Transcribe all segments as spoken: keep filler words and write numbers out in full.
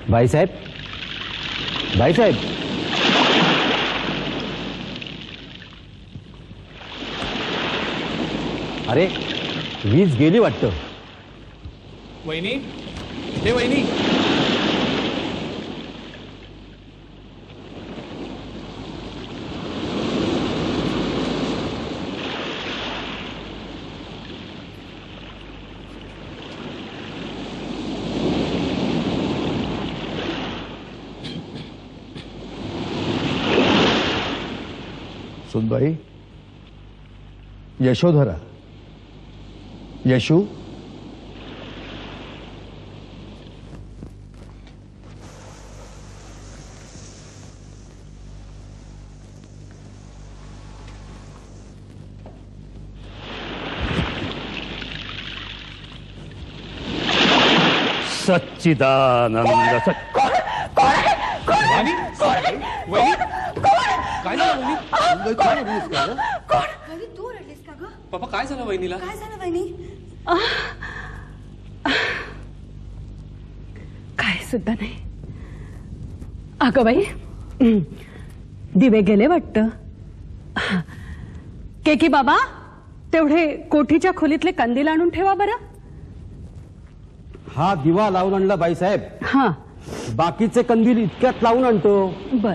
भाईसाहेब, भाईसाहेब, अरे वीज गेली वाटतं. वहिनी, हे वहिनी. सुनबाई, यशोधरा, यशू, सच्चिदानंद सच. वहिनी, वहिनी, काय झालं वहिनी? वहिनी तू रडलीस का ग? पप्पा काय झालं वहिनीला? काय झालं वहिनी? काय सुद्धा नाही. अगं बाई, दिवे गेले वाटतं. केकी बाबा, तेवढे कोठीच्या खोलीतले कंदील आणून ठेवा बरं. हा दिवा लावून आणला बाईसाहेब. हा, बाकीचे कंदील इतक्यात लावून आणतो. बर.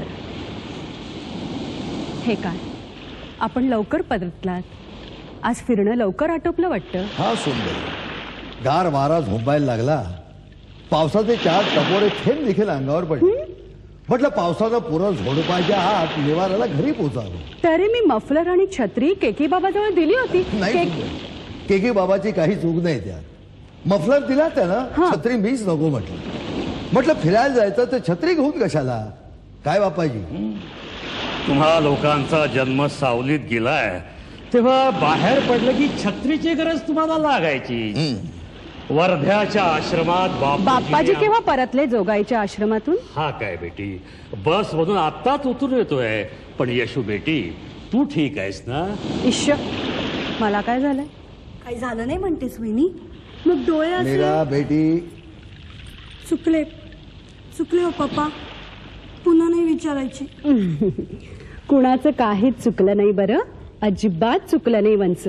हे काय, आपण लवकर परतलात. आज फिरणं लवकर आटोपलं वाटतं. हा सुनबाई, गार वारा झोंबायला लागला. पावसाचे चार टपोरे थेंब देखील अंगावर पडले. म्हटलं पावसानं पुरं झोडपायच्या आत निवाराला घरी पोचावं. तरी मी मफलर आणि छत्री केकी बाबाजवळ दिली होती. नाही के- सुनबाई, केकी बाबाची काही चूक नाही त्यात. मफलर दिला त्यानं, हा. छत्री मीच नको म्हटलं. म्हटलं फिरायला जायचं तर छत्री घेऊन कशाला. काय बापाजी, तुम्हा लोकांचा जन्म सावलीत गेलाय तेव्हा बाहेर पडलं की छत्रीची गरज तुम्हाला लागायची. वर्ध्याच्या आश्रमात बापूजी- बाप्पाजी केव्हा परतले जोगाईच्या आश्रमातून? हा काय बेटी, बस मधून आत्ताच उतरून येतोय. पण यशू बेटी, तू ठीक आहेस ना? इश्य, मला काय झालंय? काही झालं नाही म्हणतेस वहिनी? मग डोळे असे मेरा बेटी. चुकले चुकले हो पप्पा, पुन्हा नाही विचारायची. कुणाचं काहीच चुकलं नाही बरं. अजिबात चुकलं नाही. वंच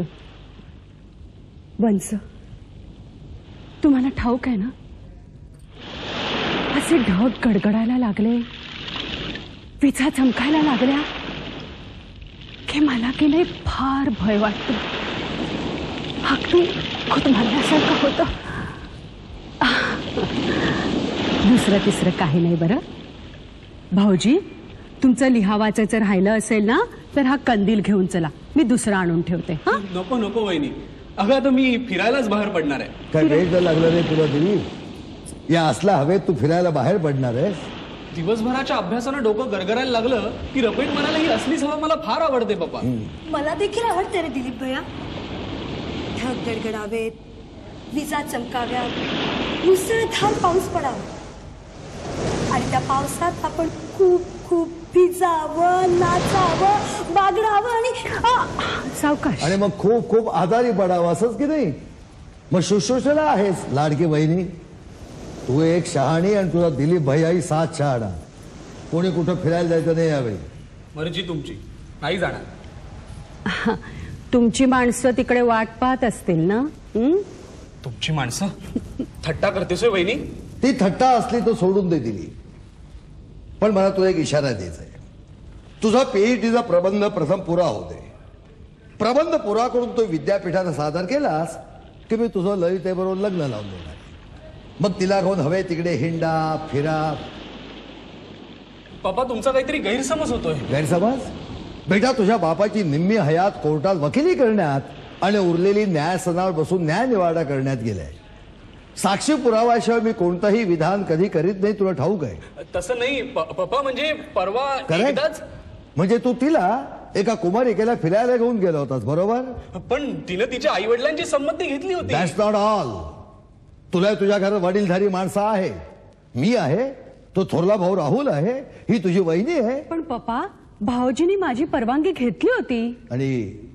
वंच तुम्हाला ठाऊक आहे ना, असे ढग गडगडायला लागले, विजा चमकायला लागल्या की मला की नाही फार भय वाटतो. अगदी खुद मारण्यासारखं होतं. दुसरं तिसरं काही नाही बरं. भाऊजी, तुमचं लिहा वाचायचं राहिलं असेल ना तर हा कंदील घेऊन चला, मी दुसरा आणून ठेवते. हा, नको नको वहिनी, अगं आता मी फिरायलाच बाहेर पडणार आहे. काय वेळ तर लागला नाही तुला दिली? या असला हवेत तू फिरायला बाहेर पडणार आहेस? दिवसभराच्या अभ्यासानं डोकं गरगरायला लागलं की रपेट म्हणाला ही असलीच हवा मला फार आवडते पप्पा. मला देखील आवडते रे दिलीप भैया. ढग गडगडावेत, विजा चमकाव्यात, मुसळधार पाऊस पडावा आणि त्या पावसात आपण खूप खूप भिजावं, नाचावं, बागडावं आणि आ, सावकाश. आणि मग खूप खूप आजारी पडावं, असंच की नाही? मग शुश्रूषेला आहेस लाडकी बहिणी. तू एक शहाणी आणि तुला दिलीप भैयाही सात शहाणा. कोणी कुठं फिरायला जायचं नाही यावेळी. मर्जी तुमची, नाही जाणार. तुमची माणसं तिकडे वाट पाहत असतील ना? हं? तुमची माणसं थट्टा करतेस होय वहिनी? ती थट्टा असली तर सोडून दे दिली. पण मला तुला एक इशारा द्यायचा आहे. तुझा पीएचडीचा प्रबंध प्रथम पुरा होऊ दे. प्रबंध पुरा करून तो विद्यापीठात सादर केलास की मी तुझं ललितेबरोबर लग्न लावून देणार. मग तिला घेऊन हवे तिकडे हिंडा फिरा. पप्पा, तुमचा काहीतरी गैरसमज होतोय. गैरसमज? बेटा, तुझ्या बापाची निम्मी हयात कोर्टात वकिली करण्यात आणि उरलेली न्यायसनावर बसून न्याय निवाडा करण्यात गेलाय. साक्षी पुराव्याशिवाय मी कोणतंही विधान कधी करीत नाही, तुला ठाऊक आहे? तसं नाही प- पप्पा, म्हणजे परवा करेक्ट. एकदाच. म्हणजे तू तिला एका कुमारिकेला फिरायला घेऊन गेला होतास, बरोबर? पण तिनं तिच्या आई वडिलांची संमती घेतली होती. That's not all. तुला तुझ्या घरात वडीलधारी माणसं आहे. मी आहे, तो थोरला भाऊ राहुल आहे, ही तुझी वहिनी आहे. पण पप्पा, भाऊजींनी माझी परवानगी घेतली होती. आणि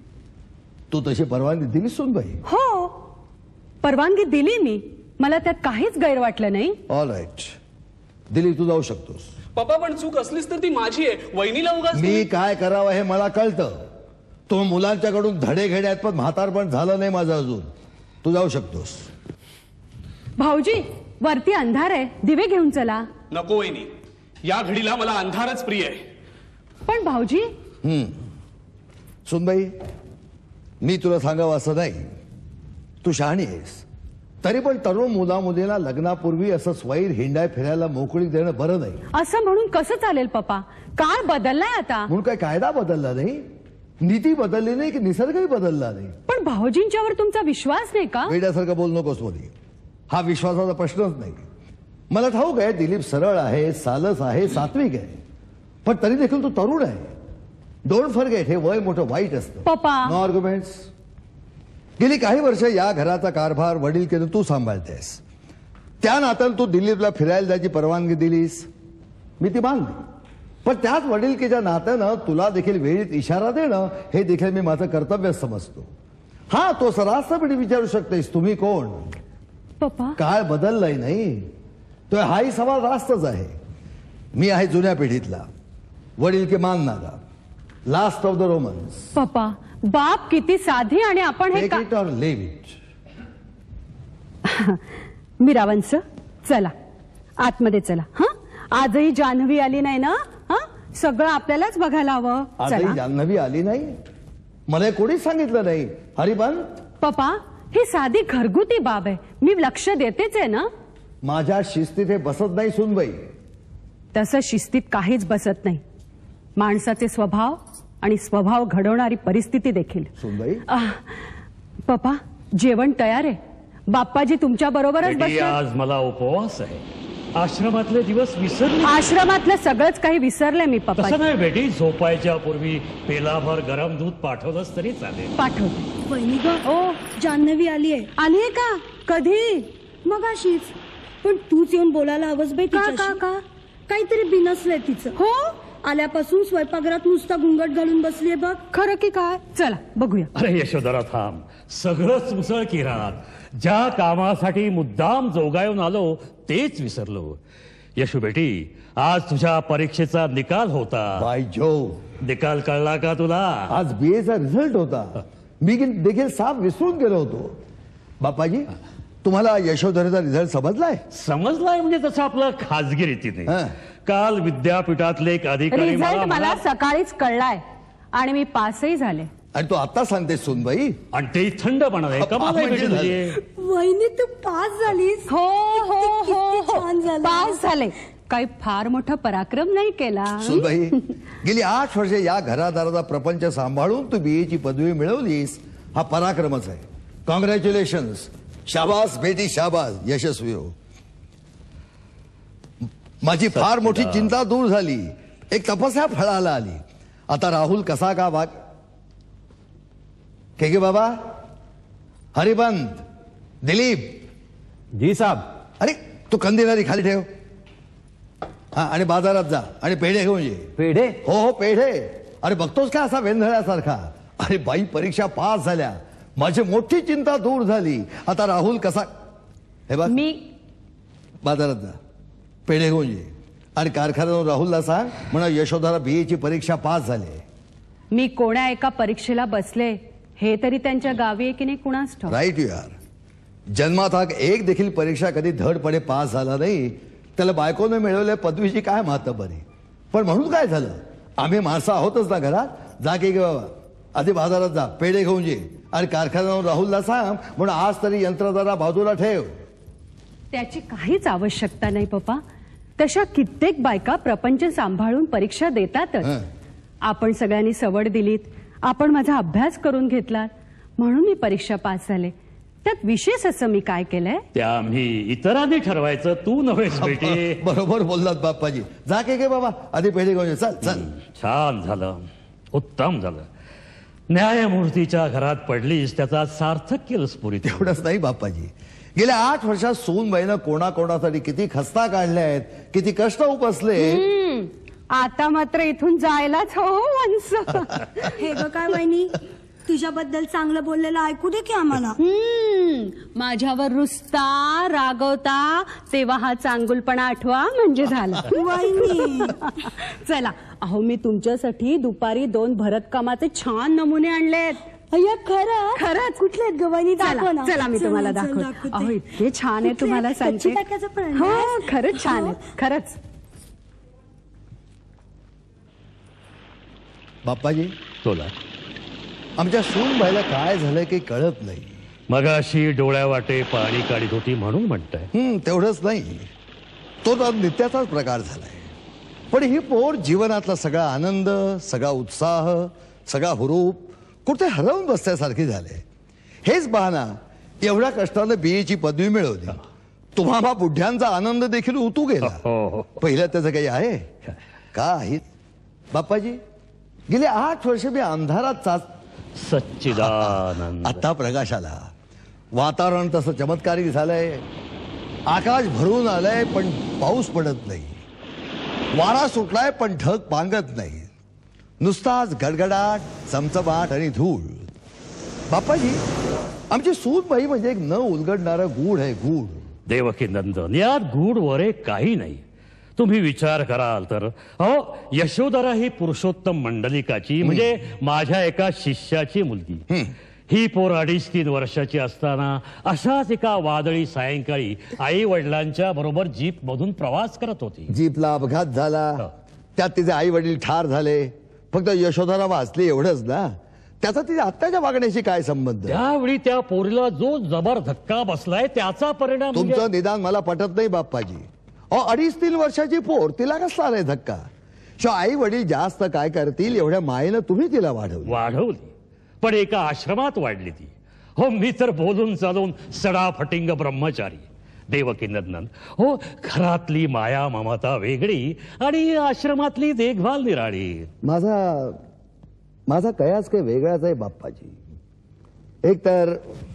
तू तशी परवानगी दिली सुनबाई? हो, परवानगी दिली मी. मला त्यात काहीच गैर वाटलं नाही. All right. दिलीप तू जाऊ शकतोस. पप्पा पण चूक असलीच तर ती माझी आहे. वहिनीला उगाच मी काय करावं हे मला कळतं. तो मुलांच्याकडून धडे घेण्यात पण म्हातारपण झालं नाही माझं अजून. तू जाऊ शकतोस. भाऊजी वरती अंधार आहे, दिवे घेऊन चला. नको वहिनी, या घडीला मला अंधारच प्रिय आहे. पण भाऊजी सुनबाई, मी तुला सांगावं असं नाही, तू शहाणी आहेस. तरी पण तरुण मुला मुलींना लग्नापूर्वी असं स्वैर हिंडाय फिरायला मोकळी देणं बरं नाही. असं म्हणून कसं चालेल पप्पा? काळ बदललाय आता. म्हणून काय कायदा बदलला नाही, नीती बदलली नाही की निसर्गही बदलला नाही. पण भाऊजींच्यावर तुमचा विश्वास नाही का? वेड्यासारखं बोल नकोस मोदी. हा विश्वासाचा प्रश्नच नाही. मला ठाऊक आहे दिलीप सरळ आहे, सालस आहे, सात्विक आहे, पण तरी देखील तो तरुण आहे. डोंट फॉरगेट, हे वय मोठं वाईट असतं. पप्पा नो आर्ग्युमेंट्स. गेली काही वर्ष या घराचा कारभार वडीलकीने तू सांभाळतेस. त्या नात्यानं तू दिल्लीला फिरायला जायची परवानगी दिलीस, मी ती मानली. पण त्याच वडीलकीच्या नात्यानं तुला देखील वेळीत इशारा देणं हे देखील मी माझं कर्तव्य समजतो. हा, तो सरासपणे विचारू शकतेस तुम्ही कोण. पप्पा काळ बदललाय नाही, तो हाही सवाल रास्तच आहे. मी आहे जुन्या पिढीतला, वडीलकी मानणारा, लास्ट ऑफ द रोमन्स. पप्पा बाप किती साधी आणि आपण हे टेक का इट ऑर लिव्ह इट. मीरावंश चला आतमध्ये चला. हा आजही जान्हवी आली नाही ना? हा सगळं आपल्यालाच बघायला हवं. आजही चला. जान्हवी आली नाही, मला हे कोणीच सांगितलं नाही. हरिबन, पप्पा ही साधी घरगुती बाब आहे, मी लक्ष देतेच आहे ना. माझ्या शिस्तीत हे बसत नाही सुनबाई. तसं शिस्तीत काहीच बसत नाही. माणसाचे स्वभाव आणि स्वभाव घडवणारी परिस्थिती देखील. सुनबाई, आह, पप्पा जेवण तयार आहे. बाप्पाजी तुमच्या बरोबरच बेटी, बसले. आज मला उपवास आहे. आश्रमातले दिवस विसरले. आश्रमातलं सगळंच काही विसरले मी पप्पा. तसं नाही बेटी, झोपायच्या पूर्वी पेलाभर गरम दूध पाठवलंच तरी चालेल. पाठवते. वहिनी ग, ओ जान्हवी आली आहे. आलीये का? कधी? मग अशीच. पण तूच येऊन बोलायला हवंच बाई का का तिच्याशी. का काहीतरी बिनसलंय तिचं. हो आल्यापासून स्वयंपाकघरात नुसता घुंगट घालून बसलीये बघ. खरं की काय? चला बघूया. अरे यशोधरा थांब, सगळंच मुसळ की रात. ज्या कामासाठी मुद्दाम जोगायून आलो तेच विसरलो. यशू बेटी, आज तुझ्या परीक्षेचा निकाल होता. बाय जो, निकाल कळला का तुला? आज बीएचा रिझल्ट होता. मी देखील साफ विसरून गेलो होतो. बाप्पाजी, तुम्हाला यशोधरेचा रिझल्ट समजलाय? समजलाय म्हणजे तसं आपलं खाजगी रीतीने. हं. काल विद्यापीठातले एक अधिकारी रिझल्ट मला मला सकाळीच कळलाय आणि मी पासही झाले. आणि तो आता सांगते सुनबाई. आणि ते थंड आहे. कमाल आहे बेटी तुझी. वहिनी तू पास झालीस. हो हो किती- हो किती हो छान झालं. पास झाले. काही फार मोठा पराक्रम नाही केला. सुनबाई, गेली आठ वर्षे या घरादाराचा प्रपंच सांभाळून तू बीएची पदवी मिळवलीस, हा पराक्रमच आहे. कॉंग्रॅच्युलेशन्स. शाबास बेटी शाबास, यशस्वी हो. माझी फार मोठी चिंता दूर झाली. एक तपस्या फळाला आली. आता राहुल कसा का वाग. के गे बाबा, हरिबंत, दिलीप. जी साहब. अरे तू कंदिलारी खाली ठेव. हा, आणि बाजारात जा आणि पेढे घेऊन ये. पेढे? हो हो पेढे. अरे बघतोस का असा वेंधळ्यासारखा. अरे बाई, परीक्षा पास झाल्या, माझी मोठी चिंता दूर झाली. आता राहुल कसा. हे बघ, मी बाजारात जा, पेढे घेऊन ये आणि कारखान्यातून राहुलला सांग म्हणा यशोधरा बीएची परीक्षा पास झाली. मी कोण्या एका परीक्षेला बसले हे तरी त्यांच्या गावी आहे की नाही कुणास ठाऊक. राईट यू यार. जन्मात हा एक देखील परीक्षा कधी धडपडे पास झाला नाही, त्याला बायकोने मिळवल्या पदवीची काय मातबरी. पण म्हणून काय झालं, आम्ही माणसं आहोतच ना घरात. जा की गे बाबा, आधी बाजारात जा, पेढे घेऊन ये आणि कारखान्यावर राहुलला सांग म्हणून आज तरी यंत्र जरा बाजूला ठेव. त्याची काहीच आवश्यकता नाही पप्पा. तशा कित्येक बायका प्रपंच सांभाळून परीक्षा देतातच. हं. आपण सगळ्यांनी सवड दिलीत, आपण माझा अभ्यास करून घेतला म्हणून मी परीक्षा पास झाले. त्यात विशेष असं मी काय केलंय? त्या आम्ही इतरांनी ठरवायचं, तू नव्हेस बेटी. बरोबर बोललात बाप्पाजी. जा की गे बाबा, आधी पेढे घेऊन ये. चल चल. छान झालं, उत्तम झालं. न्यायमूर्तीच्या घरात पडलीस, त्याचा सार्थक केलंस पुरी. एवढंच नाही बाप्पाजी, गेल्या आठ वर्षात सूनबाईनं कोणाकोणासाठी किती खस्ता काढल्या आहेत, किती कष्ट उपसले. आता मात्र इथून जायलाच हो वंस. हे ग काय वहिनी, तुझ्याबद्दल चांगलं बोललेलं ऐकू दे की आम्हाला. हम्म, माझ्यावर रुसता रागवता तेव्हा हा चांगुलपणा आठवा म्हणजे झालं. वहिनी चला, अहो मी तुमच्यासाठी दुपारी दोन भरतकामाचे छान नमुने आणलेत. अय्या खरं खरंच. कुठले आहेत ग वहिनी? दाखव चला ना. चला, मी चल, तुम्हाला चल, दाखवते. दाखवते. अहो इतके छान आहे, कुठले तुम्हाला आहेत? सांगते. कच्ची टाक्याचं पण हो आणलंय? खरंच छान हो. आहे, खरंच. बाप्पाजी, बोला. आमच्या सूनबाईला काय झालंय काही कळत नाही. मगाशी डोळ्यावाटे पाणी काढीत होती म्हणून म्हणताय. हम्म तेवढंच नाही, तो तर नित्याचाच प्रकार झालाय. पण ही पोर जीवनातला सगळा आनंद, सगळा उत्साह, सगळा हुरूप कुठे हरवून बसल्यासारखी झाले. हेच बहाना एवढ्या कष्टानं बीएची पदवी मिळवली. तुम्हा बुढ्यांचा आनंद देखील उतू गेला. हो हो. पहिलं त्याचं काही आहे काही. बाप्पाजी, गेले आठ वर्ष मी अंधारात चाच, सच्चिदानंद. आता प्रकाश आला. वातावरण तसं चमत्कारिक झालंय. आकाश भरून आलंय पण पाऊस पडत नाही. वारा सुटलाय पण ढग पांगत नाही. नुसताच गडगडाट, चमचमाट आणि धूळ. बाप्पाजी, आमची सूनबाई म्हणजे एक न उलगडणारं गूढ आहे, गूढ. देवकी नंदन, यात गूढ वरे काही नाही. तुम्ही विचार कराल तर अहो यशोधरा ही पुरुषोत्तम मंडलिकाची म्हणजे माझ्या एका शिष्याची मुलगी. ही पोर अडीच तीन वर्षाची असताना अशाच एका वादळी सायंकाळी आई वडिलांच्या बरोबर जीप मधून प्रवास करत होती. जीपला अपघात झाला, त्यात तिचे आई वडील ठार झाले. फक्त यशोधरा वाचली एवढंच ना. त्याचा तिच्या आत्ताच्या वागण्याशी काय संबंध? त्यावेळी त्या पोरीला जो जबर धक्का बसलाय त्याचा परिणाम म्हणजे- तुमचं निदान मला पटत नाही बाप्पाजी. अहो अडीच तीन वर्षाची पोर, तिला कसला आलाय धक्का? शिवाय आई वडील जास्त काय करतील एवढ्या मायेनं तुम्ही तिला वाढवली. वाढवली पण एका आश्रमात वाढली ती. हो मी तर बोलून चालून सडाफटिंग ब्रह्मचारी. देवकी नंदन, हो घरातली माया ममता वेगळी आणि आश्रमातली देखभाल निराळी. माझा माझा कयास काही वेगळाच आहे बाप्पाजी. एक तर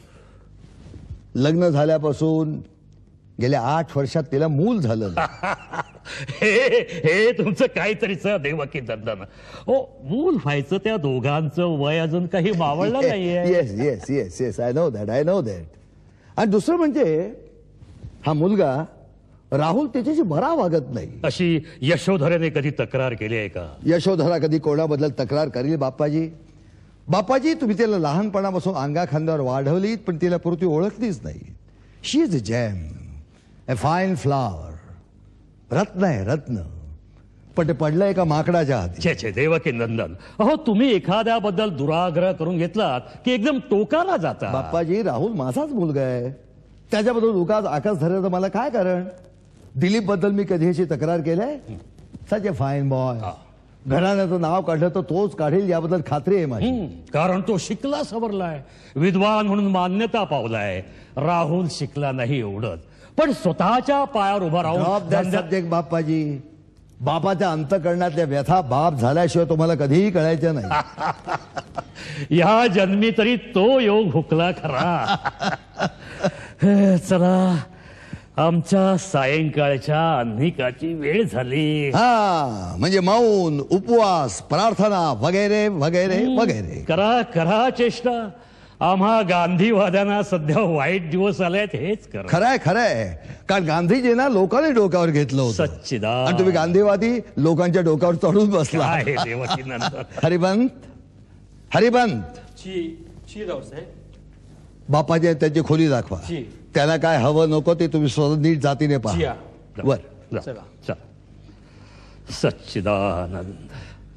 लग्न झाल्यापासून गेल्या आठ वर्षात तिला मूल झालं नाही. हे हे तुमचं काहीतरीच देवकी नंदन. हो मूल व्हायचं त्या दोघांचं वय अजून काही मावळलं नाहीये. Yes yes yes yes I know that I know that. आणि दुसरं म्हणजे हा मुलगा राहुल त्याच्याशी बरा वागत नाही. अशी यशोधरेने कधी तक्रार केली आहे का? यशोधरा कधी कोणाबद्दल तक्रार करील बाप्पाजी? बाप्पाजी, तुम्ही तिला लहानपणापासून अंगा खांद्यावर वाढवलीत पण तिला पुरती ओळखलीच नाही. She is a gem, a fine flower. रत्न आहे रत्न, पण ते पडलं एका माकडाच्या हाती. छे छे देवकी नंदन, अहो तुम्ही एखाद्याबद्दल दुराग्रह करून घेतलात की एकदम टोकाला जाता. बाप्पाजी, राहुल माझाच मुलगा आहे. त्याच्याबद्दल उगाच आकाश धरायचं मला काय कारण? दिलीप बद्दल मी कधी अशी तक्रार केलाय? सच ए फाईन बॉय. घराण्याचं नाव काढलं तर तोच काढेल याबद्दल खात्री आहे माझी. हम्म, कारण तो शिकला सवरलाय, विद्वान म्हणून मान्यता पावलाय. राहुल शिकला नाही एवढंच, पण स्वतःच्या पायावर उभा ड्रॉप राहून दॅट धंद्या- सब्जेक्ट बाप्पाजी. बापाच्या अंतकरणातल्या व्यथा बाप झाल्याशिवाय तुम्हाला कधीही कळायच्या नाही. या जन्मी तरी तो योग हुकला खरा. हे, चला आमच्या सायंकाळच्या अन्निकाची वेळ झाली. हा म्हणजे मौन, उपवास, प्रार्थना वगैरे वगैरे वगैरे. करा करा चेष्टा. आम्हा गांधीवाद्यांना सध्या वाईट दिवस आलेत हेच करा. खरंय खरंय. कारण गांधीजींना लोकांनी डोक्यावर घेतलं होतं सच्चिदानंद. आणि तुम्ही गांधीवादी लोकांच्या डोक्यावर चढून बसला. काय हे देवकी नंदन. हरिबंत हरिबंत ची ची रावसाहेब. बापाजी त्याची खोली दाखवा. जी. त्यांना काय हवं नको ते तुम्ही स्वतः नीट जातीने जी, पहा. हा. वर जा, चला. जा. Sachchidanand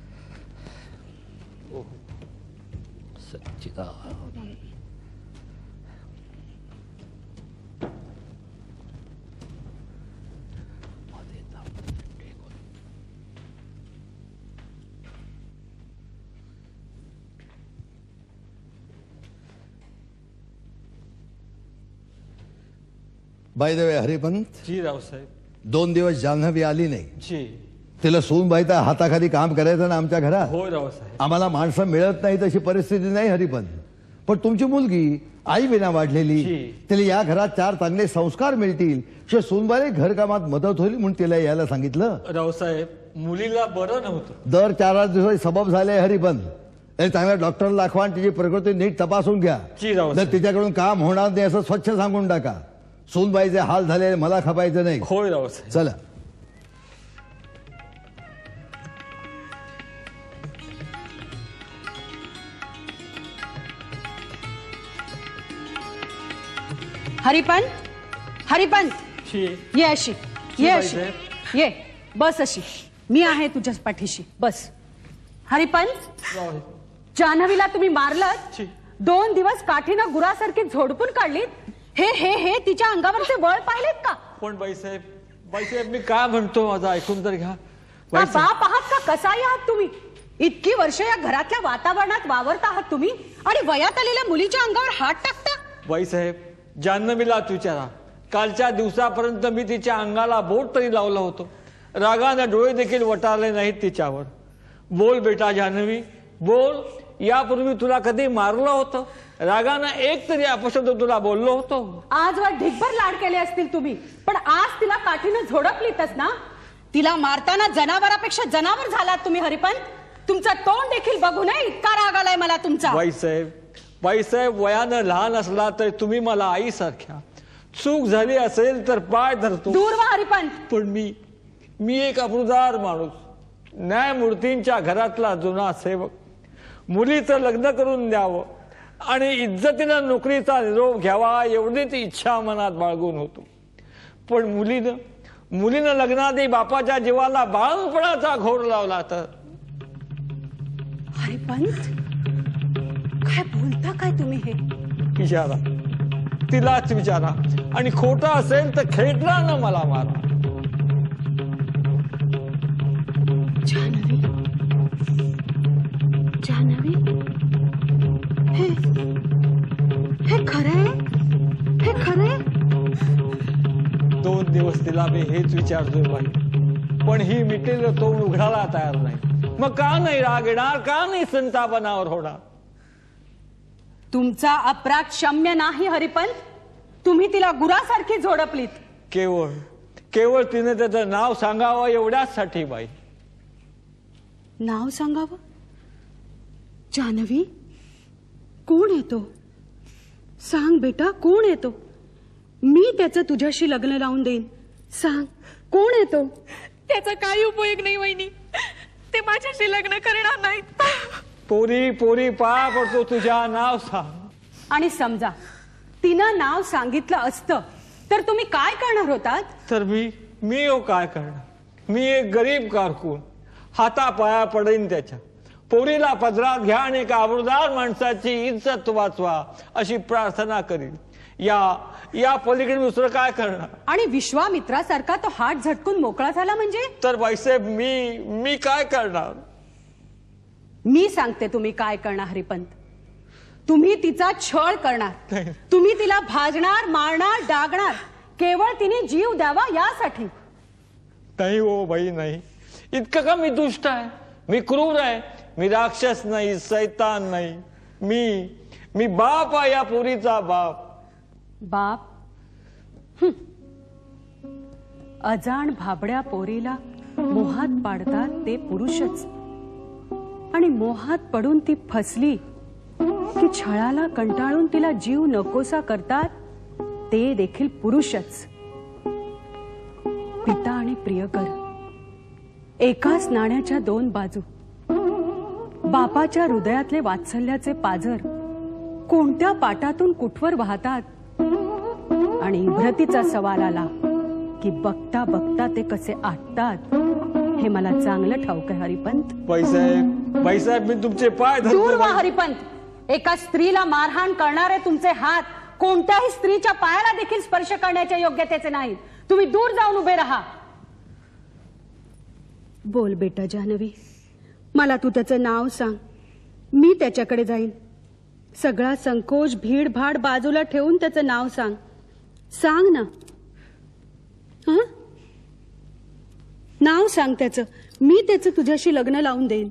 Sachchidanand. By the way Haribant, ji Raosaheb. दोन दिवस जान्हवी आली नाही. जी. तिला सूनबाई तर हाताखाली काम करायचं ना आमच्या घरात. होय रावसाहेब. आम्हाला माणसं मिळत नाही तशी परिस्थिती नाही हरिबंत. पण तुमची मुलगी आई विना वाढलेली, जी. तिला या घरात चार चांगले संस्कार मिळतील शिवाय सूनबाई घरकामात मदत होईल म्हणून तिला यायला सांगितलं. रावसाहेब, मुलीला बरं नव्हतं. दर चार आठ दिवसाची सबब झाले हरिबंत. अरे चांगल्या डॉक्टरला दाखवा आणि तिची प्रकृती नीट तपासून घ्या. जी राव जर तिच्याकडून काम होणार नाही असं स्वच्छ सांगून टाका. सूनबाईचे हाल झाले मला खपायचं नाही. होय रावसाहेब. चला. हरिपंत हरिपंत शी. ये अशी ये अशी बाईसाहेब. ये बस अशी. मी आहे तुझ्याच पाठीशी बस. हरिपंत जान्हवीला तुम्ही मारलत. छी. दोन दिवस काठीनं गुरासारखी झोडपून काढलीत. हे हे हे तिच्या अंगावरचे बळ पाहिलेत का? पण बाईसाहेब बाईसाहेब मी काय म्हणतो माझं ऐकून तर घ्या. हा बाईसाहेब बाप आहात का कसाई आहात तुम्ही? इतकी वर्ष या घरातल्या वातावरणात वावरत आहात तुम्ही आणि वयात आलेल्या मुलीच्या अंगावर हात टाकता. बाईसाहेब जान्हवीलाच विचारा. कालच्या दिवसापर्यंत मी तिच्या अंगाला बोट तरी लावलं होतं. रागानं डोळे देखील वटारले नाहीत तिच्यावर. बोल बेटा जान्हवी बोल. यापूर्वी तुला कधी मारलं होतं? रागानं एक तरी अपशब्द तुला बोललो होतो? आजवर ढिगभर लाड केले असतील तुम्ही पण आज तिला काठीनं झोडपलीतच ना. तिला मारताना जनावरापेक्षा जनावर झालात तुम्ही हरिपंत. तुमचं तोंड देखील बघू नये इतका राग आलाय मला तुमचा. बाईसाहेब बाईसाहेब वयानं लहान असला तर तुम्ही मला आईसारख्या. चूक झाली असेल तर पाय धरतो. दूर वा हरिपंत. पण मी मी एक अब्रुदार माणूस, न्यायमूर्तींच्या घरातला जुना सेवक. मुलीचं लग्न करून द्यावं आणि इज्जतीनं नोकरीचा निरोप घ्यावा एवढीच इच्छा मनात बाळगून होतो. पण मुलीनं मुलीनं लग्नाआधी बापाच्या जीवाला बाळपणाचा घोर लावला तर. हरिपंत काय बोलता काय तुम्ही हे? विचारा तिलाच विचारा आणि खोटं असेल तर खेटरानं मला मारा. जान्हवी जान्हवी हे हे खरंय हे खरंय. दोन दिवस तिला मी हेच विचारतोय बाई पण ही मिटेल तोंड उघडायला तयार नाही. मग का नाही राग येणार? का नाही संतापनावर होणार? तुमचा अपराध क्षम्य नाही हरिपंत. तुम्ही तिला गुरासारखी झोडपलीत. केवळ केवळ तिने त्याचं नाव सांगावं एवढ्याच साठी बाई. नाव सांगावं? जान्हवी कोण येतो? सांग बेटा कोण येतो? मी त्याचं तुझ्याशी लग्न लावून देईन. सांग कोण येतो? त्याचा काही उपयोग नाही वहिनी. ते माझ्याशी लग्न करणार नाहीत. पोरी पोरी पाया पडतो तुझ्या नाव सांग. आणि समजा तिनं नाव सांगितलं असतं तर तुम्ही काय करणार होतात? तर मी मी हो काय करणार? मी एक गरीब कारकून हातापाया पडेन त्याच्या. पोरीला पदरात घ्या आणि एका आबरूदार माणसाची इज्जत वाचवा अशी प्रार्थना करीन. या या पलीकडे दुसरं काय करणार? आणि विश्वामित्रासारखा तो हात झटकून मोकळा झाला म्हणजे? तर बाईसाहेब मी मी काय करणार? मी सांगते तुम्ही काय करणार हरिपंत. तुम्ही तिचा छळ करणार. तुम्ही तिला भाजणार मारणार डागणार केवळ तिने जीव द्यावा यासाठी. नाही हो बाई नाही. इतकं का मी दुष्ट आहे? मी क्रूर आहे? मी राक्षस नाही सैतान नाही. मी मी बाप आहे या पोरीचा बाप. बाप? हं. अजाण भाबड्या पोरीला मोहात पाडतात ते पुरुषच आणि मोहात पडून ती फसली की छळाला कंटाळून तिला जीव नकोसा करतात ते देखील पुरुषच. पिता आणि प्रियकर एकाच नाण्याच्या दोन बाजू. बापाच्या हृदयातले वात्सल्याचे पाझर कोणत्या पाटातून कुठवर वाहतात आणि इब्रतीचा सवाल आला की बघता बघता ते कसे आटतात हे मला चांगलं ठाऊक आहे हरिपंत. बाईसाहेब बाईसाहेब मी तुमचे पाय दूर धरतो व्हा बाई. हरिपंत. एका स्त्रीला मारहाण करणारे तुमचे हात कोणत्याही स्त्रीच्या पायाला देखील स्पर्श करण्याच्या योग्यतेचे नाहीत. तुम्ही दूर जाऊन उभे राहा. बोल बेटा जान्हवी मला तू त्याचं नाव सांग. मी त्याच्याकडे जाईन. सगळा संकोच भीड भाड बाजूला ठेवून त्याचं नाव सांग. सांग ना. हं? नाव सांग त्याचं. मी त्याचं तुझ्याशी लग्न लावून देईन.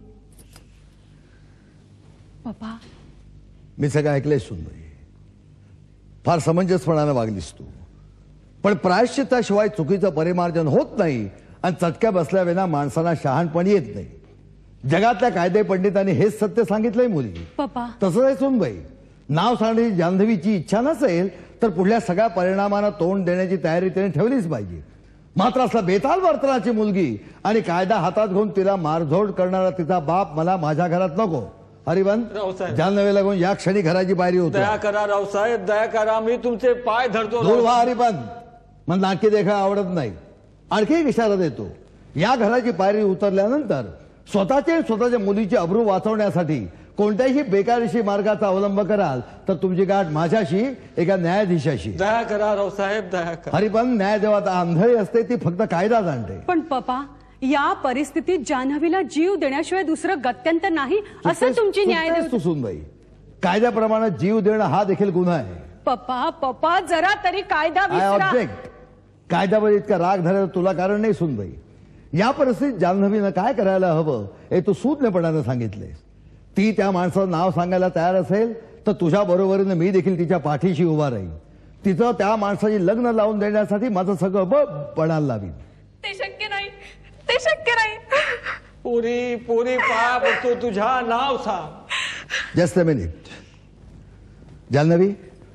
पप्पा मी सगळं ऐकलंय सुनबाई. फार समंजसपणानं वागलीस तू. पण प्रायश्चित्ताशिवाय चुकीचं परिमार्जन होत नाही आणि चटक्या बसल्याविना माणसाला शहाणपण येत नाही. जगातल्या कायदे पंडितांनी हेच सत्य सांगितलंय मुली. पप्पा तसंच आहे सुनबाई. नाव सांगण्याची जान्हवीची इच्छा नसेल तर पुढल्या सगळ्या परिणामांना तोंड देण्याची तयारी तिने ठेवलीच पाहिजे. मात्र असला बेताल वर्तनाची मुलगी आणि कायदा हातात घेऊन तिला मारझोड करणारा तिचा बाप मला माझ्या घरात नको. हरिवंत रावसाहेब. जान्हवीला घेऊन या क्षणी घराची पायरी होती. दया करा रावसाहेब, दया करा. मी तुमचे पाय धरतो. दूर व्हा हरिवंत. मला नाटकी देखा आवडत नाही. आणखी एक इशारा देतो. या घराची पायरी उतरल्यानंतर स्वतःचे आणि स्वतःच्या मुलीची अब्रू वाचवण्यासाठी कोणत्याही बेकारीशी मार्गाचा अवलंब कराल तर तुमची गाठ माझ्याशी, एका न्यायाधीशाशी. दया करा रावसाहेब, दया करा. हरिपण न्यायदेवता आंधळी असते, ती फक्त कायदा जाणते. पण पप्पा या परिस्थितीत जान्हवीला जीव देण्याशिवाय दुसरं गत्यंतर नाही असं तुमची न्याय तू सुनबाई. कायद्याप्रमाणे जीव देणं हा देखील गुन्हा आहे. पप्पा पप्पा जरा तरी कायदा आय विसरा. ऑब्जेक्ट. कायद्यावर इतका राग धरायला तुला कारण नाही सुनबाई. या परिस्थितीत जान्हवीनं काय करायला हवं हे तू सूज्ञपणानं सांगितलेस. ती त्या माणसाचं नाव सांगायला तयार असेल तर तुझ्या बरोबरीनं मी देखील तिच्या पाठीशी उभा राहील. तिचं त्या माणसाची लग्न लावून देण्यासाठी माझं सगळं बळ पणाला लावीन. ते शक्य नाही, ते शक्य नाही. पोरी पोरी पाया पडतो तुझ्या, नाव सांग. Just a minute. जान्हवी,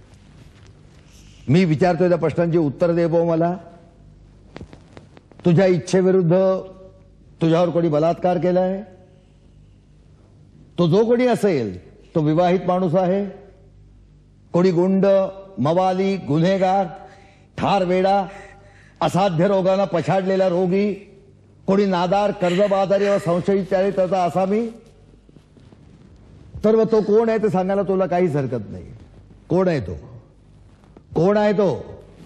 मी विचारतोय त्या प्रश्नांची उत्तर दे बो मला. तुझ्या इच्छेविरुद्ध तुझ्यावर कोणी बलात्कार केलाय? तो जो कोणी असेल तो विवाहित माणूस आहे? कोणी गुंड, मवाली, गुन्हेगार, ठार वेडा, असाध्य रोगानं पछाडलेला रोगी, कोणी नादार, कर्जबाजारी व संशयित चारित्र्याचा आसामी? तर तो कोण आहे ते सांगायला तुला काहीच हरकत नाही. कोण आहे तो? कोण आहे तो?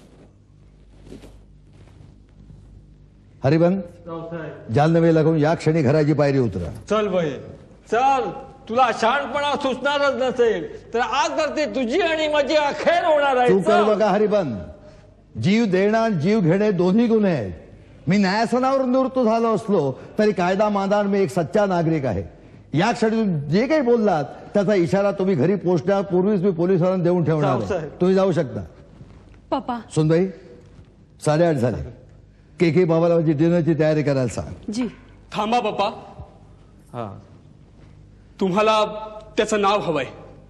हरिबंद, जान्हवी लागून या क्षणी घराची पायरी उतरा. चल बाई चल. तुला शहाणपणा सुचणारच नसेल तर आज तर ते तुझी आणि माझी अखेर होणार आहे. तू कर चल. बघा हरिबंद. जीव देणं जीव घेणे दोन्ही गुन्हे आहेत. मी न्यायासनावर निवृत्त झालो असलो तरी कायदा मानणारा मी एक सच्चा नागरिक आहे. या क्षणी जे काही बोललात त्याचा इशारा तुम्ही घरी पोहोचण्यापूर्वीच मी पोलिसांना देऊन ठेवणार आहे. साहेब. तुम्ही जाऊ शकता. पप्पा सुनबाई, साडेआठ झाले. के के बाबाला माझी डिनरची तयारी करायला सांग. जी. थांबा पप्पा. हा. तुम्हाला त्याचं नाव हवंय.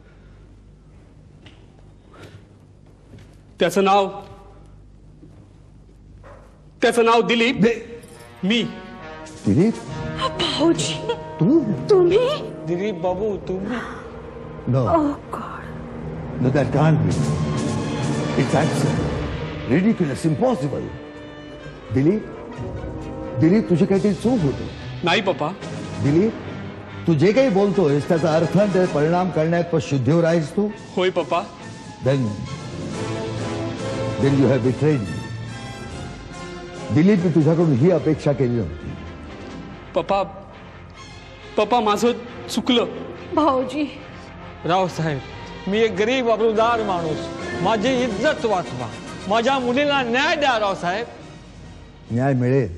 त्याचं नाव त्याचं नाव दिलीप. मी. दिलीप? भाऊजी तू? तुम्ही? दिलीप बाबू तुम्ही? No Oh God. No, that can't be. It's absurd, ridiculous, impossible. Dilip, Dilip तुझी काहीतरी चूक होते. नाही पप्पा. दिलीप, तू जे काही बोलतोयस त्याचा अर्थ आणि त्याचे परिणाम करण्यात पण शुद्धीवर आहेस तू. होय पप्पा. Then then you have betrayed me. Dilip, मी तुझ्याकडून ही अपेक्षा केली नव्हती. पप्पा पप्पा माझं चुकलं. भाऊजी रावसाहेब, मी एक गरीब अब्रुदार माणूस. माझी इज्जत वाचवा. माझ्या मुलीला न्याय द्या रावसाहेब. न्याय मिळेल,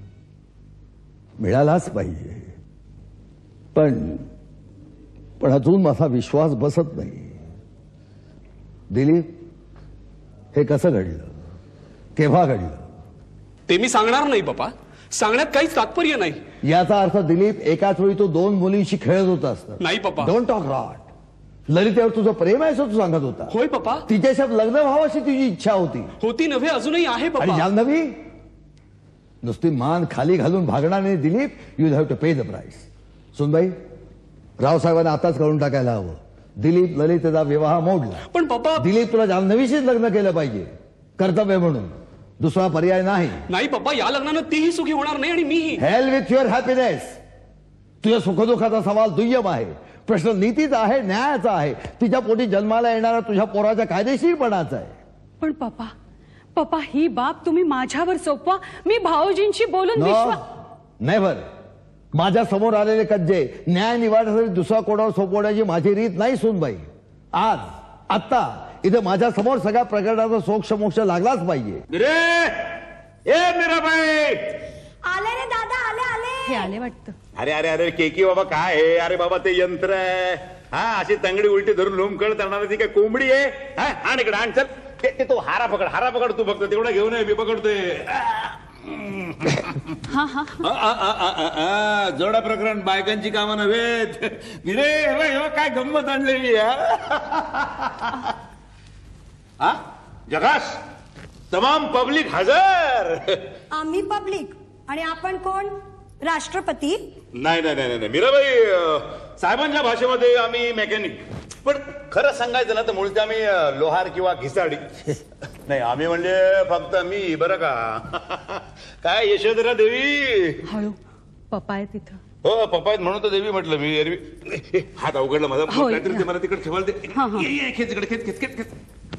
मिळालाच पाहिजे. पण पण अजून माझा विश्वास बसत नाही. दिलीप, हे कसं घडलं? केव्हा घडलं? ते मी सांगणार नाही पप्पा. सांगण्यात काहीच तात्पर्य नाही. याचा अर्थ दिलीप एकाच वेळी तो दोन मुलींशी खेळत होता असतं. नाही पप्पा. Don't talk rot. ललितेवर तुझं प्रेम आहे असं तू सांगत होता. होय पप्पा. तिच्याशी लग्न व्हावं अशी तुझी इच्छा होती. होती नव्हे, अजूनही आहे आणि पप्पा. जान्हवी, नुसती मान खाली घालून भागणार नाही Dilip. You have to pay the price. सुनबाई, रावसाहेबांना आताच कळून टाकायला हवं. दिलीप ललितेचा विवाह मोडला. पण पप्पा. दिलीप, तुला जान्हवीशीच लग्न केलं पाहिजे, कर्तव्य म्हणून. दुसरा पर्याय नाही. नाही पप्पा, या लग्नानं तीही सुखी होणार नाही आणि मीही. Hell with your happiness. तुझ्या सुखदुःखाचा सवाल दुय्यम आहे. प्रश्न नीतीचा आहे, न्यायाचा आहे. तिच्या पोटी जन्माला येणारा तुझ्या पोराच्या कायदेशीरपणाचा आहे. पण पप्पा पप्पा ही बाब तुम्ही माझ्यावर सोपवा. मी भाऊजींशी बोलून विश्वास. नेव्हर. माझ्या समोर आलेले कज्जे न्याय निवाडण्यासाठी दुसरा कोणावर सोपवण्याची माझी रीत नाही सुनबाई. आज आत्ता इथे माझ्या समोर सगळ्या प्रकरणाचा सोक्ष मोक्ष लागलाच पाहिजे. आले रे दादा, आले आले. हे आले वाटतं. अरे अरे अरे केकी बाबा काय आहे? अरे बाबा ते यंत्र आहे. हा, अशी तंगडी उलटी धरून लोंबकळ करणारी ती काय कोंबडी आहे? हा, आण इकडे आण. चल ते तो हारा पकड, हारा पकड. तू फक्त तेवढा घेऊन ये, मी पकडतोय. हा हा आ, आ, आ, आ, आ, आ, जोडा प्रकरण बायकांची कामं नव्हेत. विरे हे बघ, हे बघ, काय गंमत आणलेली हा जगास तमाम पब्लिक हजर. आम्ही पब्लिक आणि आपण कोण? राष्ट्रपती. नाही नाही नाही नाही मीराबाई, अ, साहेबांच्या भाषेमध्ये आम्ही मेकॅनिक. पण खरं सांगायचं ना तर मुळते आम्ही अ, लोहार किंवा घिसाडी नाही. आम्ही म्हणजे फक्त मी बरं का. काय यशोधरा देवी. हळू पप्पा आहे तिथं. हो पप्पा आहेत म्हणून तर देवी म्हटलं मी. एरवी हात अवघडला माझा. होय. काहीतरी ते मला तिकडे ठेवायला दे. हा, हा. ये, ये, खेच इकडे खेच खेच खेच खेच.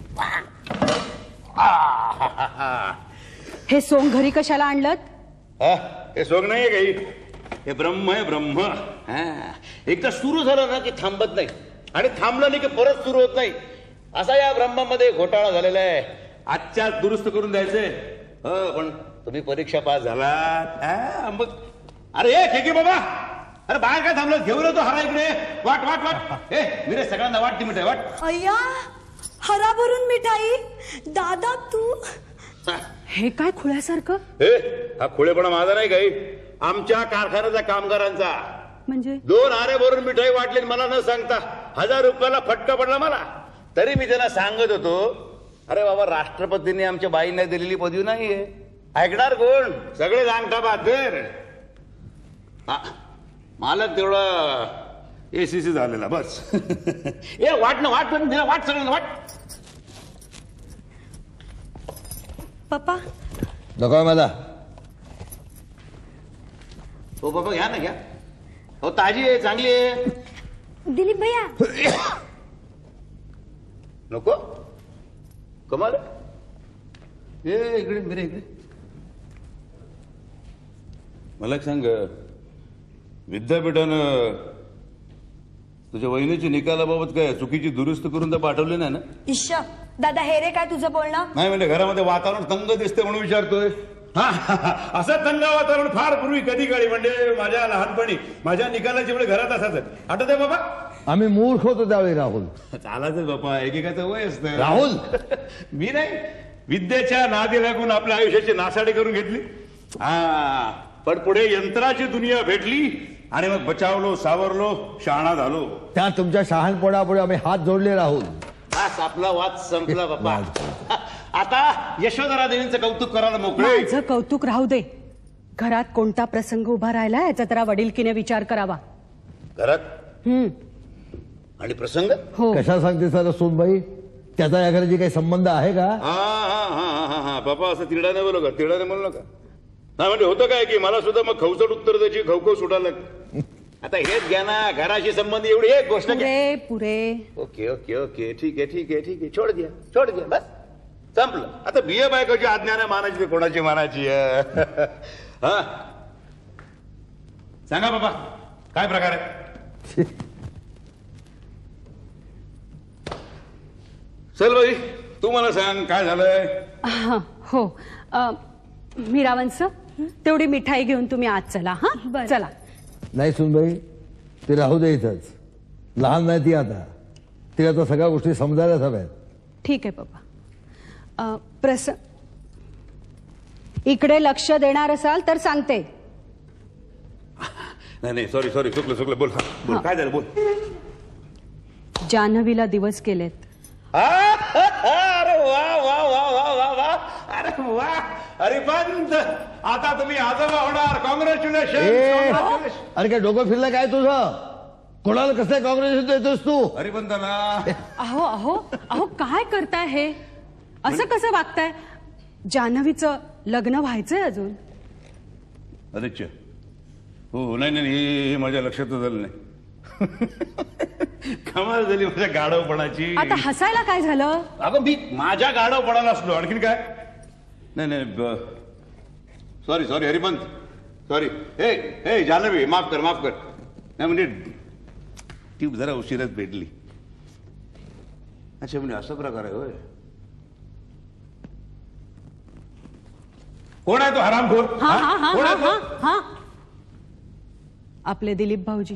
आ, हे सोंग घरी कशाला आणलं? हा, हे सोंग नाहीये काही. हे ब्रह्म आहे ब्रह्म. हा, एकदा सुरू झालं ना की थांबत नाही आणि थांबलं नाही की परत सुरू होत नाही. असा या ब्रह्मामध्ये घोटाळा झालेला आहे. आजच्या दुरुस्त करून द्यायचंय. हो पण तुम्ही परीक्षा पास झालात. हा, मग अरे हे खेकी बाबा, अरे बाहेर काय थांबलं? घेऊन येतो हरा इकडे. वाट वाट वाट. ए मिरे सगळ्यांना वाट ती मिठाई वाट. अय्या, हराभरून मिठाई. दादा तू हे काय खुळ्यासारखं? हे हा खुळेपणा माझा नाही काही, आमच्या कारखान्याच्या कामगारांचा. म्हणजे दोन आरे भरून मिठाई वाटली मला न सांगता हजार रुपयाला फटका पडला मला. तरी मी त्यांना सांगत होतो, अरे बाबा राष्ट्रपतींनी आमच्या बाईंना दिलेली पदवी नाहीये. ऐकणार कोण? सगळे जाणता बहादर. मालक तेवढा एसीसी झालेला बस. ए वाट ना वाट पण वाट सगळ्यांना वाट. पप्पा नको मला. हो बाबा घ्या ना घ्या. हो ताजी आहे चांगली आहे. दिलीप भैया नको कमाल. ए इकडे मिरे इकडे. मला एक सांग, विद्यापीठानं तुझ्या वहिनीची निकालाबाबत काय चुकीची दुरुस्त करून तर पाठवली नाही ना? ईश्या दादा, हे रे काय तुझं बोलणं? नाही म्हणजे घरामध्ये वातावरण तंग दिसते म्हणून विचारतोय. असं थंड वातावरण फार पूर्वी कधी काळी म्हणजे माझ्या लहानपणी माझ्या निकालाच्या वेळी घरात असायचं. आठवत आहे बाबा? आम्ही मूर्ख होतो त्यावेळी राहुल. चालायचं बापा, एकेकाचं वय असतं. राहुल मी नाही, विद्येच्या नादी लागून आपल्या आयुष्याची नासाडी करून घेतली. हा पण पुढे यंत्राची दुनिया भेटली आणि मग बचावलो, सावरलो, शहाणा झालो. त्या तुमच्या शहाणपणापुढे आम्ही हात जोडले राहुल. बस आपला वाद संपला बाबा. आता यशोधरा देवींचं कौतुक करायला मोकळे. माझं कौतुक राहू दे. घरात कोणता प्रसंग उभा राहिला याचा जरा वडीलकीने विचार करावा. घरात हम्म आणि प्रसंग हो. कशा सांगते सर सोनबाई? त्याचा या घराची काही संबंध आहे का? हा हा हा हा हा बाबा असं तिरडाने बोलू का? तिरडाने बोलू नका. नाही म्हणजे होतं काय की मला सुद्धा मग खवचट उत्तर द्यायची, खवखव सुटायला. आता हेच घ्या ना, घराशी संबंधी एवढी एक गोष्ट. पुरे पुरे ओके ओके ओके ठीक आहे ठीक आहे ठीक आहे. छोड द्या छोड द्या बस संपलं. आता बिये बायकोची आज्ञा नाही मानायची, कोणाची मानायची? हा सांगा बाबा काय प्रकार आहे? चल बाई तू मला सांग काय झालंय? हा, हो. अ, मीरावंश, तेवढी मिठाई घेऊन तुम्ही आज चला. हा बरं. चला. नाही सुनबाई, ती राहू दे इथंच. लहान नाही ती आता. तिला तर सगळ्या गोष्टी समजायलाच हव्यात. ठीक आहे पप्पा. अ, प्रस इकडे लक्ष देणार असाल तर सांगते. नाही नाही सॉरी सॉरी चुकलं चुकलं. बोल बोल काय झालं बोल. जान्हवीला दिवस केलेत. अरे वा वा वा वा वा वा. अरे वा. अरे पंत आता तुम्ही आजोबा होणार. कॉंग्रॅच्युलेशन. अरे काय डोकं फिरलं काय तुझं? कोणाला कसं काँग्रेस देतोस तू? अरे पंताना अहो अहो अहो काय करताय हे? असं कसं वागताय? जान्हवीचं लग्न व्हायचंय अजून. अच्छा हो. नाही नाही हे माझ्या लक्षातच झालं नाही. कमाल झाली माझ्या गाढवपणाची. आता हसायला काय झालं? अगं मी माझ्या गाढवपणाला असलो. आणखीन काय? नाही नाही सॉरी सॉरी हरिपंत सॉरी. ए ए जान्हवी माफ कर माफ कर. नाही म्हणजे ती जरा उशिराच भेटली. अच्छा म्हणजे असा प्रकार आहे होय. कोण आहे तो हरामखोर? हा हा हा कोण हा आहे हा तो? हा आपले दिलीप भाऊजी.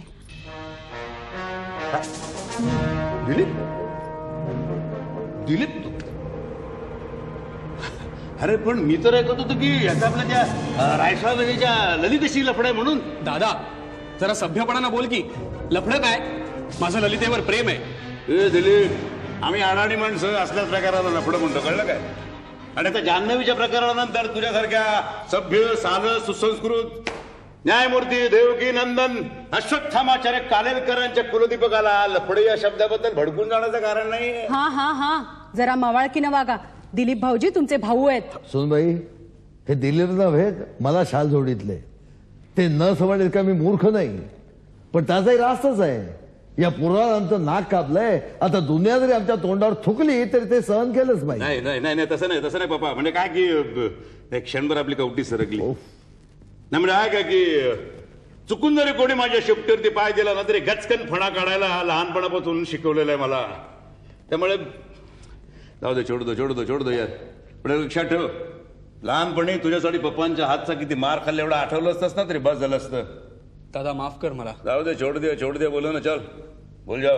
दिलीप दिलीप अरे पण मी तर ऐकत होतो की याचा आपल्या त्या अं, रायसाहेबांच्या ललितेशी लफड आहे म्हणून. दादा जरा सभ्यपणानं बोल की लफडं काय? माझं ललितेवर प्रेम आहे. ए दिलीप, आम्ही अडाणी माणसं असल्याच प्रकाराला लफडं म्हणतो, कळलं काय? आणि आता जान्हवीच्या प्रकारानंतर तुझ्यासारख्या सभ्य साल सुसंस्कृत न्यायमूर्ती देवकी नंदन अश्वत्थामाचार्य कालेलकरांच्या कुलदीपकाला लफडे या शब्दाबद्दल भडकून जाण्याचं कारण नाही. हा हा हा जरा मवाळकीनं वागा. दिलीप भाऊजी तुमचे भाऊ आहेत. सुनबाई, हे दिलेर नव्हे मला शाल जोडीतले. ते न समजेल का मी मूर्ख नाही, पण त्याचाही रास्तच आहे. या पुराला आमचं नाक कापलंय, आता दुनिया जरी आमच्या तोंडावर थुकली तरी ते सहन केलंच पाहिजे. नाही नाही नाही नाही, तसं नाही तसं नाही पप्पा. म्हणजे काय की अ, एक क्षणभर आपली कवटी सरकली नाही. म्हणजे आहे का की चुकून जरी कोणी माझ्या शेपटीवरती पाय दिला ना तरी गचकन फणा काढायला लहानपणापासून शिकवलेलं आहे मला. त्यामुळे जाऊ दे, छोड दो छोड दो छोड दो यार. पण लक्षात ठेव, लहानपणी तुझ्यासाठी पप्पांच्या हातचा किती मार खाल्ला एवढं आठवलं असतंस ना तरी बस झालं असतं. दादा माफ कर मला. जाऊ दे, छोड दे छोड दे, बोलो ना, चल बोल जाओ.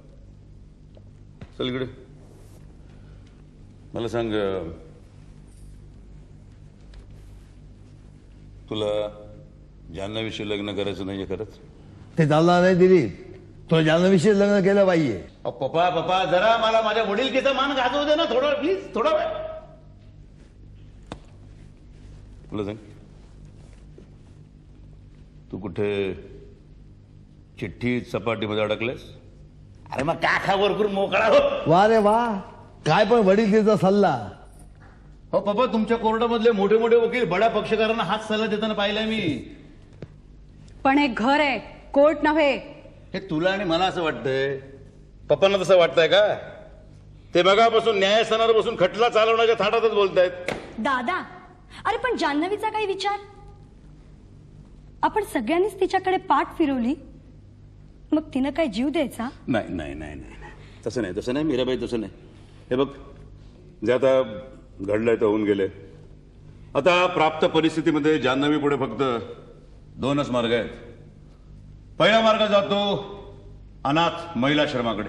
चल इकडे मला सांग, तुला जान्हवीशी लग्न करायचं नाहीये खरंच? ते चालणार नाही दिलीप. तुला जान्हवीशी लग्न केलं पाहिजे. अहो, पप्पा पप्पा जरा मला माझ्या वडीलकीचा मान गाजवू दे ना थोडा वेळ, प्लीज थोडा वेळ. तुला सांग, तू कुठे चिठ्ठी सपाटीमध्ये अडकलेस? अरे मग का खावर करून मोकळा हो. वा रे वा, काय पण वडीलकीचा सल्ला. हो पप्पा, तुमच्या कोर्टामधले मोठे मोठे वकील बड्या पक्षकारांना हाच सल्ला देताना पाहिलाय मी. पण एक घर आहे, कोर्ट नव्हे. हे तुला आणि मला असं वाटतंय, पप्पांना तसं वाटतंय का? ते बघापासून न्यायस्थानावर बसून खटला चालवण्याच्या थाटातच बोलतायत. दादा, अरे पण जान्हवीचा काही विचार? आपण सगळ्यांनीच तिच्याकडे पाठ फिरवली, मग तिनं काय जीव द्यायचा? नाही नाही नाही नाही, तसं नाही तसं नाही मीराबाई, तसं नाही. हे बघ, जे आता घडलंय तर होऊन गेले. आता प्राप्त परिस्थितीमध्ये जान्हवी पुढे फक्त दोनच मार्ग आहेत. पहिला मार्ग जातो अनाथ महिलाश्रमाकडे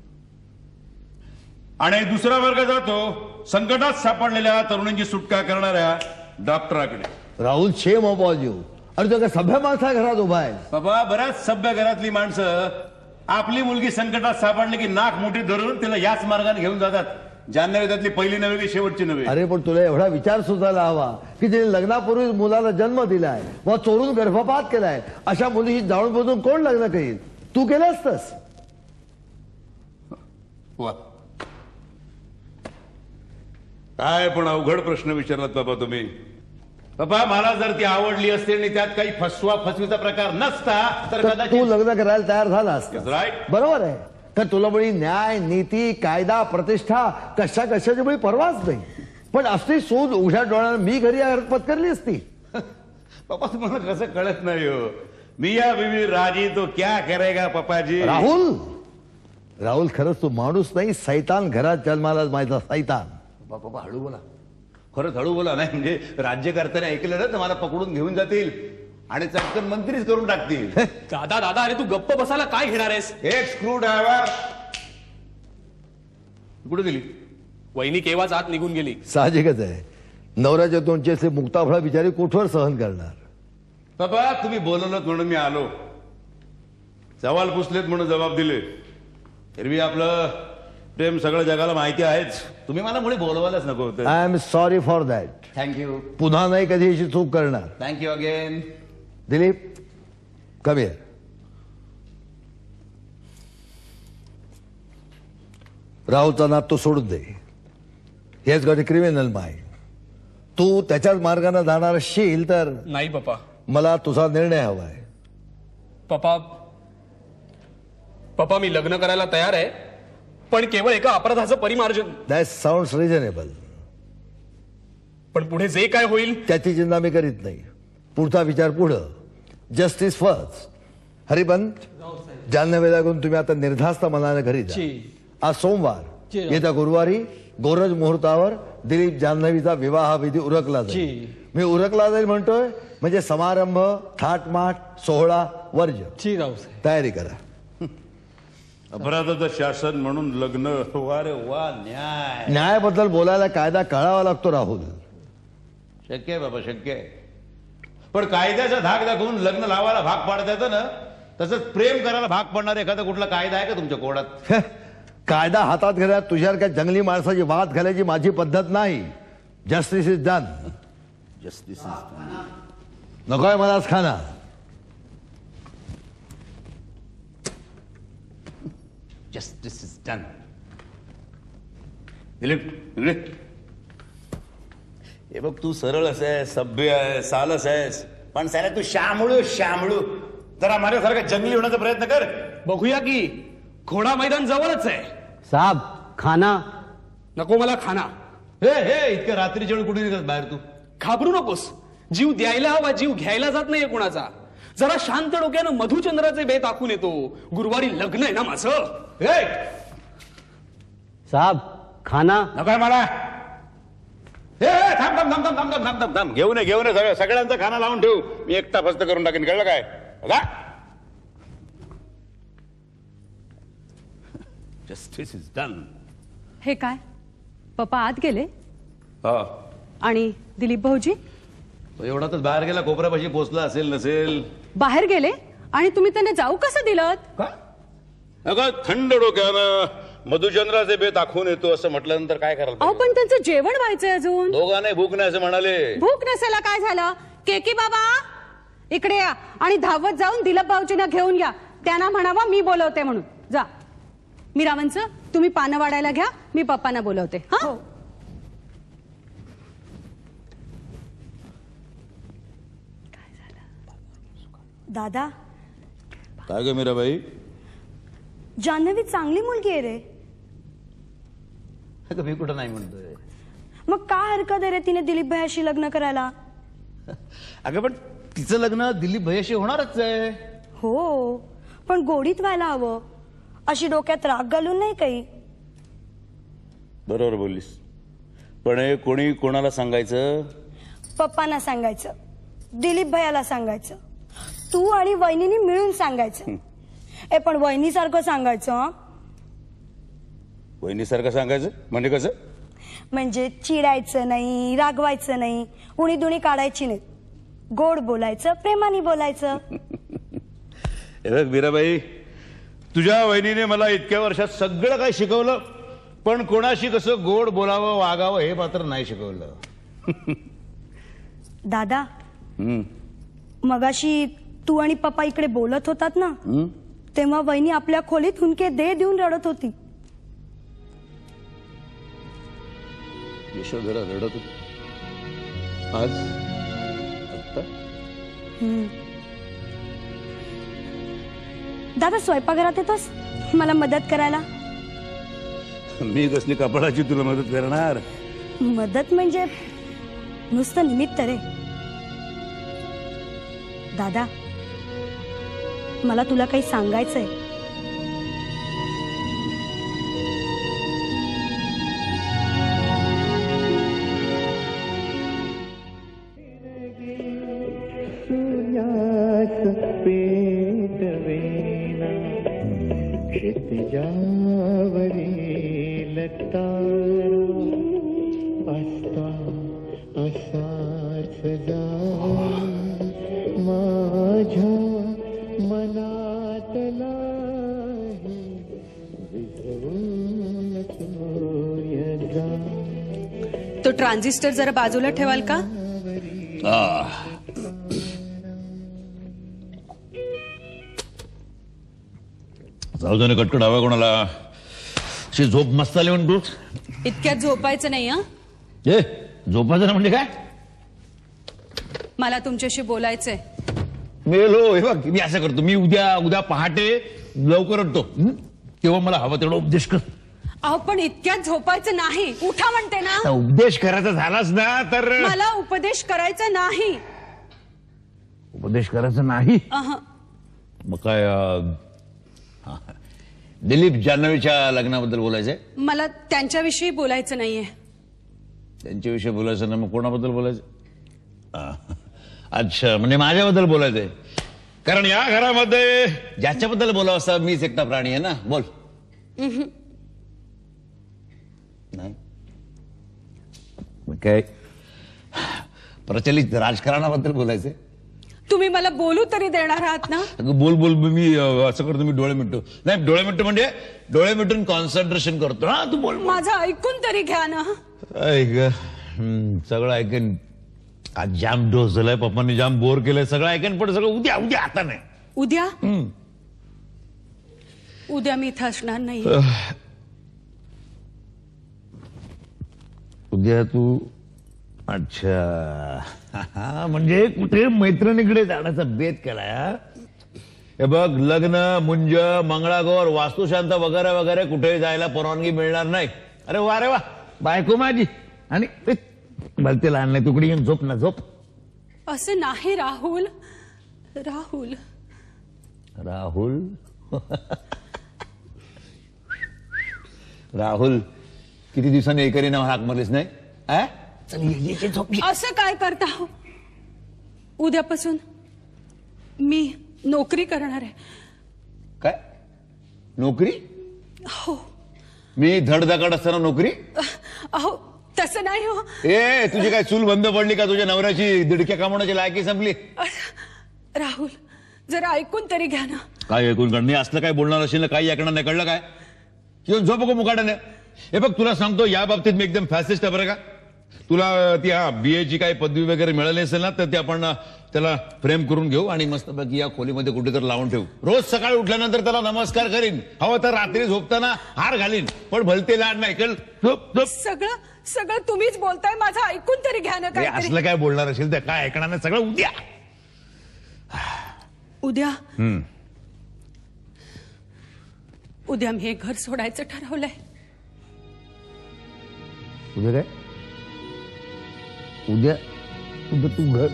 आणि दुसरा मार्ग जातो संकटात सापडलेल्या तरुणींची सुटका करणाऱ्या डॉक्टराकडे. राहुल, शेम ऑफ यू. अरे तो काय सभ्य माणसा घरात उभा आहे? बाबा, बऱ्याच सभ्य घरातली माणसं आपली मुलगी संकटात सापडली की नाक मोठी धरून तिला याच मार्गाने घेऊन जातात. जान्हवी त्यातली पहिली नव्हे की शेवटची नव्हे. अरे पण तुला एवढा विचार सुचायला हवा की तिने लग्नापूर्वी मुलाला जन्म दिलाय व चोरून गर्भपात केलाय. अशा मुलीशी जाऊन बसून कोण लग्न करील? तू केलं असतंस? वा, काय पण अवघड प्रश्न विचारलात बाबा तुम्ही. बाबा, मला जर ती आवडली असते आणि त्यात काही फसवा फसवीचा प्रकार नसता तर तर तू कदाचित. लग्न करायला तयार झाला असता. राईट. बरोबर आहे. तर तुला मुळी न्याय, नीती, कायदा, प्रतिष्ठा कशा कशाची मुळी परवाच नाही. पण असली सूद उघड्या डोळ्यानं मी घरी पत्करली असती. पप्पा, तुम्हाला कसं कळत नाही हो. मिया बीवी राजी तो क्या करेगा पप्पाजी. राहुल, राहुल खरंच तू माणूस नाही, सैतान घरात जन्माला माझा सैतान. बाबा हळू बोला, खरंच हळू बोला. नाही म्हणजे राज्यकर्त्याने ऐकलं ना तर मला पकडून घेऊन जातील आणि चटकन मंत्रीच करून टाकतील. दादा दादा, अरे तू गप्प बसायला काय घेणार आहेस? एक स्क्रू ड्रायव्हर कुठे गेली? वहिनी केव्हाच आत निघून गेली. साहजिकच आहे. नवऱ्याच्या तोंडचे मुक्ताफळा बिचारी कुठवर सहन करणार? बाबा, तुम्ही बोलवलं म्हणून मी आलो. सवाल पुसलेत म्हणून जबाब दिले. एरवी आपलं प्रेम सगळं जगाला माहिती आहेच. तुम्ही मला मुळे बोलवायलाच नको होतं. I am sorry for that. Thank you. पुन्हा नाही कधी अशी चूक करणार. Thank you again. Dilip, come here. राहुलचा नाद तो सोडून दे. He has got a criminal mind. तू त्याच्याच मार्गाने जाणार असशील तर नाही पप्पा. मला तुझा निर्णय हवाय. पप्पा पप्पा मी लग्न करायला तयार आहे, पण केवळ एका अपराधाचं परिमार्जन. That sounds reasonable. पण पुढे जे काय होईल त्याची चिंता मी करीत नाही. पुढचा विचार पुढं. Justice first. हरिबंत, जान्हवीला घेऊन तुम्ही आता निर्धास्त मनाने घरी जा. आज सोमवार, येत्या गुरुवारी गोरज मुहूर्तावर दिलीप जान्हवीचा विवाह विधी उरकला जाईल. मी उरकला जाईल म्हणतोय म्हणजे समारंभ, थाटमाट, सोहळा वर्ज. तयारी करा. अपराधाचं शासन म्हणून लग्न. वा रे वा, न्याय. न्यायाबद्दल बोलायला कायदा कळावा लागतो राहुल. शक्य आहे बाबा, शक्य आहे. पण कायद्याचा धाक दाखवून लग्न लावायला भाग पाडता येतं ना, तसंच प्रेम करायला भाग पडणारा एखादा कुठला कायदा आहे का तुमच्या कोर्टात? कायदा हातात घ्यायला तुझ्यासारख्या जंगली माणसाची वाद घालायची माझी पद्धत नाही. Justice is done. जस्टिस नकोय मलाच खाना. Justice is done. Dilip, Dilip, हे बघ, तू सरळ आहेस, सभ्य आहे, सालस आहेस, पण साला तू शामळू शामळू. जरा माझ्यासारखा जंगली होण्याचा प्रयत्न कर. बघूया की, घोडा मैदान जवळच आहे. साहब खाना. नको मला खाना. हे हे इतक्या रात्रीच्या वेळी कुठे निघत बाहेर तू? घाबरू नकोस. जीव द्यायला हवा, जीव घ्यायला जात नाहीये कुणाचा. जरा शांत डोक्यानं मधुचंद्राचे बेत आखून येतो. गुरुवारी लग्न आहे ना माझं. साहब खाना. नकोय मला. हे हे, थांब थांब थांब थांब थांब थांब थांब थांब घेऊन ये, घेऊन ये. सगळं सगळ्यांचा खाना लावून ठेवू. मी एकटा फस्त करून टाकेन, कळलं काय? Justice is done. हे काय पप्पा आत गेले हा, आणि दिलीप भाऊजी तो एवढा तर बाहेर गेला, कोपऱ्यापाशी पोहोचला असेल नसेल. बाहेर गेले आणि तुम्ही त्यांना जाऊ कसं दिलं? अगं थंड डोक्यानं मधुचंद्राचे बेत दाखवून येतो असं म्हटल्यानंतर काय करायला अहो पाहिजे? पण त्यांचं जेवण व्हायचंय अजून. दोघांना भूक नाही असं म्हणाले. भूक नसेला काय झालं? केकी बाबा इकडे या आणि धावत जाऊन दिलीप भाऊजींना घेऊन घ्या. त्यांना म्हणावा मी बोलवते म्हणून. जा. मी रावांचं, तुम्ही पानं वाढायला घ्या, मी पप्पांना बोलवते. हा दादा, काय ग मीराबाई? जान्हवी चांगली मुलगी आहे रे. अगं मी कुठं नाही म्हणतोय. मग काय हरकत आहे रे तिने दिलीप भैयाशी लग्न करायला? अगं पण तिचं लग्न दिलीप भैयाशी होणारच आहे. हो, पण गोडीत व्हायला हवं. अशी डोक्यात राग घालून नाही काही. बरोबर बोललीस. पण हे कोणी कोणाला सांगायचं? पप्पांना सांगायचं, दिलीप भैयाला सांगायचं, तू आणि वहिनीनी मिळून सांगायचं. ए पण वहिनीसारखं सांगायचं. हं? वहिनीसारखं सांगायचं म्हणजे कसं? म्हणजे चिडायचं नाही, रागवायचं नाही, उणी दुणी काढायची नाही. गोड बोलायचं, प्रेमाने बोलायचं. हे बघ मीराबाई, तुझ्या वहिनीने मला इतक्या वर्षात सगळं काय शिकवलं, पण कोणाशी कसं गोड बोलावं, वागावं हे मात्र नाही शिकवलं. दादा, हम्म, मगाशी तू आणि पप्पा इकडे बोलत होतात ना, हम्म. तेव्हा वहिनी आपल्या खोलीत हुंके दे देऊन रडत होती. यशोधरा रडत होती आज? आत्ता? हम्म. दादा, स्वयंपाकघरात येतोस मला मदत करायला? मी कसली कपाळाची तुला मदत करणार? मदत म्हणजे नुसतं निमित्त रे. दादा, मला तुला काही सांगायचंय. तो ट्रान्झिस्टर जरा बाजूला ठेवाल का? जाऊ दे ना, कटकट हवा कोणाला. अशी झोप मस्त आली म्हणून तू इतक्यात झोपायचं नाही. हा ए झोपायचं ना म्हणजे काय? मला तुमच्याशी बोलायचंय. मेलो. हे बघ, मी असं करतो, मी उद्या उद्या पहाटे लवकर उठतो, तेव्हा मला हवा तेवढा उपदेश कर. अहो पण इतक्यात झोपायचं नाही. उठा म्हणते ना. उपदेश करायचा झालाच ना तर. मला उपदेश करायचा नाही. उपदेश करायचा नाही? अहं. मग काय अं, हा. दिलीप जान्हवीच्या लग्नाबद्दल बोलायचंय? मला त्यांच्याविषयी बोलायचं नाहीये. त्यांच्याविषयी बोलायचं ना, मग कोणाबद्दल बोलायचं? हा. अच्छा, म्हणजे माझ्याबद्दल बोलायचंय. कारण या घरामध्ये ज्याच्याबद्दल बोलावं असं मीच एकटा प्राणी आहे ना. बोल. नाही मग काय? प्रचलित राजकारणाबद्दल बोलायचंय. तुम्ही मला बोलू तरी देणार आहात ना? अगं बोल बोल मी अं, असं करतो, मी डोळे मिटतो. नाही डोळे मिटतो म्हणजे डोळे मिटून कॉन्सन्ट्रेशन करतो. हा तू बोल. माझं ऐकून तरी घ्या ना. ऐक हं, सगळं ऐकेन. आज जाम डोस झालाय, पप्पांनी जाम बोर केलंय. सगळं ऐकेन पण सगळं उद्या उद्या आता नाही. उद्या हं. उद्या मी इथं असणार नाही. उद्या तू अच्छा म्हणजे कुठे मैत्रिणीकडे जाण्याचा बेत केलाय. हा? हे बघ, लग्न मुंज मंगळागौर वास्तुशांत वगैरे वगैरे कुठे जायला परवानगी मिळणार नाही. अरे वा रे वा, बायको माझी आणि भलते लहान नाही. तुकडी घेऊन झोप ना, झोप. असं नाही राहुल. राहुल राहुल राहुल किती दिवसांनी एकरी नाव हाक मारलीस नाही. आ? चल ये, ये, ये, झोप ये. असं काय करता हो? उद्यापासून मी नोकरी करणार आहे. काय नोकरी? हो. मी धडधकड असताना नोकरी? अहो तसं नाही हो. ए तुझी काय चूल बंद पडली का? तुझ्या नवऱ्याची दिडक्या कामवण्याची लायकी संपली? राहुल जरा ऐकून तरी घ्या ना. काय ऐकून काढ? मी असलं काय बोलणार असेल ना, काही ऐकणार नाही, कळलं काय? किंवा झोप नको मुकाट्याने. हे बघ तुला सांगतो, या बाबतीत मी एकदम फॅसिस्ट आहे बरं का. तुला ती हा बीएची काही पदवी वगैरे मिळाली असेल ना, तर ते आपण त्याला फ्रेम करून घेऊ आणि मस्तपैकी या खोलीमध्ये कुठेतरी लावून ठेवू. रोज सकाळी उठल्यानंतर त्याला नमस्कार करीन. हवं तर रात्री झोपताना हार घालीन, पण भलते लाड नाही. कळ? झोप झोप. सगळं सगळं तुम्हीच बोलताय, माझं ऐकून तरी घ्या ना. हे काय असलं काय बोलणार असेल तर काय ऐकणार नाही. सगळं उद्या उद्या हम्म उद्या मी हे घर सोडायचं ठरवलंय. उद्या काय? उद्या उद्या तू घर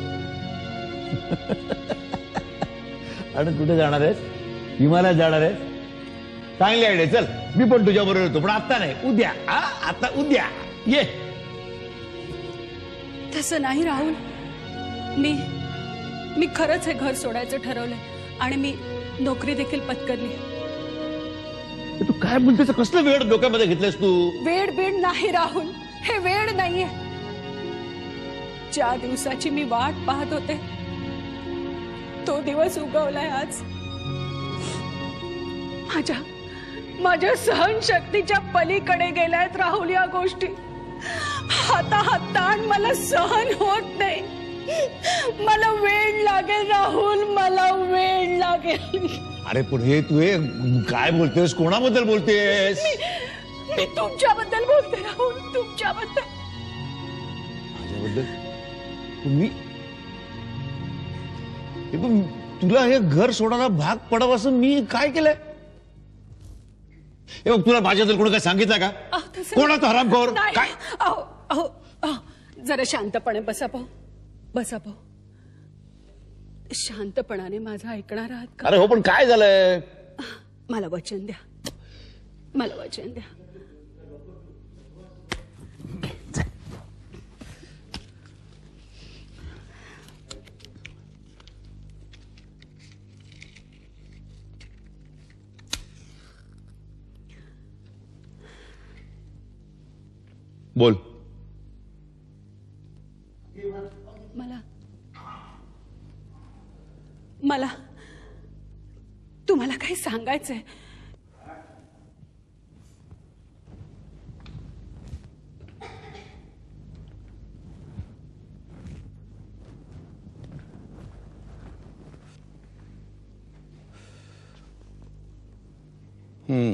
आणि कुठे जाणार आहेस? हिमालयात जाणार आहेस? चांगली आयडिया. चल मी पण तुझ्या बरोबर येतो, पण आता नाही, उद्या. आ? आता उद्या ये. तसं नाही राहुल. मी मी खरंच हे घर सोडायचं ठरवलंय आणि मी नोकरी देखील पत्करली. तू काय बोलतेस? कसलं वेळ डोक्यामध्ये घेतलंस तू? वेड बीड नाही राहुल, हे वेड नाहीये. ज्या दिवसाची मी वाट पाहत होते तो दिवस उगवलाय आज. माझ्या माझ्या सहनशक्तीच्या पलीकडे गेल्यात राहुल या गोष्टी. आता हा ताण मला सहन होत नाही. मला वेळ लागेल राहुल, मला वेळ लागेल. अरे पण हे तू हे काय बोलतेस? कोणाबद्दल बोलतेस? मी तुमच्याबद्दल बोलते राहुल, तुमच्याबद्दल. माझ्याबद्दल? तुम्ही तुला हे घर सोडायला भाग पडावं असं मी काय केलंय? हे बघ, तुला माझ्याबद्दल कोणी काय सांगितलं का? कोणाचा हरामखोर? काय? अहो अहो अहो जरा शांतपणे बसा भाऊ, बसा भाऊ. शांतपणाने माझं ऐकणार आहात का? अरे हो, पण काय झालंय? मला वचन द्या, मला वचन द्या. बोल. मला मला तुम्हाला काही सांगायचंय. हम्म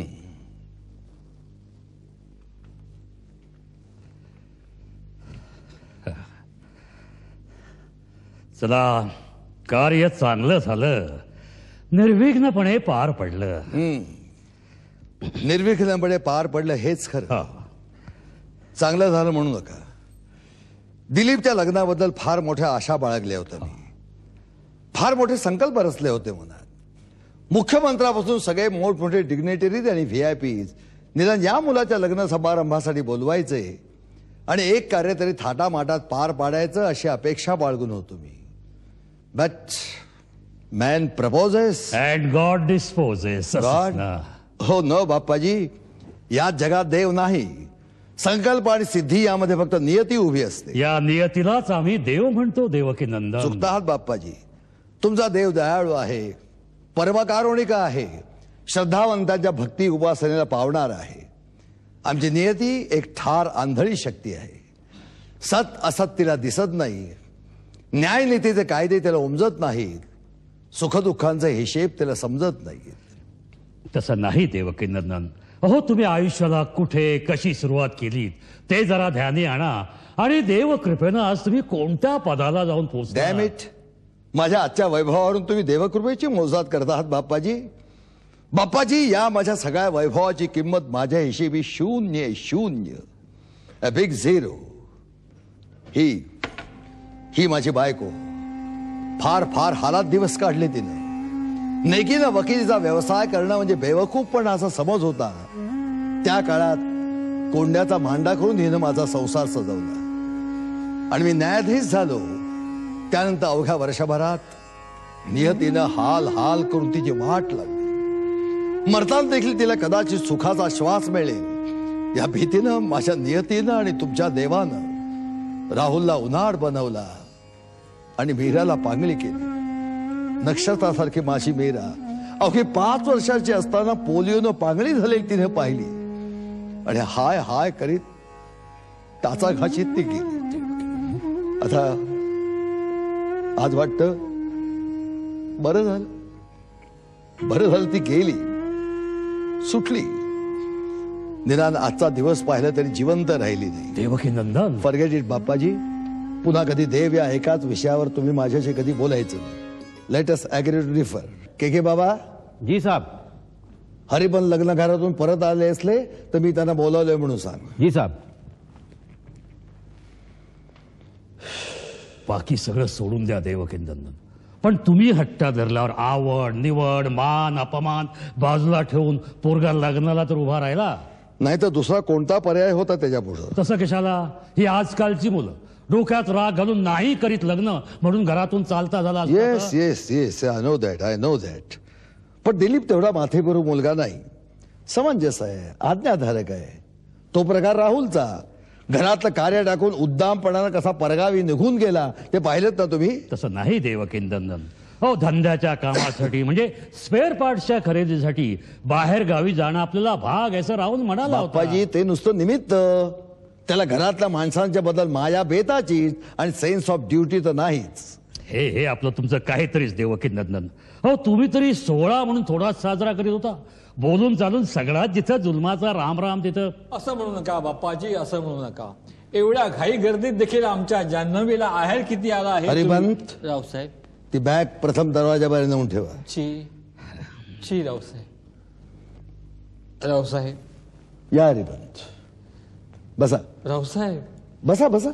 चला, कार्य चांगलं झालं, निर्विघ्नपणे पार पडलं. निर्विघ्नपणे पार पडलं हेच खरं. चांगलं झालं म्हणू नका. दिलीपच्या लग्नाबद्दल फार मोठ्या आशा बाळगल्या होत्या मी. फार मोठे संकल्प रचले होते मनात. मुख्यमंत्र्यापासून सगळे मोठमोठे डिग्नेटरीज आणि व्ही आय पीज निदान या मुलाच्या लग्न समारंभासाठी बोलवायचे आणि एक कार्य तरी थाटामाटात पार पाडायचं अशी अपेक्षा बाळगून होतो मी. But man proposes and god disposes. God? हो न बाप्पाजी, या जगात देव नाही, संकल्प आणि सिद्धी यामध्ये फक्त नियती उभी असते. या नियतीलाच आम्ही देव म्हणतो देवकी नंदन. चुकता आहात बाप्पाजी. तुमचा देव दयाळू आहे, परमकारुणिक आहे, श्रद्धावंतांच्या भक्ती उपासनेला पावणार आहे. आमची नियती एक ठार आंधळी शक्ती आहे. सत असत तिला दिसत नाही, न्यायनीतीचे कायदे त्याला उमजत नाहीत, सुखदुःखांचे हिशेब त्याला समजत नाहीत. तसं नाही देवकी नंदन. अहो तुम्ही आयुष्याला कुठे कशी सुरुवात केली ते जरा ध्यानी आणा आणि देव कृपेनं आज तुम्ही कोणत्या पदाला जाऊन पोहोचला. डॅम इट, माझ्या आजच्या वैभवावरून तुम्ही देवकृपेची मोजात करत आहात बाप्पाजी. बाप्पाजी, या माझ्या सगळ्या वैभवाची किंमत माझ्या हिशेबी शून्य शून्य, अ बिग झिरो. ही ही माझी बायको. फार फार हालात दिवस काढले तिने. नेकीनं वकिलीचा व्यवसाय करणं म्हणजे बेवकूफ पण असा समज होता. त्या काळात कोंड्याचा मांडा करून हिनं माझा संसार सजवला आणि मी न्यायाधीश झालो. त्यानंतर अवघ्या वर्षभरात नियतीनं हाल हाल करून तिची वाट लागली. मरताना देखील तिला कदाचित सुखाचा श्वास मिळेल या भीतीनं माझ्या नियतीनं आणि तुमच्या देवानं राहुलला उन्हाळ बनवला आणि मीराला पांगळी केली. नक्षत्रासारखी माझी मीरा अवघी पाच वर्षाची असताना पोलिओनं पांगळी झालेली तिने पाहिली आणि हाय हाय करीत टाचा घाशीत ती गेली. आता आज वाटतं बरं झालं, बरं झालं ती गेली, सुटली. निदान आजचा दिवस पाहिला तरी जिवंत राहिली नाही. Devaki Nandan, forget it Bappaji. पुन्हा कधी देव या एकाच विषयावर तुम्ही माझ्याशी कधी बोलायचं नाही. Let us agree to differ. के के बाबा. जी साहब. हरिपण लग्न घरातून परत आले असले तर मी त्यांना बोलावलंय म्हणून सांग. जी साहब. बाकी सगळं सोडून द्या देवकी नंदन, पण तुम्ही हट्टा धरल्यावर आवड निवड मान अपमान बाजूला ठेवून पोरगा लग्नाला तर उभा राहिला. नाही तर दुसरा कोणता पर्याय होता त्याच्या पुढं. तसं कशाला. ही आजकालची मुलं डोक्यात राग घालून नाही करीत लग्न म्हणून घरातून चालता झाला. Yes yes yes I know that I know that. पण दिलीप तेवढा माथेभरू मुलगा नाही. समंजस आहे, आज्ञाधारक आहे. तो प्रकार राहुलचा. घरातलं कार्य टाकून उद्दामपणानं कसा परगावी निघून गेला ते पाहिलं ना तुम्ही. तसं नाही देवकी नंदन. हो धंद्याच्या कामासाठी म्हणजे स्पेअर पार्टच्या खरेदीसाठी बाहेर गावी जाणं आपल्याला भाग असं राहुल म्हणाला होता. बाप्पाजी, ते नुसतं निमित्त. त्याला घरातल्या माणसांच्या बद्दल माया बेताचीच आणि सेन्स ऑफ ड्युटी तर नाहीच. हे हे आपलं तुमचं काहीतरीच देवकी नंदन. हो तुम्ही तरी सोहळा म्हणून थोडाच साजरा करीत होता. बोलून चालून सगळ्यात जिथं जुलमाचा राम राम तिथं. असं म्हणू नका बाप्पाजी, असं म्हणू नका. एवढ्या घाई गर्दीत देखील आमच्या जान्हवीला आहेर किती आला आहे. हरिबंत, रावसाहेब ती बॅग प्रथम दरवाजा बाहेर नेऊन ठेवा. ची ची रावसाहेब. रावसाहेब या हरिबंत, बसा. रावसाहेब बसा बसा.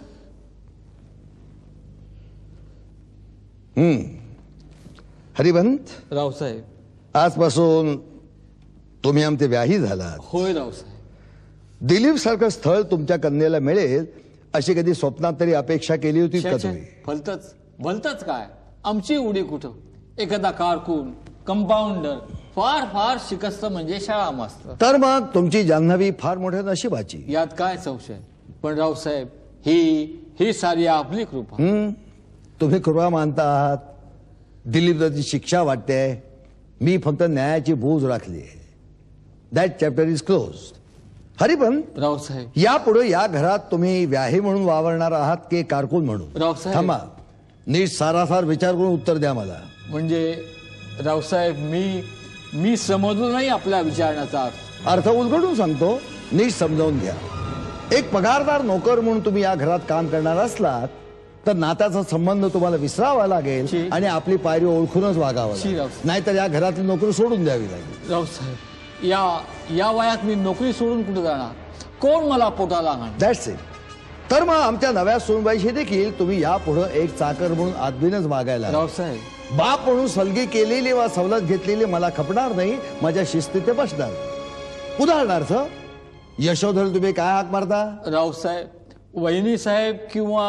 हम्म हरिबंत, रावसाहेब आजपासून तुम्ही आमचे व्याही झालात. होय रावसाहेब. दिलीप सारखं स्थळ तुमच्या कन्येला मिळेल अशी कधी स्वप्नात तरी अपेक्षा केली होती का तुम्ही? भलतच भलतच काय. आमची उडी कुठं. एखादा कारकून कंपाऊंडर फार फार शिकस्त म्हणजे शाळा मास्तर. तर मग तुमची जान्हवी फार मोठ्या नशिबाची. यात काय संशय. पण रावसाहेब ही ही सारी आपली कृपा. हम्म तुम्ही कृपा मानता आहात. दिलीपची शिक्षा वाटते. मी फक्त न्यायाची बोज राखली आहे. That chapter is close. Haripant, Raosaheb यापुढे या घरात तुम्ही व्याही म्हणून वावरणार आहात की कारकून म्हणून? रावसाहेब थांबा, नीट सारासार विचार करून उत्तर द्या मला. म्हणजे रावसाहेब मी मी समजलो नाही आपल्या विचारण्याचा अर्थ. अर्थ उलगडून सांगतो, नीट समजावून घ्या. एक पगारदार नोकर म्हणून तुम्ही या घरात काम करणार असलात तर नात्याचा संबंध तुम्हाला विसरावा लागेल आणि आपली पायरी ओळखूनच वागावं लागेल. नाहीतर या घरातली नोकरी सोडून द्यावी लागेल. रावसाहेब या या वयात मी नोकरी सोडून कुठे जाणार. कोण मला पोटाला आणणार. That's it. तर मग आमच्या नव्या सोनबाईशी देखील तुम्ही यापुढे एक चाकर म्हणून आदबीनच वागायला. रावसाहेब बाप म्हणून सलगी केलेली वा सवलत घेतलेली मला खपणार नाही. माझ्या शिस्तीत ते बसणार. उदाहरणार्थ यशोधर तुम्ही काय हाक मारता? रावसाहेब वहिनी साहेब किंवा.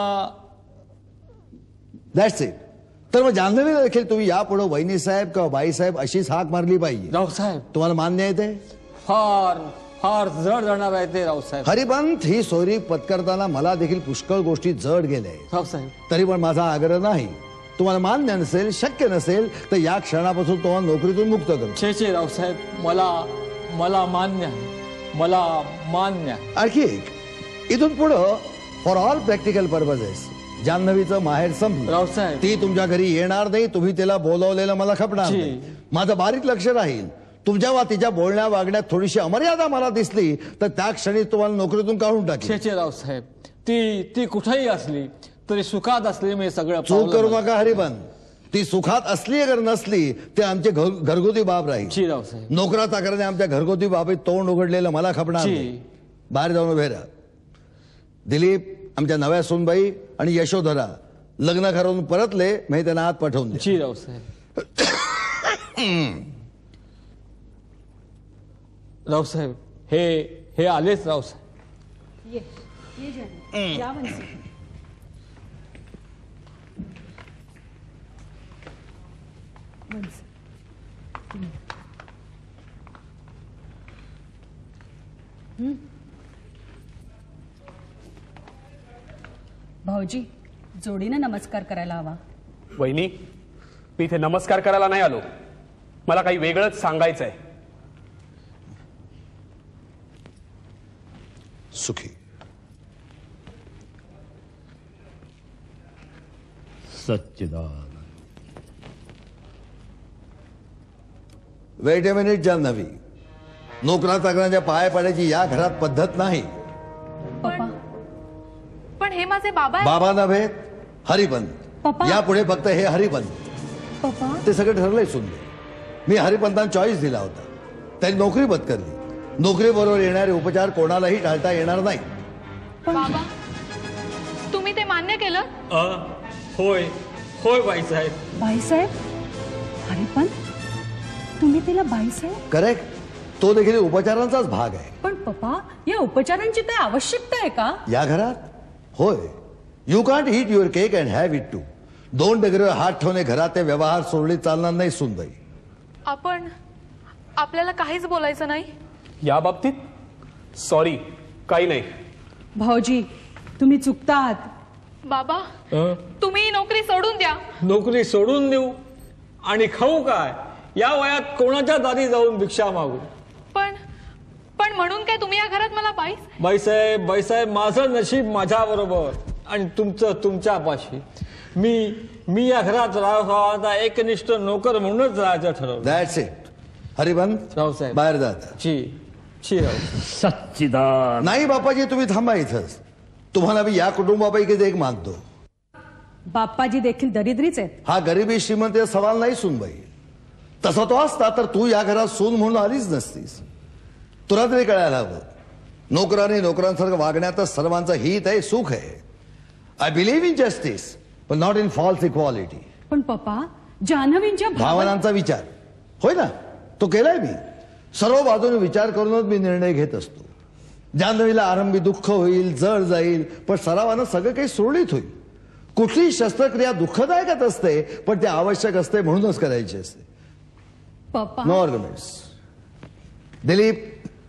That's it. तर मग जान्हवीला देखील तुम्ही यापुढे वहिनी साहेब किंवा बाई साहेब अशीच हाक मारली पाहिजे. रावसाहेब तुम्हाला मान्य आहे ते? फार फार जड जाणार आहे ते रावसाहेब. हरिपंत, ही सोयरी पत्करताना मला देखील पुष्कळ गोष्टी जड गेल्या आहेत. रावसाहेब तरी पण माझा आग्रह नाही, तुम्हाला मान्य नसेल, शक्य नसेल तर या क्षणापासून तुम्हाला नोकरीतून मुक्त करू. छे छे रावसाहेब, मला मला मान्य आहे, मला मान्य आहे. आणखी एक, इथून पुढं फॉर ऑल प्रॅक्टिकल पर्पजेस जान्हवीचं माहेर संपलं. रावसाहेब ती तुमच्या घरी येणार नाही, तुम्ही तिला बोलवलेलं मला खपणार जी. नाही. माझं बारीक लक्ष राहील. तुमच्या वा तिच्या बोलण्या वागण्यात थोडीशी अमर्यादा मला दिसली तर त्या क्षणी तुम्हाला नोकरीतून काढून टाकेल. छे छे रावसाहेब, ती ती कुठेही असली तरी सुखात असली मी सगळं चूक पावलं करू मला. नका हरिबंद. ती सुखात असली अगर नसली ते आमचे घर- घरगुती बाब राहील. जी रावसाहेब. नोकरा चाकराने आमच्या घरगुती बाबीत तोंड उघडलेलं मला खपणार जी. नाही. बाहेर जाऊन उभे राहा. दिलीप, आमच्या नव्या सोनबाई आणि यशोधरा लग्न करून परतले, मी त्यांना आत पाठवून दे. जी रावसाहेब. रावसाहेब, हे हे आलेच रावसाहेब. भाऊजी, जोडीने नमस्कार करायला हवा. वहिनी, मी इथे नमस्कार करायला नाही आलो, मला काही वेगळंच सांगायचं आहे. सुखी. Sachchidanand. Wait a minute Janhavi, नोकरा चाकरांच्या पाया पडायची या घरात पद्धत नाही. पप्पा, पण हे माझे बाबा आहेत. बाबा नव्हे, हरिपंत. पप्पा. यापुढे फक्त हे हरिपंत. पप्पा, ते सगळं ठरलंय सुंदर. मी हरिपंतांना चॉईस दिला होता, त्यांनी नोकरी पत्करली. नोकरी बरोबर येणारे उपचार कोणालाही टाळता येणार नाही. बाबा, तुम्ही ते मान्य केलं? अ, होय होय बाईसाहेब. बाईसाहेब? अरे पण तुम्ही तिला बाईसाहेब? करेक्ट. तो देखील उपचारांचाच भाग आहे. पण पप्पा, या उपचारांची काय आवश्यकता आहे का या घरात? होय. You can't eat your cake and have it too. दोन डगरीवर हात ठेवणे घरात ते व्यवहार सोडले चालणार नाही सुंदई. आपण आपल्याला काहीच बोलायचं नाही. या बाबतीत सॉरी, काही नाही. भाऊजी, तुम्ही चुकतात. बाबा, अ, तुम्ही ही नोकरी सोडून द्या. नोकरी सोडून देऊ आणि खाऊ काय? या वयात कोणाच्या दारी जाऊन भिक्षा मागू? पण पण म्हणून काय तुम्ही या घरात मला बाई? बाईसाहेब बाईसाहेब, माझं नशीब माझ्या बरोबर आणि तुमचं तुमच्यापाशी. मी मी या घरात राहावा एकनिष्ठ नोकर म्हणूनच राहायचं ठरवलं. That's it. हरिबंत, रावसाहेब. बाहेर जाता. ची ची रावसाहेब. सच्चिदानंद. नाही बापाजी, तुम्ही थांबा इथंच. तुम्हाला मी या कुटुंबापैकीच एक मानतो. बाप्पाजी देखील दरिद्रीच आहेत. हा गरिबी श्रीमंती सवाल नाही सुनबाई. तसा तो असता तर तू या घरात सून म्हणून आलीच नसतीस. तुला तरी कळायला हवं, नोकराने नोकरांसारखं वागण्यातच सर्वांचं हित आहे, सुख आहे. आय बिलीव्ह इन जस्टिस पण नॉट इन फॉल्स इक्वालिटी. पण पप्पा, जान्हवींच्या भावना भावनांचा विचार होय ना, तो केलाय मी. सर्व बाजूने विचार करूनच मी निर्णय घेत असतो. जान्हवीला आरंभी दुःख होईल, जड जाईल, पण सरावानं सगळं काही सुरळीत होईल. कुठलीही शस्त्रक्रिया दुःखदायकच असते, पण ते आवश्यक असते म्हणूनच करायची असते. पप्पा, no arguments. Dilip,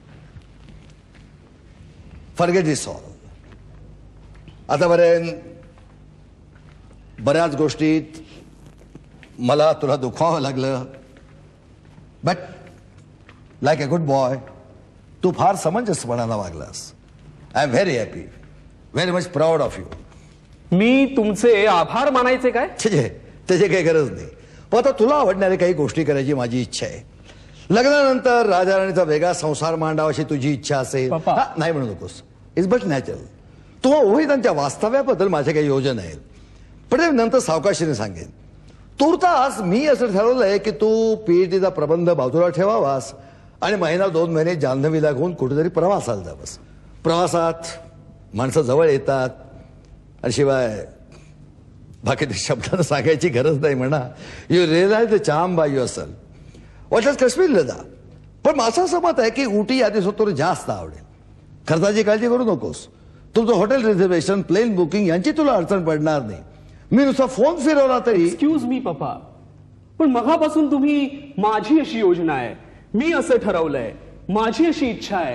forget this all. आतापर्यंत बऱ्याच गोष्टीत मला तुला दुखावं लागलं, but like a good boy तू फार समंजसपणानं वागलास. I am very happy, very much proud of you. मी तुमचे आभार मानायचे काय? त्याचे त्याची काही गरज नाही. पण आता तुला आवडणाऱ्या काही गोष्टी करायची माझी इच्छा आहे. लग्नानंतर राजाराणीचा वेगळा संसार मांडावा अशी तुझी इच्छा असेल. पप्पा. हा, नाही म्हणू नकोस. It's but natural. तुम्हा ओहितांच्या वास्तव्याबद्दल माझ्या काही योजना आहेत, पण ते नंतर सावकाशीने सांगेन. तूर्तास मी असं ठरवलंय की तू पीएचडीचा प्रबंध बाजूला ठेवावास आणि महिना दोन महिने जान्हवीला घेऊन कुठेतरी प्रवासाला जावंस. प्रवासात माणसं जवळ येतात आणि शिवाय बाकी ते शब्दानं सांगायची गरज नाही म्हणा. You realise the charm by yourself. वाटल्यास काश्मीरला जा, पण माझं असं मत आहे की उटी यादी स्वतः जास्त आवडेल. खर्चाची काळजी करू नकोस. तुमचं हॉटेल रिझर्वेशन, प्लेन बुकिंग यांची तुला अडचण पडणार नाही. मी नुसता फोन फिरवला तरी. एक्सक्यूज मी पप्पा, पण मगापासून तुम्ही माझी अशी योजना आहे, मी असं ठरवलंय, माझी अशी इच्छा आहे,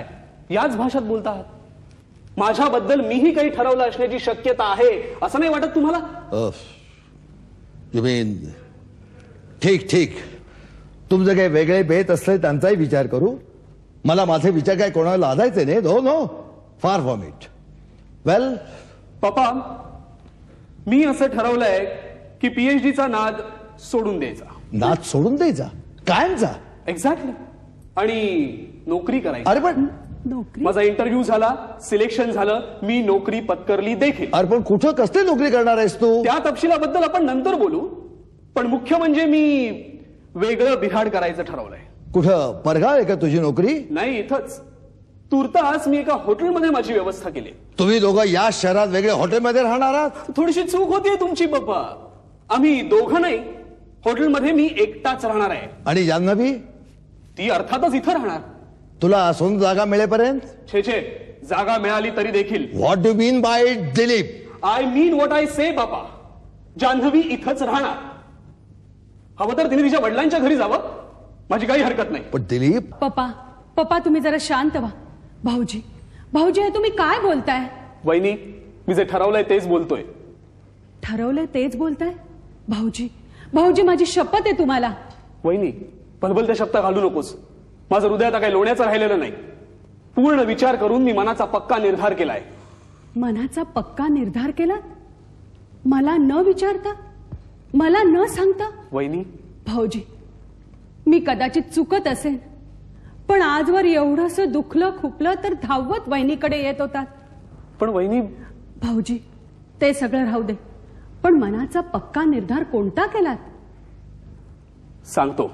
याच भाषेत बोलता आहात. माझ्याबद्दल मीही काही ठरवलं असण्याची शक्यता आहे असं नाही वाटत तुम्हाला? यू मीन ठीक ठीक, तुमचे काही वेगळे बेत असले त्यांचाही विचार करू. मला माझे विचार काय कोणाला लादायचे नाही. No no, far from it. Well पप्पा, मी असं ठरवलंय की पीएचडीचा नाद सोडून द्यायचा. नाद सोडून द्यायचा? कायमचा? एक्झॅक्टली. आणि नोकरी करायची. अरे पण नोकरी? माझा इंटरव्ह्यू झाला, सिलेक्शन झालं, मी नोकरी पत्करली देखील. अरे पण कुठं कसली नोकरी करणार आहेस तू? त्या तपशिलाबद्दल आपण नंतर बोलू. पण मुख्य म्हणजे मी वेगळं बिहाड करायचं ठरवलंय. कुठं परगाव आहे का तुझी नोकरी? नाही, इथंच. तुर्तास मी एका हॉटेलमध्ये माझी व्यवस्था केली. तुम्ही दोघं या शहरात वेगळ्या हॉटेलमध्ये राहणार आहात? थोडीशी चूक होतीये तुमची पप्पा. आम्ही दोघं नाही, हॉटेलमध्ये मी एकटाच राहणार आहे. आणि जान्हवी? ती अर्थातच इथं राहणार. तुला सोन जागा मिळेपर्यंत? छे छे, जागा मिळाली तरी देखील. What do mean by it Dilip? I mean what I say बापा. जान्हवी इथंच राहणार. हवं तर तिने तिच्या वडिलांच्या घरी जावं, माझी काही हरकत नाही. पण दिलीप. पप्पा पप्पा तुम्ही जरा शांत व्हा. भाऊजी भाऊजी हे तुम्ही काय बोलताय? वहिनी, मी जे ठरवलंय तेच बोलतोय. ठरवलंय तेच बोलताय? भाऊजी भाऊजी माझी शपथ आहे तुम्हाला. वहिनी, भलभलत्या शब्द घालू नकोस. माझं हृदय आता काही लोण्याचं राहिलेलं नाही. पूर्ण विचार करून मी मनाचा पक्का निर्धार केलाय. मनाचा पक्का निर्धार केला? मला न विचारता, मला न सांगता? वहिनी. भाऊजी, मी कदाचित चुकत असेल, पण आजवर एवढंसं दुखलं खुपलं तर धावत वहिनीकडे येत होतात. पण वहिनी. भाऊजी, ते सगळं राहू दे, पण मनाचा पक्का निर्धार कोणता केलात? सांगतो.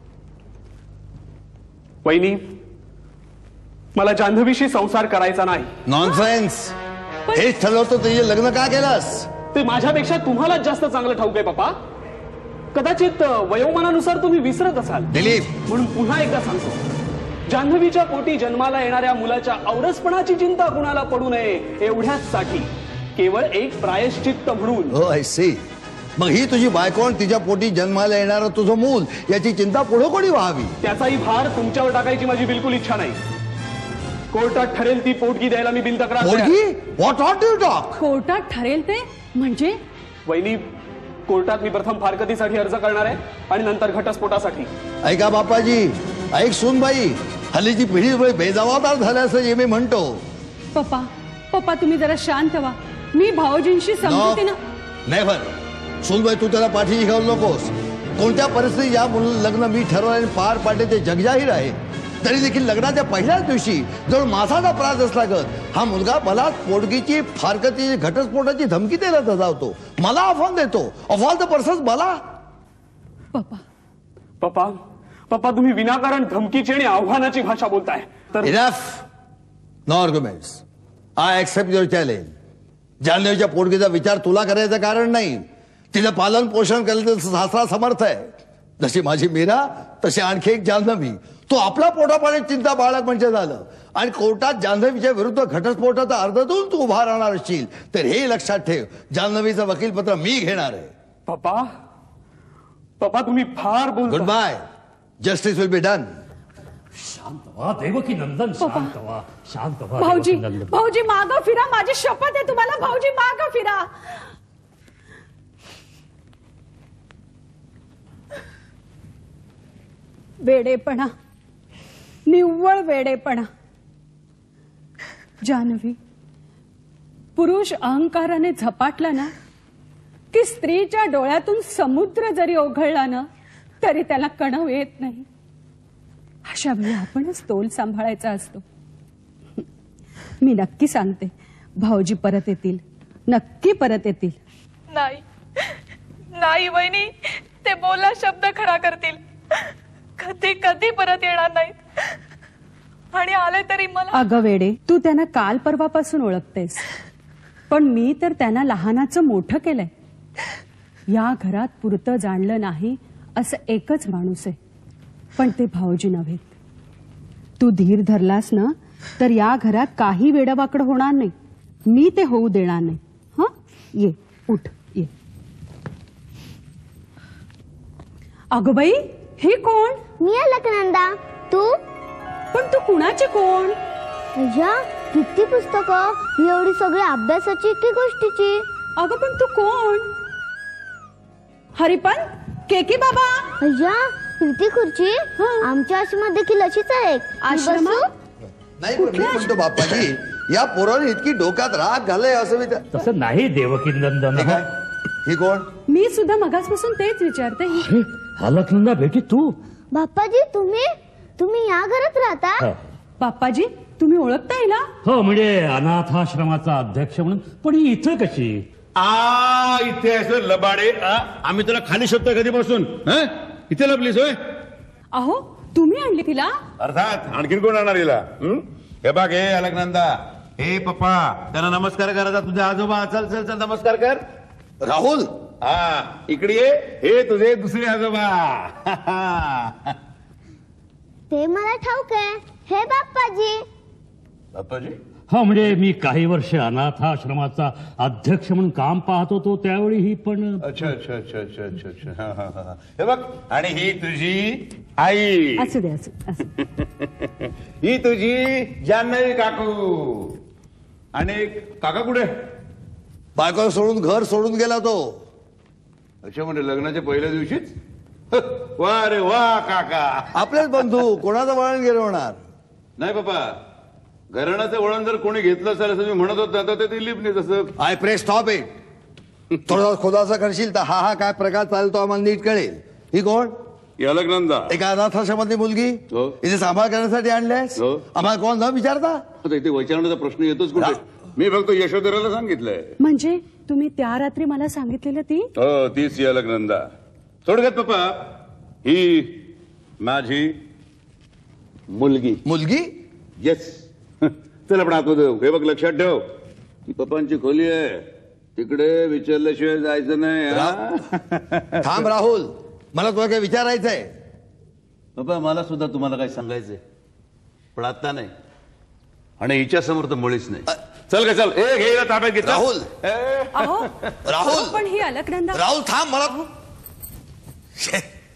वहिनी, मला जान्हवीशी संसार करायचा नाही. नॉनसेन्स. हेच ठरवतो तुझे लग्न का केलंस? ते माझ्यापेक्षा तुम्हालाच जास्त चांगलं ठाऊक आहे पप्पा. कदाचित वयोमानानुसार तुम्ही विसरत असाल. दिलीप. म्हणून पुन्हा एकदा सांगतो, जान्हवीच्या पोटी जन्माला येणाऱ्या मुलाच्या औरसपणाची चिंता कुणाला पडू नये एवढ्याच साठी केवळ एक प्रायश्चित्त म्हणून. हो, आय सी. मग ही तुझी बायको आणि तिच्या पोटी जन्माला येणारं तुझं मूल याची चिंता पुढे कोणी व्हावी? त्याचाही भार तुमच्यावर टाकायची माझी बिलकुल इच्छा नाही. कोर्टात ठरेल ती पोटगी द्यायला मी बिनतक्रार. पोटगी? What what you talk? कोर्टात ठरेल ते म्हणजे? वहिनी, कोर्टात मी प्रथम फारकतीसाठी अर्ज करणार आहे आणि नंतर घटस्फोटासाठी. ऐका बापाजी, ऐक सूनबाई, हल्लीची पिढी बेजबाबदार झाल्याचं जे मी म्हणतो. पप्पा पप्पा तुम्ही जरा शांत व्हा. मी भाऊजींशी समजुतीनं. नेव्हर. सूनबाई, तू त्याला पाठीशी घालू नकोस. कोणत्या परिस्थितीत या लग्न मी ठरवलं पार पाडले ते जगजाहीर आहे. तरी देखील लग्नाच्या पहिल्याच दिवशी जर माझा प्रास असला गत हा मुलगा मला पोटगीची फारकतीची घटस्फोटाची धमकी द्यायला धजावतो, मला आव्हान देतो. ऑफ ऑल द पर्सन्स मला. पप्पा पप्पा पप्पा तुम्ही विनाकारण धमकीची आणि आव्हानाची भाषा बोलताय. तर enough. No arguments. I accept your challenge. जान्हवीच्या पोटगीचा विचार तुला करायचं कारण नाही. तिचं पालन पोषण करायचं सासरा समर्थ आहे. जशी माझी मीरा तशी आणखी एक जान्हवी. तो आपला पोटापाण्याची चिंता बाळग म्हणजे झालं आणि कोर्टात जान्हवीच्या विरुद्ध घटस्फोटाचा अर्ज देऊन तू उभा राहणार असशील तर हे लक्षात ठेव, जान्हवीचं वकीलपत्र मी घेणार आहे. पप्पा पप्पा तुम्ही फार बोलता. Goodbye. Justice will be done. शांत व्हा देवकी नंदन, शांत व्हा, शांत व्हा. भाऊजी देवकी नंदन. भाऊजी मागं फिरा. माझी शपथ आहे तुम्हाला. भाऊजी मागं फिरा. वेडेपणा, निव्वळ वेडेपणा. जान्हवी, पुरुष अहंकाराने झपाटला ना की स्त्रीच्या डोळ्यातून समुद्र जरी ओघळला ना तरी त्याला कणव येत नाही. अशा वेळी आपणच तोल सांभाळायचा असतो. मी नक्की सांगते, भाऊजी परत येतील, नक्की परत येतील. नाही नाही वहिनी, ते बोला शब्द खरा करतील. कधी कधी परत येणार नाहीत. आणि आले तरी मला. अगं वेडे, तू त्यांना काल परवापासून ओळखतेस, पण मी तर त्यांना लहानाचं मोठं केलंय. या घरात पुरतं जाणलं नाही असं एकच माणूस आहे, पण ते भाऊजी नव्हेत. तू धीर धरलास ना तर या घरात काही वेडवाकड होणार नाही. मी ते होऊ देणार नाही. हा, ये, उठ, ये. अगं बाई, हे कोण? मी अलकनंदा. तू? पण तू कुणाची कोण? अय्या किती पुस्तकं, एवढी सगळी अभ्यासाची की गोष्टीची? अगं पण तू कोण? हरिपन केकी बाबा. अय्या किती खुर्ची, आमच्या आश्रमात देखील अशीच आहे. आश्रम नाही पण मी म्हणतो बाप्पाजी, या पोराने इतकी डोक्यात राग घालय असं मी त्या- तसं नाही देवकी नंदन. हे काय? ही कोण? मी सुद्धा मगासपासून तेच विचारते. अरे अलकनंदा बेटी तू. बाप्पाजी तुम्ही तुम्ही या घरात राहता? हा. बाप्पाजी तुम्ही ओळखता हिला? हो म्हणजे अनाथाश्रमाचा अध्यक्ष म्हणून. पण ही इथं कशी? आ इथे असं लबाडे आ, आम्ही तुला खाली शोधतोय कधीपासून. हं? इथे लपलीस होय? अहो तुम्ही आणली तिला? अर्थात आणखीन कोण आणणार हिला? हं? हे बघ हे अलकनंदा, हे पप्पा त्यांना नमस्कार करायचा. तुझे आजोबा, चल चल चल नमस्कार कर. राहुल. हा इकडे ये. हे तुझे दुसरे आजोबा. ते मला ठाऊक आहे. हे बाप्पाजी. बाप्पाजी हा म्हणजे मी काही वर्ष अनाथाश्रमाचा अध्यक्ष म्हणून काम पाहत होतो त्यावेळी ही पण. अच्छा अच्छा अच्छा अच्छा अच्छा अच्छा हा, हा, हा, हा. हे बघ, आणि ही तुझी आई. असू दे असू दे, असू दे. ही तुझी जान्हवी काकू. आणि काका कुठे? बायको सोडून घर सोडून गेला तो. अच्छा म्हणजे लग्नाच्या पहिल्या दिवशीच? वा रे वा काका. आपलेच बंधू, कोणाचं वळण गिरवणार? नाही बाबा, घराण्याचं वळण जर कोणी घेतलं असेल असं मी म्हणत होता तर ते दिलीपने तसं. आय प्रे स्टॉप इट. थोडासा खुलासा करशील तर हा हा काय प्रकार चालतो आम्हाला नीट कळेल. ही कोण? अलकनंदा. एका अनाथाश्रमातली मुलगी हो. इथे सांभाळ करण्यासाठी आणल्यास? हो. आम्हाला कोण न विचारता? आता इथे विचारण्याचा प्रश्न येतोच कुठे? मी फक्त यशोधराला सांगितलंय. म्हणजे तुम्ही त्या रात्री मला सांगितलेलं ती? हो तीच ही अलकनंदा. थोडक्यात पप्पा, ही माझी मुलगी. मुलगी? येस. चल आपण आत जाऊ. हे बघ लक्षात ठेव, ती पप्पांची खोली आहे, तिकडे विचारल्याशिवाय जायचं नाही. हा? थांब राहुल, मला तुला काय विचारायचंय. पप्पा मला सुद्धा तुम्हाला काही सांगायचंय, पण आता नाही, आणि हिच्या समोर तर मुळीच नाही. चल का चल. ए घे ताब्यात घेतला. राहुल. अहो राहुल. पण ही अलकनंदा. राहुल थांब. मला शे.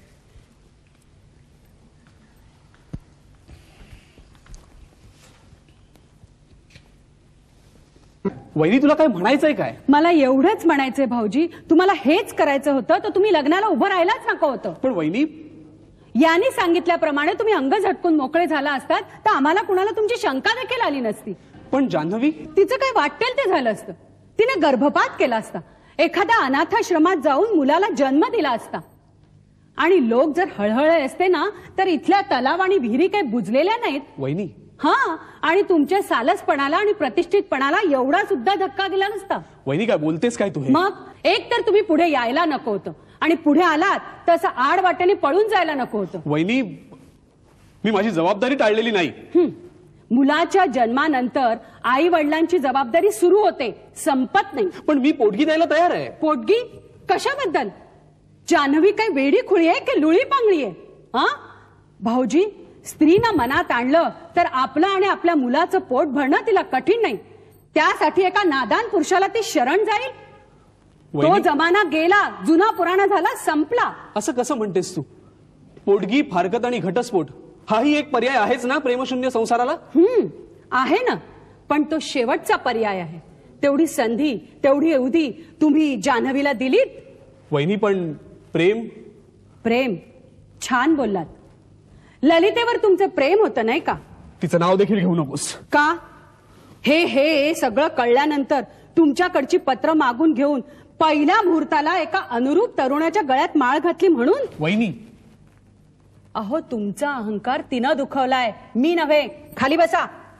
वहिनी तुला काय म्हणायचंय काय? मला एवढंच म्हणायचंय भाऊजी, तुम्हाला हेच करायचं होतं तर तुम्ही लग्नाला उभं राहायलाच नको होतं. पण वहिनी, यांनी सांगितल्याप्रमाणे तुम्ही अंग झटकून मोकळे झाला असतात तर आम्हाला कुणाला तुमची शंका देखील आली नसती. पण जान्हवी, तिचं काय वाटेल ते झालं असतं. तिने गर्भपात केला असता, एखाद्या अनाथाश्रमात जाऊन मुलाला जन्म दिला असता, आणि लोक जर हळहळे असते ना तर इथल्या तलाव आणि विहिरी काही बुजलेल्या नाहीत. वहिनी. हा, आणि तुमच्या सालसपणाला आणि प्रतिष्ठितपणाला एवढा सुद्धा धक्का दिला नसता. वहिनी काय बोलतेस काय तू हे? मग एक तर तुम्ही पुढे यायला नको होतं, आणि पुढे आलात तसं आड वाटेने पळून जायला नको होतं. वहिनी, मी माझी जबाबदारी टाळलेली नाही. हं. मुलाच्या जन्मानंतर आई वडिलांची जबाबदारी सुरू होते, संपत नाही. पण मी पोटगी द्यायला तयार आहे. पोटगी? कशाबद्दल? जान्हवी काय वेडी खुळी आहे की लुळी पांगळी आहे? हा भाऊजी, स्त्रीनं मनात आणलं तर आपलं आणि आपल्या मुलाचं पोट भरणं तिला कठीण नाही. त्यासाठी एका नादान पुरुषाला ती शरण जाईल? तो जमाना गेला, जुना पुराणा झाला, संपला. असं कसं म्हणतेस तू? पोटगी, फारकत आणि घटस्फोट हाही एक पर्याय आहेच ना प्रेमशून्य संसाराला? हम्म, आहे ना, पण तो शेवटचा पर्याय आहे. तेवढी संधी, तेवढी अवधी तुम्ही जान्हवीला दिलीत. वहिनी, पण प्रेम? प्रेम, छान बोललात. ललितेवर तुमचं प्रेम होतं नाही का? तिचं नाव देखील घेऊ नकोस. का? हे हे सगळं कळल्यानंतर तुमच्याकडची पत्र मागून घेऊन पहिल्या मुहूर्ताला एका अनुरूप तरुणाच्या गळ्यात माळ घातली म्हणून? वहिनी. अहो, तुमचा अहंकार तिनं दुखवलाय, मी नव्हे. खाली बसा.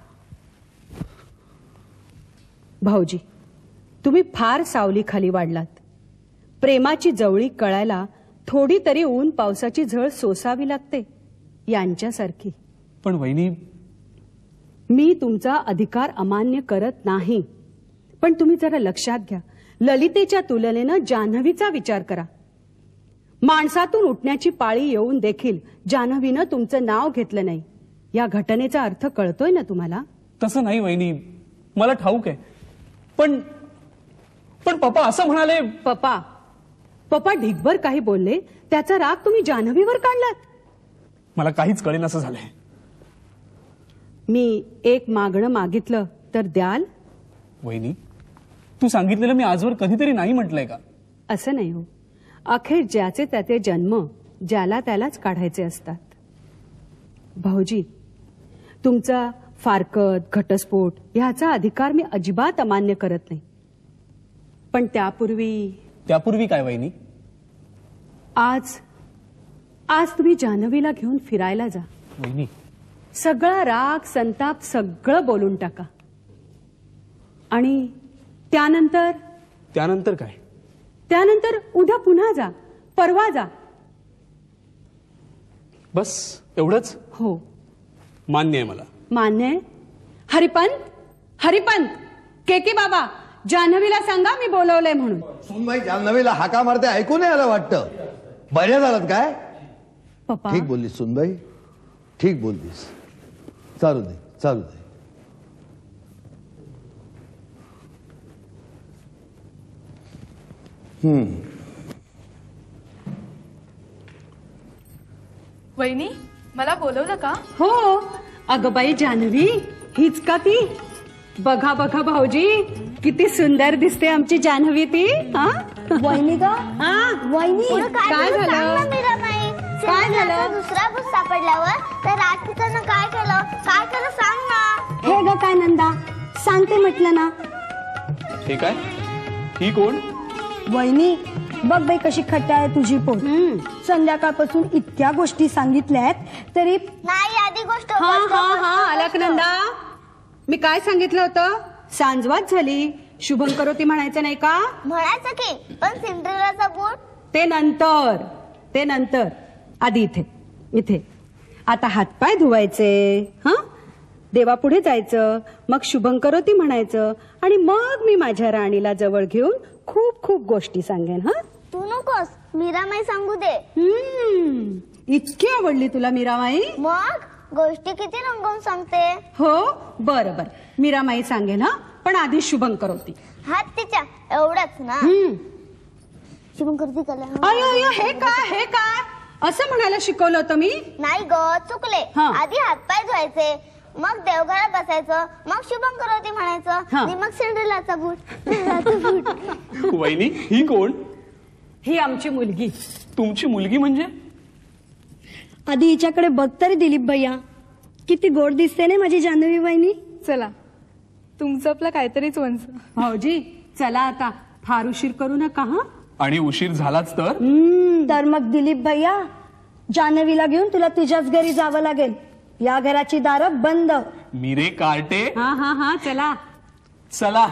भाऊजी, तुम्ही फार सावली खाली वाढलात. प्रेमाची जवळी कळायला थोडी तरी ऊन पावसाची झळ सोसावी लागते, यांच्यासारखी. पण वहिनी, मी तुमचा अधिकार अमान्य करत नाही, पण तुम्ही जरा लक्षात घ्या, ललितेच्या तुलनेनं जान्हवीचा विचार करा. माणसातून उठण्याची पाळी येऊन देखील जान्हवीनं तुमचं नाव घेतलं नाही. या घटनेचा अर्थ कळतोय ना तुम्हाला? तसं नाही वहिनी, मला ठाऊक आहे. पण पण पप्पा असं म्हणाले. पप्पा पप्पा ढिगभर काही बोलले, त्याचा राग तुम्ही जान्हवीवर काढलात. मला काहीच कळेन असं झालंय. मी एक मागणं मागितलं तर द्याल? वहिनी, तू सांगितलेलं मी आजवर कधीतरी नाही म्हटलंय का? असं नाही हो. अखेर ज्याचे त्याचे जन्म ज्याला त्यालाच काढायचे असतात. भाऊजी, तुमचा फारकत घटस्फोट ह्याचा अधिकार मी अजिबात अमान्य करत नाही. पण त्यापूर्वी त्यापूर्वी काय वहिनी? आज आज तुम्ही जान्हवीला घेऊन फिरायला जा. वहिनी, सगळा राग संताप सगळं बोलून टाका. आणि त्यानंतर त्यानंतर काय? त्यानंतर उद्या पुन्हा जा, परवा जा. बस एवढंच? हो, मान्य आहे मला. मान्य आहे. हरिपंत, हरिपंत, के के बाबा, जान्हवीला सांगा मी बोलवलंय म्हणून. सुनबाई जान्हवीला हाका मारते ऐकू नाही आलं वाटतं. बऱ्या झालात काय? पप्पा, ठीक बोललीस सुनबाई, ठीक बोललीस. चालू दे, चालू दे. हम्म. वहिनी, मला बोलवलं का? हो. अगं बाई जान्हवी, हीच का ती? बघा बघा भाऊजी, किती सुंदर दिसते आमची जान्हवी ती. हा वहिनी का? हा? वहिनी काय झालं? काय झालं? दुसरा भूत सापडल्यावर त्या राजपुतानं काय केलं? काय केलं सांग ना. हे ग काय नंदा, सांगते म्हटलं ना. हे काय? ही कोण? वहिनी बघ बाई कशी खट्ट आहे तुझी पोट. संध्याकाळपासून इतक्या गोष्टी सांगितल्यात तरी नाही. आधी गोष्ट हा हा हा अलकनंदा, मी काय सांगितलं होतं? सांजवात झाली, शुभम करोती म्हणायचं नाही का? म्हणायचं की, पण सिंड्रेलाचा बूट ते नंतर, ते नंतर. आधी इथे इथे आता हातपाय धुवायचे, हा देवापुढे जायचं, मग शुभम करोती म्हणायचं, आणि मग मी माझ्या राणीला जवळ घेऊन खूप खूप गोष्टी सांगेन. हा तू नकोस, मीरामाई सांगू दे. हम्म, इतकी आवडली तुला मीरामाई? मग गोष्टी किती रंगवून सांगते. हो बरं बरं, मीरामाई सांगेन. हा पण आधी शुभम करोती. हात तिच्या एवढंच ना. हम्म. शुभम करोती केलं. अयो अयो, हे काय हे काय असं म्हणायला शिकवलं होतं मी? नाही ग, चुकले. हा. आधी हातपाय धुवायचे, मग देवघरात बसायचं, मग शुभम करोती म्हणायचं, हा. आणि मग सिंड्रेलाचा बूट. वहिनी, ही कोण? ही आमची मुलगी. तुमची मुलगी म्हणजे? आधी हिच्याकडे बघ तरी दिलीप भैया, किती गोड दिसते ना माझी जान्हवी वहिनी. चला, तुमचं आपलं काहीतरीच वंच. भाऊजी चला आता, फार उशीर करू नका. हा आणि उशीर झालाच तर? तर मग दिलीप भैया, जान्हवीला घेऊन तुला तुझ्याच घरी जावं लागेल. या घराची दारं बंद. मिरे कार्टे. हा हा हा चला चला.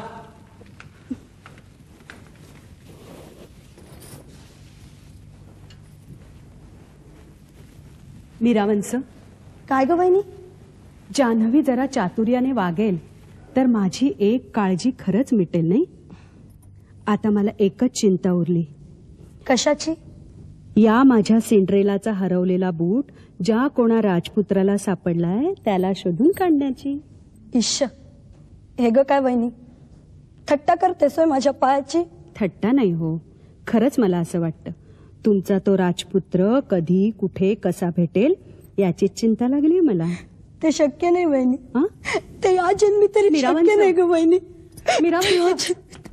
मीरावंश, काय ग वहिनी? जान्हवी जरा चातुर्याने वागेल तर माझी एक काळजी खरंच मिटेल नाही. आता मला एकच चिंता उरली. कशाची? या माझ्या सिंड्रेलाचा हरवलेला बूट ज्या कोणा राजपुत्राला सापडलाय त्याला शोधून काढण्याची. इश्श, हे ग काय वहिनी, थट्टा करतेस माझ्या पायाची? थट्टा नाही हो, खरंच मला असं वाटतं तुमचा तो राजपुत्र कधी कुठे कसा भेटेल याची चिंता लागली मला. ते शक्य नाही वहिनी. हा? ते या जन्मी तरी मीरावंश. शक्य नाही ग वहिनी. मीरावंश.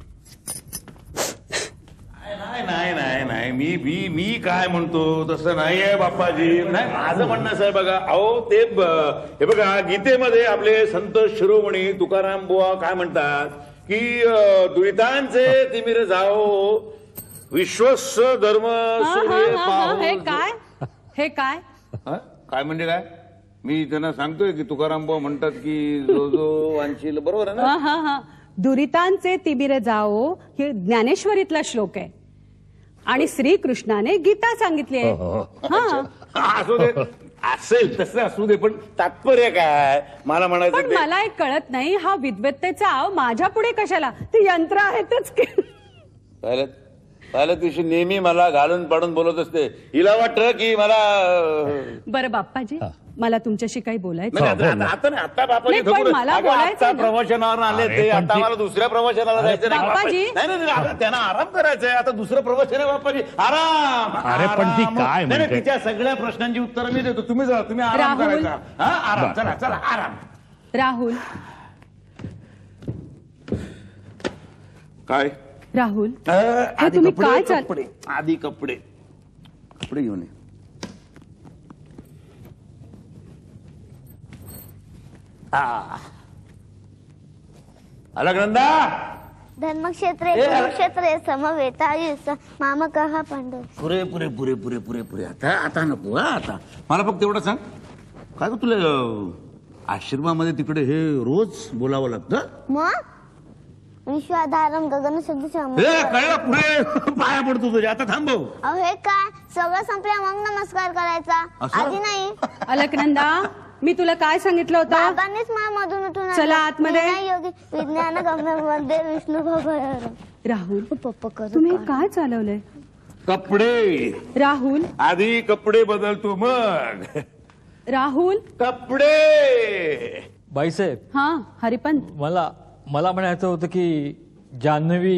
नाही नाही नाही नाही मी मी मी काय म्हणतो तसं नाही आहे बाप्पाजी. नाही, माझं म्हणणं असं आहे बघा, अहो ते ब- हे बघा, गीतेमध्ये आपले संत शिरोमणी तुकाराम बुवा काय म्हणतात की अं, दुरितांचे तिमिर जाओ, विश्वस्य धर्म सूर्य पाहो. हे काय हे काय हा? काय म्हणजे काय? मी त्यांना सांगतोय की तुकाराम बुवा म्हणतात की जो जो वांशील, बरोबर आहे ना? हा हा हा दुरितांचे तिमिर जाओ हे ज्ञानेश्वरीतला श्लोक आहे आणि श्रीकृष्णाने गीता सांगितली आहे. हा असू दे, असेल तसं असू दे, पण तात्पर्य काय मला म्हणायचं पण ते- मला एक कळत नाही, हा विद्वत्तेचा आव माझ्या पुढे कशाला? ते यंत्र आहेतच की. पहिल्या पहिल्या दिवशी नेहमी मला घालून पाडून बोलत असते. हिला वाटतं की मला बरं बाप्पाजी, मला तुमच्याशी काही बोलायचं नाही, आता आता- आता नाही, आता बापाजी नाही, पण थोडं- मला अगं, बोलायचं आता ना. प्रवचनावर आले अरे, ते, पण आता ती- मला दुसऱ्या प्रवचनाला जायचं नाही. बाप्पाजी. नाही नाही नाही, आता त्यांना आराम करायचा आहे. आता दुसरं प्रवचन आहे बाप्पाजी. आराम. अरे, पण ती आराम. काय नाही, नाही, म्हणते? तिच्या सगळ्या प्रश्नांची उत्तरं मी देतो. तुम्ही जा, तुम्ही आराम राहुल. करायचा. हा आराम. चला चला आराम. राहुल काय राहुल अ, हे आधी तुम्ही कपडे, काय चाल कपडे आधी कपडे कपडे घेऊन ये. आ. अलगनंदा धर्मक्षेत्रे ए, अरे. कुरुक्षेत्रे समवेतायुस माम कहा पांडव. पुरे पुरे पुरे पुरे पुरे पुरे आता आता नको हा आता मला फक्त एवढं सांग काय ग तुला अ, आश्रमामध्ये तिकडे हे रोज बोलावं लागतं मग विश्वाधारम गगन शब्द ए, कळलं पुढे पाया पडतो तुझ्या आता थांबव अहो हे काय सगळं संपल्या मग नमस्कार करायचा असं? आधी नाही. अलकनंदा मी तुला काय सांगितलं होतं बाबांनीच मला मधून उठून चला आतमध्ये. योगी विज्ञान गम्यामध्ये विष्णू भगवान. राहुल पप्पा करू तुम्ही हे काय? काय चालवलंय कपडे राहुल आधी कपडे बदलतो मग राहुल कपडे बाईसाहेब हा हरिपंत मला मला म्हणायचं होतं की जान्हवी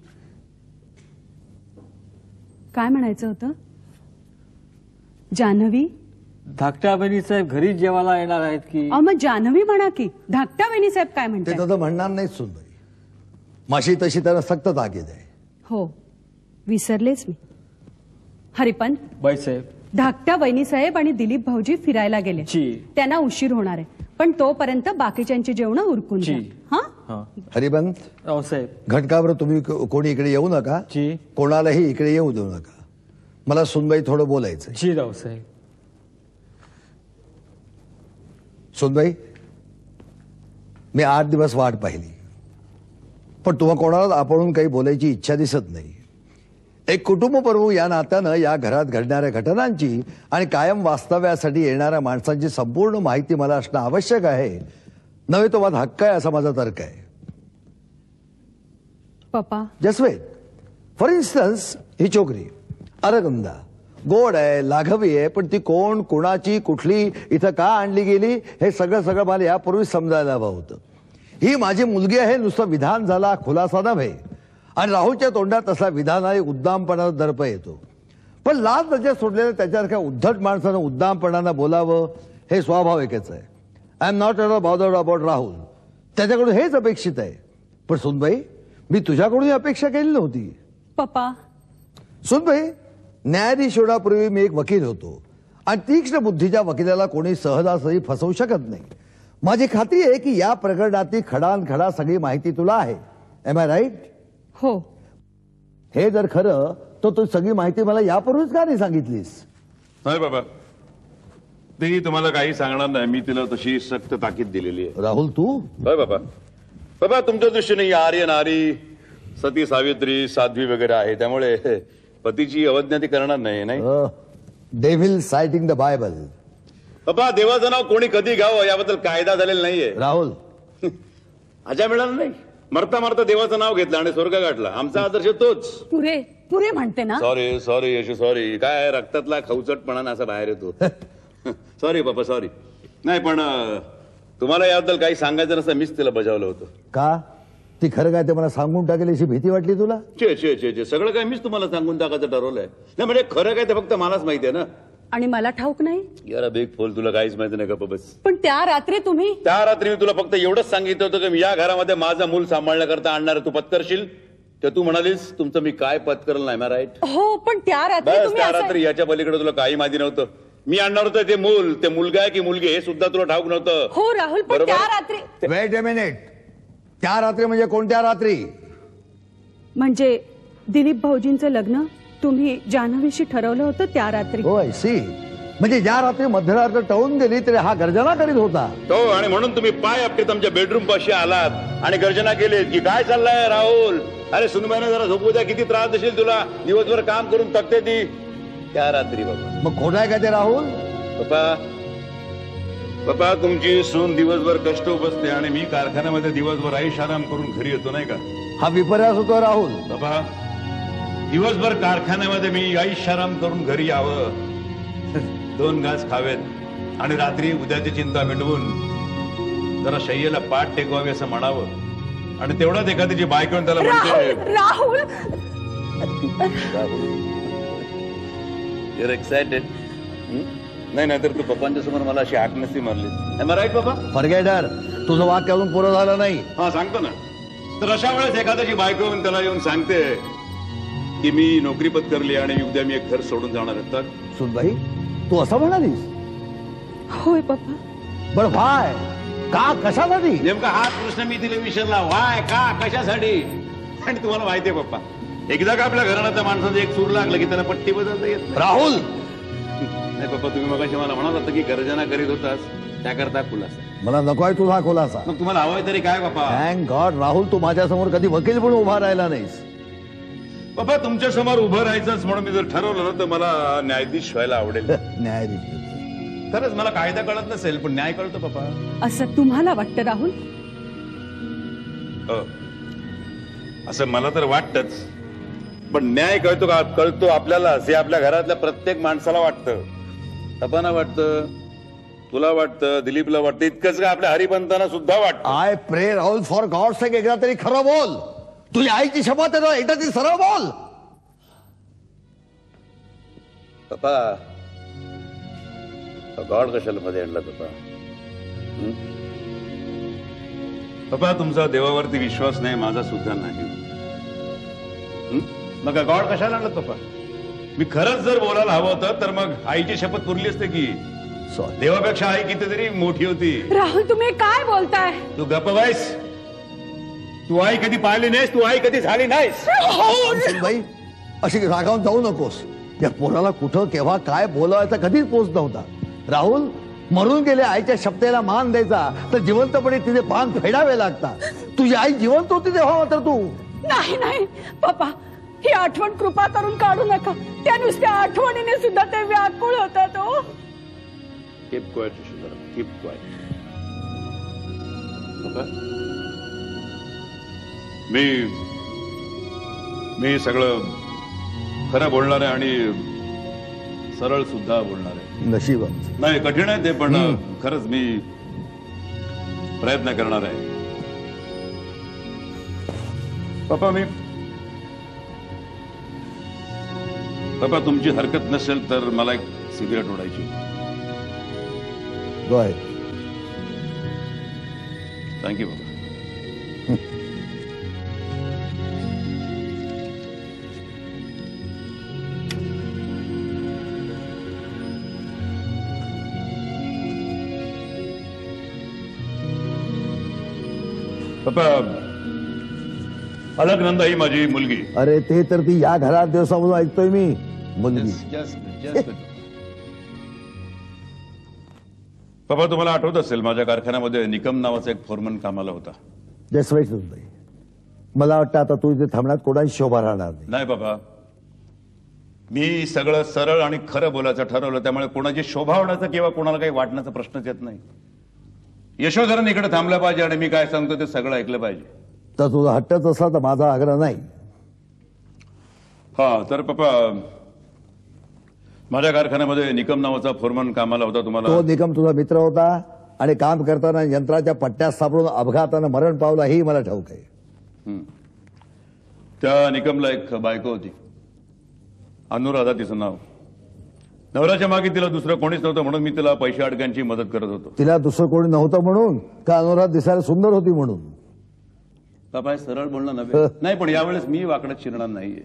काय म्हणायचं होतं जान्हवी धाकट्या बहिणी साहेब घरी जेवायला येणार आहेत की अहो मग जान्हवी म्हणा की धाकटा वहिनी साहेब काय ते म्हणतात तसं म्हणणार नाही सुनबाई. माशी तशी त्याला सक्त ताकीद आहे. हो विसरलेच मी हरिपंत बाईसाहेब धाकट्या वहिनी साहेब आणि दिलीप भाऊजी फिरायला गेले जी. त्यांना उशीर होणार आहे पण तोपर्यंत बाकीच्यांची जेवण उरकून जी. घ्या हा हा हरिबंत रावसाहेब घटकावर तुम्ही को- कोणी इकडे येऊ नका. जी. कोणालाही इकडे येऊ देऊ नका. मला सुनबाई थोडं बोलायचं. जी रावसाहेब सुनबाई मी आठ दिवस वाट पाहिली पण तुम्हा कोणाला आपणून काही बोलायची इच्छा दिसत नाही. एक कुटुंब प्रमुख या नात्यानं या घरात घडणाऱ्या घटनांची आणि कायम वास्तव्यासाठी येणाऱ्या माणसांची संपूर्ण माहिती मला असणं आवश्यक आहे. नव्हे तो माझा हक्क आहे असा माझा तर्क आहे. पप्पा जस्ट वेट. फॉर इन्स्टन्स ही छोकरी अरगंदा गोड आहे लाघवी आहे पण ती कोण कुणाची कुठली इथं का आणली गेली हे सगळं सगळं मला यापूर्वीच समजायला हवं होतं. ही माझी मुलगी आहे नुसतं विधान झाला खुलासा नव्हे आणि राहुलच्या तोंडात तसला विधानाने उद्दामपणाचा दर्प येतो. पण लाज लज्जा सोडलेलं त्याच्यासारख्या उद्धट माणसानं उद्दामपणानं बोलावं हे स्वाभाविकच आहे. I am not at all bothered about Rahul. त्याच्याकडून हेच अपेक्षित आहे. पण सुनबाई मी तुझ्याकडून ही अपेक्षा केली नव्हती. पप्पा सुनबाई न्यायाधीश होण्यापूर्वी मी एक वकील होतो आणि तीक्ष्ण बुद्धीच्या वकिलाला कोणी सहजासहजी फसवू शकत नाही. माझी खात्री आहे की या प्रकरणातली खडान खडा सगळी माहिती तुला आहे. Am I right? हो हे जर खरं तर तू सगळी माहिती मला यापूर्वीच का नाही सांगितलीस? नाही बाबा ती तुम्हाला काही सांगणार नाही. मी तिला तशी सक्त ताकीद दिलेली आहे. राहुल तू होय बाबा. बाबा तुमच्या दृष्टीने आर्य नारी सती सावित्री साध्वी वगैरे आहे त्यामुळे पतीची अवज्ञा ती करणार नाही. नाही डेव्हिल सायटिंग द बायबल. बाबा देवाचं नाव कोणी कधी घ्यावं याबद्दल कायदा झालेला नाहीये. राहुल अजा मिळाला नाही. मरता मरता देवाचं नाव घेतलं आणि स्वर्ग गाठला. आमचा आदर्श तोच. पुरे पुरे म्हणते ना सॉरी सॉरी यशू सॉरी. काय रक्तातला खवचटपणा असा बाहेर येतो. सॉरी बाबा सॉरी. नाही पण अं, तुम्हाला याबद्दल काही सांगायचं नसतं मीच तिला बजावलं होतं. का ती खरं काय ते मला सांगून टाकेल अशी भीती वाटली तुला? चे चे चे चे सगळं काय मीच तुम्हाला सांगून टाकायचं ठरवलंय. नाही म्हणजे खरं काय ते फक्त मलाच माहिती आहे ना. आणि मला ठाऊक नाही. यार बिग फोल तुला काहीच माहिती नाही का बस. पण त्या रात्री तुम्ही त्या रात्री मी तुला फक्त एवढंच सांगितलं होतं की मी या घरामध्ये माझं मूल सांभाळण्याकरता आणणार तू पत्करशील तर तू म्हणालीस तुमचं मी काय पत्करल नाही राईट. हो पण त्या रात्री बस तुम्ही त्या असं- रात्री याच्या पलीकडे तुला काही माहिती नव्हतं. मी आणणार होतं ते मूल ते मुलगा आहे की मुलगी हे सुद्धा तुला ठाऊक नव्हतं. हो राहुल पण बरोबर. त्या रात्री वेट अ मिनिट. त्या रात्री म्हणजे कोणत्या रात्री? म्हणजे दिलीप भाऊजींचं लग्न तुम्ही जान्हवीशी ठरवलं होतं त्या रात्री. हो आय सी. म्हणजे ज्या रात्री मध्यरात्र टळून गेली तरी हा गर्जना करीत होता. तो आणि म्हणून तुम्ही पाय आपटे आमच्या बेडरूम पाशी आलात आणि गर्जना केलीत की काय चाललंय राहुल. अरे सुनबाईने जरा झोपू द्या. किती त्रास देशील तुला. दिवसभर काम करून थकते ती. त्या रात्री बाबा. मग खोट आहे का ते राहुल? पप्पा पप्पा तुमची सून दिवसभर कष्ट बसते आणि मी कारखान्यामध्ये दिवसभर आयुष आराम करून घरी येतो नाही का. हा विपर्यास होतो राहुल. बाबा दिवसभर कारखान्यामध्ये मी आयुष आराम करून घरी यावं दोन घास खावेत आणि रात्री उद्याची चिंता मिटवून जरा शय्येला पाठ टेकवावी असं म्हणावं आणि तेवढाच एखाद्याची बायको त्याला म्हणते राहुल युअर एक्सायटेड. नाही नाहीतर तू पप्पांच्या समोर मला अशी आठ नसती मारली. राईट बाबा. Forget her. तुझं वाक्य अजून पुरं झालं नाही. हा सांगतो ना. तर अशा वेळेस एखाद्याची बायको येऊन त्याला येऊन सांगते की मी नोकरी पत्करली आणि उद्या मी एक घर सोडून जाणार आहे, तर सुनबाई तू असं म्हणालीस? होय पप्पा. बर व्हाय, का, कशासाठी? नेमका हाच प्रश्न मी तिला विचारला, वाय, का, कशासाठी. आणि तुम्हाला माहितीये पप्पा, एकदा का आपल्या घराण्याच्या माणसाचं एक सूर लागलं की त्याला पट्टी बदलता येत नाही. राहुल, नाही पप्पा, तुम्ही मगाशी मला म्हणत होता की गर्जना करीत होतास, त्याकरता खुलासा. मला नको आहे तुझा खुलासा. मग तुम्हाला हवंय तरी काय पप्पा? थँक गॉड राहुल, तू माझ्यासमोर कधी वकील पण उभा राहिला नाहीस. पप्पा तुमच्या समोर उभं राहायचंच म्हणून मी जर ठरवलं ना तर मला न्यायाधीश व्हायला आवडेल. न्यायाधीश? खरंच मला कायदा कळत नसेल पण न्याय कळतो पप्पा. असं तुम्हाला वाटतं राहुल? हो, असं मला तर वाटतच, पण न्याय कळतो का? कळतो आपल्याला, हे आपल्या घरातल्या प्रत्येक माणसाला वाटतं. पप्पांना वाटतं, तुला वाटतं, दिलीपला वाटतं, इतकंच का आपल्या हरिपंतांना सुद्धा वाटतं. आय प्रे राहुल, फॉर गॉड सेक एकदा तरी खरं बोल. तुझ्या आईची शपथ आहे ना, एकदा तरी सरळ बोल. पप्पा गॉड कशाला मध्ये आणला पप्पा? पप्पा तुमचा देवावरती विश्वास नाही, माझा सुद्धा नाही. मग गॉड कशाला आणलं पप्पा? मी खरंच जर बोलायला हवं होतं तर मग आईची शपथ पुरली असते की. देवापेक्षा आई कितीतरी मोठी होती. राहुल तुम्ही काय बोलताय? तू गप्प बाईस. तू आई कधी पाहिली नाहीस, तू आई कधी झाली नाहीस. बाई अशी रागावून जाऊ नकोस. या पोराला कुठं केव्हा काय बोलावायचा कधीच पोच नव्हता. राहुल, मरून गेल्या आईच्या शब्दाला मान द्यायचा तर जिवंतपणे तिचे पान फेडावे लागतात. तुझी आई जिवंत होती तेव्हा मात्र तू. नाही नाही पप्पा, ही आठवण कृपा करून काढू नका. त्या नुसत्या आठवणीने सुद्धा ते व्याकुळ होतात. हो, keep quiet Yashodhara, keep quiet. मी मी सगळं खरं बोलणार आहे आणि सरळ सुद्धा बोलणार आहे. नशीब नाही, कठीण आहे ते, पण खरंच मी प्रयत्न करणार आहे. पप्पा मी पप्पा तुमची हरकत नसेल तर मला एक सिगरेट ओढायची. थँक्यू बाबा. पप्पा अलकनंदा ही माझी मुलगी. अरे ते तर ती या घरात दिवसामधून ऐकतोय मी. मुलगी. पप्पा तुम्हाला आठवत असेल माझ्या कारखान्यामध्ये निकम नावाचा एक फोरमन कामाला होता. जसवाई, मला वाटतं आता तू इथे थांबण्यात कोणाची शोभा राहणार नाही. नाही बाबा, मी सगळं सरळ आणि खरं बोलायचं ठरवलं, त्यामुळे कोणाची शोभा होण्याचा किंवा कोणाला काही वाटण्याचा प्रश्नच येत नाही. यशोधरन इकडे थांबलं पाहिजे आणि मी काय सांगतो ते सगळं ऐकलं पाहिजे. तर तुझा हट्टच असला तर माझा आग्रह नाही. हा तर पप्पा, माझ्या कारखान्यामध्ये निकम नावाचा फोरमन कामाला होता. तुम्हाला तो निकम तुझा मित्र होता आणि काम करताना यंत्राच्या पट्ट्यात सापडून अपघातानं मरण पावला हेही मला ठाऊक आहे. त्या निकमला एक बायको होती, अनुराधा तिचं नाव. नवऱ्याच्या मागे तिला दुसरं कोणीच नव्हतं म्हणून मी तिला पैसे अडक्यांची मदत करत होतो. तिला दुसरं कोणी नव्हतं म्हणून का अनुराधा दिसायला सुंदर होती म्हणून? बाबा सरळ बोलणं नव्हे. नाही, पण यावेळेस मी वाकडत शिरणार नाहीये.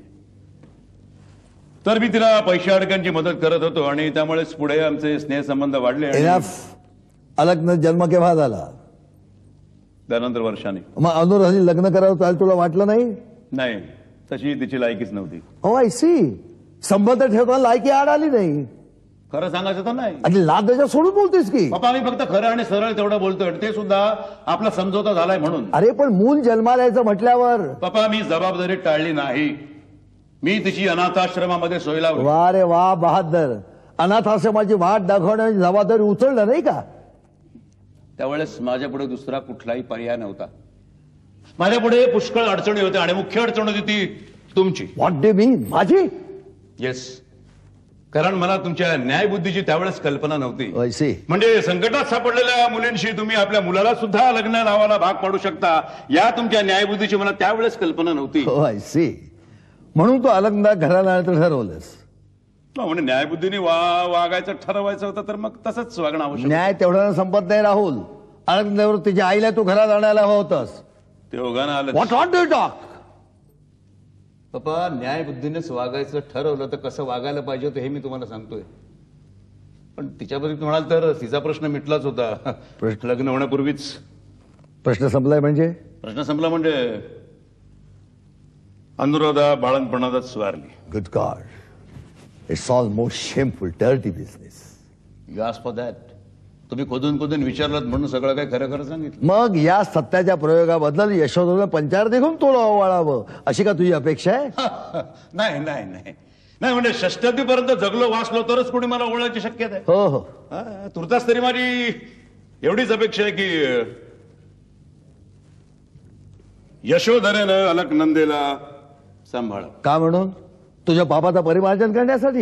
तर मी तिला पैसे अडक्यांची मदत करत होतो आणि त्यामुळेच पुढे आमचे स्नेहसंबंध वाढले. अलगनं जन्म केव्हा झाला? त्यानंतर वर्षाने. मग अनुराधाने लग्न करावं चालेल तुला वाटलं नाही? नाही, तशी तिची लायकीच नव्हती. हो आय सी. संबंध ठेवताना लायकी आड आली नाही. खरं सांगायचं तर नाही. आणि लाद त्याच्या सोडून बोलतेस की? पप्पा मी फक्त खरं आणि सरळ तेवढं बोलतोय, ते सुद्धा आपला समजोता झालाय म्हणून. अरे पण मूल जन्माला यायचं म्हटल्यावर. पप्पा मी जबाबदारी टाळली नाही. मी तिची अनाथाश्रमामध्ये सोय लावली. वा रे वा बहादर. अनाथाश्रमाची वाट दाखवण्याची जबाबदारी उचललं नाही का? त्यावेळेस माझ्यापुढे दुसरा कुठलाही पर्याय नव्हता. माझ्यापुढे पुष्कळ अडचणी होत्या आणि मुख्य अडचण होती ती तुमची. What do mean? माझी? येस, कारण मला तुमच्या न्यायबुद्धीची त्यावेळेस कल्पना नव्हती. म्हणजे संकटात सापडलेल्या मुलींशी तुम्ही आपल्या मुलाला सुद्धा लग्न लावायला भाग पाडू शकता, या तुमच्या न्यायबुद्धीची मला त्यावेळेस कल्पना नव्हती. I see. म्हणून तू अलगदा घराला ठरवलंस. म्हणजे न्यायबुद्धीने वा वागायचं ठरवायचं होतं तर मग तसंच वागणं आवश्यक. न्याय तेवढ्यानं संपत नाही राहुल. अलकनंदावर तिच्या आईला तू घरात आणायला हवं होतंस. ते ओघानं आलं. What what do talk? पप्पा न्यायबुद्धीनेच वागायचं ठरवलं तर कसं वागायला पाहिजे होतं हे मी तुम्हाला सांगतोय. पण तिच्याबद्दल म्हणाल तर तिचा प्रश्न मिटलाच होता. प्रश्न- लग्न होण्यापूर्वीच प्रश्न संपलाय म्हणजे? प्रश्न संपला म्हणजे अनुराधा बाळणपणातच स्वारली. Good god, it's almost shameful dirty business. You ask for that. तुम्ही खोदून खोदून विचारलात म्हणून सगळं काही खरं खरं सांगितलं. मग या सत्याच्या प्रयोगाबद्दल यशोधनं पंचार देखून तुला ओवाळावं अशी का तुझी अपेक्षा आहे? नाही नाही नाही नाही म्हणजे षष्टतीपर्यंत जगलो वाचलो तरच कोणी मला ओळखायची शक्यता आहे. हो हो. हा, तुर्तास तरी माझी एवढीच अपेक्षा आहे की यशोधरेनं अलकनंदेला सांभाळ. का म्हणून? तुझ्या बापाचं परिमार्जन करण्यासाठी.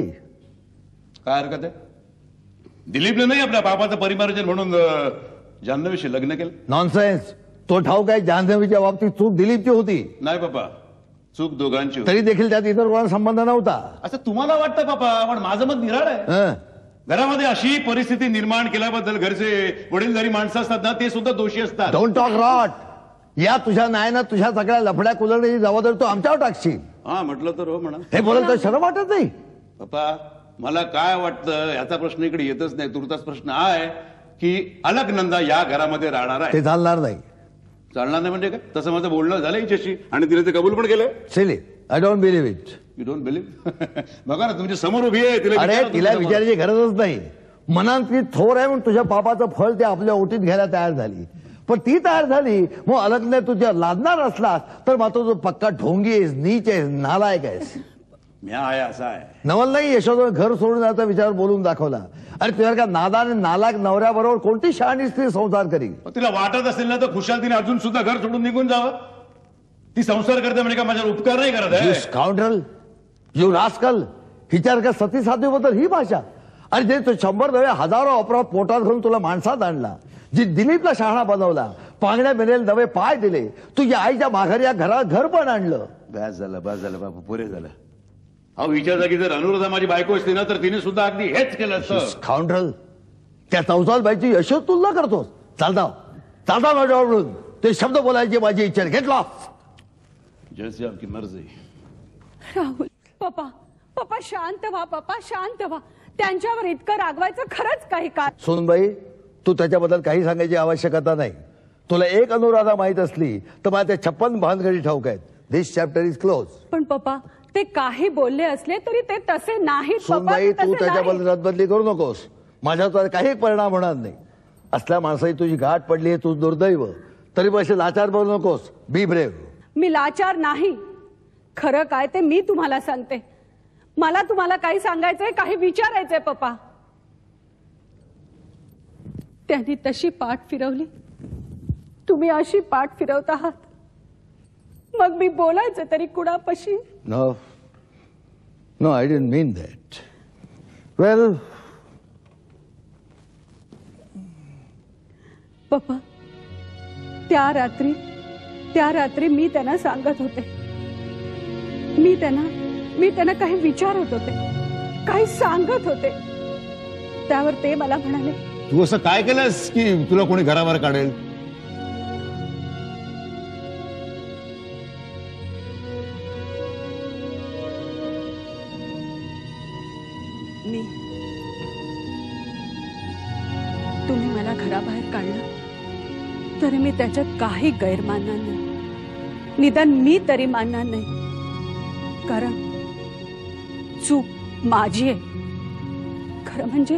काय हरकत आहे? दिलीपने नाही आपल्या बापाचं परिमार्जन म्हणून अं, जान्हवीशी लग्न केलं. नॉनसेन्स. तो ठाऊक आहे जान्हवीच्या बाबतीत चूक दिलीपची होती. नाही बाबा, चूक दोघांची होती. तरी देखील त्यात इतर कोणाला संबंध नव्हता. असं तुम्हाला वाटतं बाबा, पण माझं मत निराळ आहे. हं. घरामध्ये अशी परिस्थिती निर्माण केल्याबद्दल घरचे वडीलधारी माणसं असतात ना ते सुद्धा दोषी असतात. Don't talk rot. या तुझ्या नायना तुझ्या सगळ्या लफड्या कुलरण्याची जबाबदारी तू आमच्यावर टाकशील. हा म्हटलं तर हो म्हणा. हे बोलायला तर शरम वाटत नाही? पप्पा मला काय वाटतं याचा प्रश्न इकडे येतच नाही. तुर्तास प्रश्न हा आहे की अलकनंदा या घरामध्ये राहणार ते आहे. चालणार नाही. चालणार नाही म्हणजे काय? तसं माझं बोलणं झालं हिच्याशी आणि तिने ते कबूल पण केलं. Silly, I don't believe it. You don't believe? बघा ना तुमच्या समोर उभी आहे. तिला अरे विचारा तिला तुमच्या विचारायची गरजच नाही. मनात ती थोर आहे म्हणून तुझ्या बापाचं फळ ते आपल्या ओटीत घ्यायला तयार झाली. पण ती तयार झाली मग अलगने तुझ्या लादणार असलास तर मात्र तू पक्का ढोंगी आहेस, नीच आहेस, नालायक आहेस. मी आहे असा आहे. नवल नाही यशोदा घर सोडून जायचा विचार बोलून दाखवला. अरे तुझ्या का नादान नालायक नवऱ्याबरोबर कोणती शहाणी स्त्री संसार करील? मग तिला वाटत असेल ना तर खुशाल तिने अजून सुद्धा घर सोडून निघून जावं. ती संसार करते म्हणजे का माझ्यावर उपकार नाही करत आहे. You scoundrel, you rascal. हिच्यावर का सती साध्वीबद्दल ही भाषा? अरे जे तू शंभर नव्हे हजारो अपराध पोटात घालून तुला माणसात आणला, जी दिलीपला शहाणा बनवला, पांगड्या मिळेल नवे पाय दिले, तुझ्या आईच्या माघारी या घरात घर पण आणलं. बस झालं बस झालं बाबा, पुरे झालं. अहो विचार जा की जर अनुराधा माझी बायको असती ना तर तिने सुद्धा अगदी हेच केलं असतं. स्काउंड्रल, त्या चौसाल बाईची यशो तुलना करतोस. चालता चालता माझ्यावरून ते शब्द बोलायची माझी इच्छा. घेत लॉस. जैसे आपकी मर्जी. राहुल, पप्पा पप्पा शांत व्हा. पप्पा शांत व्हा. त्यांच्यावर इतकं रागवायचं खरंच काही का? सोनबाई, तू त्याच्याबद्दल काही सांगायची आवश्यकता नाही. तुला एक अनुराधा माहित असली तर मला त्या छप्पन भानगडी ठाऊक आहेत. This chapter is close. पण पप्पा ते काही बोलले असले तरी ते तसे नाहीत. पप्पा, सोनबाई, ते तू तसे त्याच्याबद्दल नाहीत. रदबदली करू नकोस. माझ्यावर काही परिणाम होणार नाही. असल्या माणसाची तुझी गाठ पडली आहे, तू दुर्दैव. तरी पैसे लाचार बोलू नकोस. बी ब्रेव्ह. मी लाचार नाही. खरं काय ते मी तुम्हाला सांगते. मला तुम्हाला काही सांगायचंय, काही विचारायचंय. पप्पा, त्यांनी तशी पाठ फिरवली, तुम्ही अशी पाठ फिरवत आहात. मग मी बोलायचं तरी कुणापाशी? No no, I didn't mean that. Well, पप्पा, त्या रात्री त्या रात्री मी त्यांना सांगत होते. मी त्यांना मी त्यांना काही विचारत होते, काही सांगत होते. त्यावर ते मला म्हणाले, तू असं काय केलंस की तुला कोणी घरावर काढेल? मी तुम्ही मला घराबाहेर काढलं तरी मी त्याच्यात काही गैर मानणार नाही. निदान मी तरी मानणार नाही. कारण चूक माझी आहे. खरं म्हणजे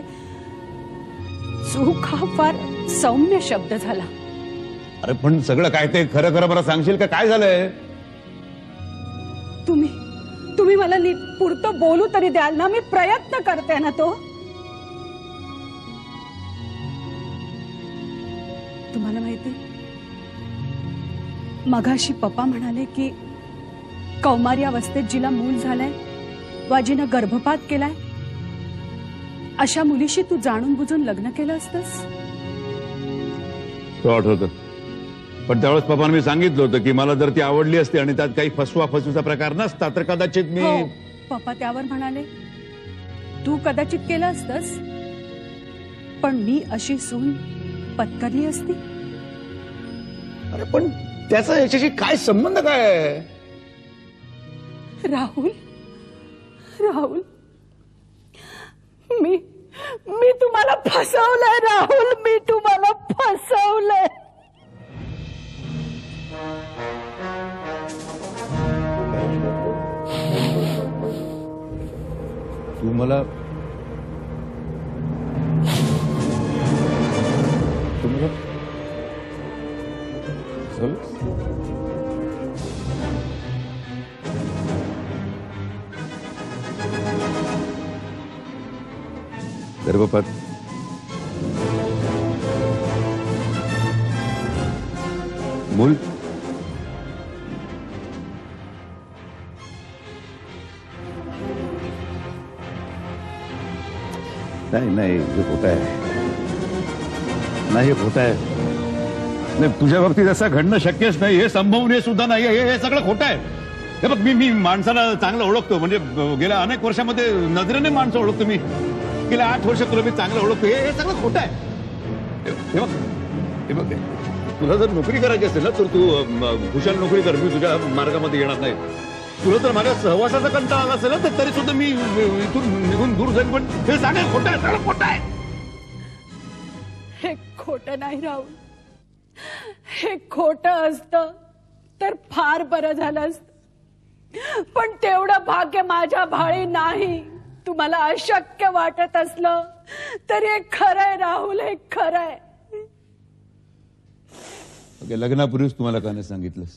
चूक हा फार सौम्य शब्द झाला. अरे पण सगळं काय ते खरं खरं बरं सांगशील का? काय झालंय? तुम्ही तुम्ही मला नीट पुरतं बोलू तरी द्याल ना? मी प्रयत्न करते ना. तो तुम्हाला माहिती, मगाशी पप्पा म्हणाले की कौमारी अवस्थेत जिला मूल झालंय वा जिनं गर्भपात केलाय अशा मुलीशी तू जाणून बुजून लग्न केलं असतंस. होतं पण त्यावेळेस पप्पांनी मी सांगितलं होतं की मला जर ती आवडली असती आणि त्यात काही फसवा फसवीचा प्रकार नसता तर कदाचित मी. हो, पप्पा त्यावर म्हणाले तू कदाचित केलं असतंस, पण मी अशी सून पत्करली असती. अरे पण त्याचा याच्याशी काय संबंध काय आहे? राहुल राहुल मी मी तुम्हाला फसवलंय राहुल, मी तुम्हाला फसवलंय. तू मला तू मला फसवलंस? गर्भपात मूल नाही नाही हे खोटं आहे, नाही हे खोटं आहे. नाही तुझ्या बाबतीत असं घडणं शक्यच नाही, हे संभवनीय सुद्धा नाही, हे हे सगळं खोटं आहे. हे बघ मी मी माणसाला चांगलं ओळखतो, म्हणजे गेल्या अनेक वर्षामध्ये नजरेने माणसं ओळखतो मी. गेल्या आठ वर्ष तुला मी चांगलं ओळखतो, हे हे सगळं खोटं आहे. हे बघ हे बघ तुला जर नोकरी करायची असेल ना तर तू कुशल नोकरी कर, मी तुझ्या मार्गामध्ये येणार नाही. तुला तर माझ्या सहवासाचा कंटाळा आला असेल तर तरी सुद्धा मी इथून निघून दूर जाईन, पण हे सांगेल खोटं आहे, सगळं खोटं आहे. हे खोटं नाही राहुल, हे खोटं असतं तर फार बरं झालं असतं, पण तेवढं भाग्य माझ्या भाळी नाही. तुम्हाला अशक्य वाटत असलं तरी हे खरंय राहुल, हे खरंय. लग्नापूर्वीच तुम्हाला का नाही सांगितलंस?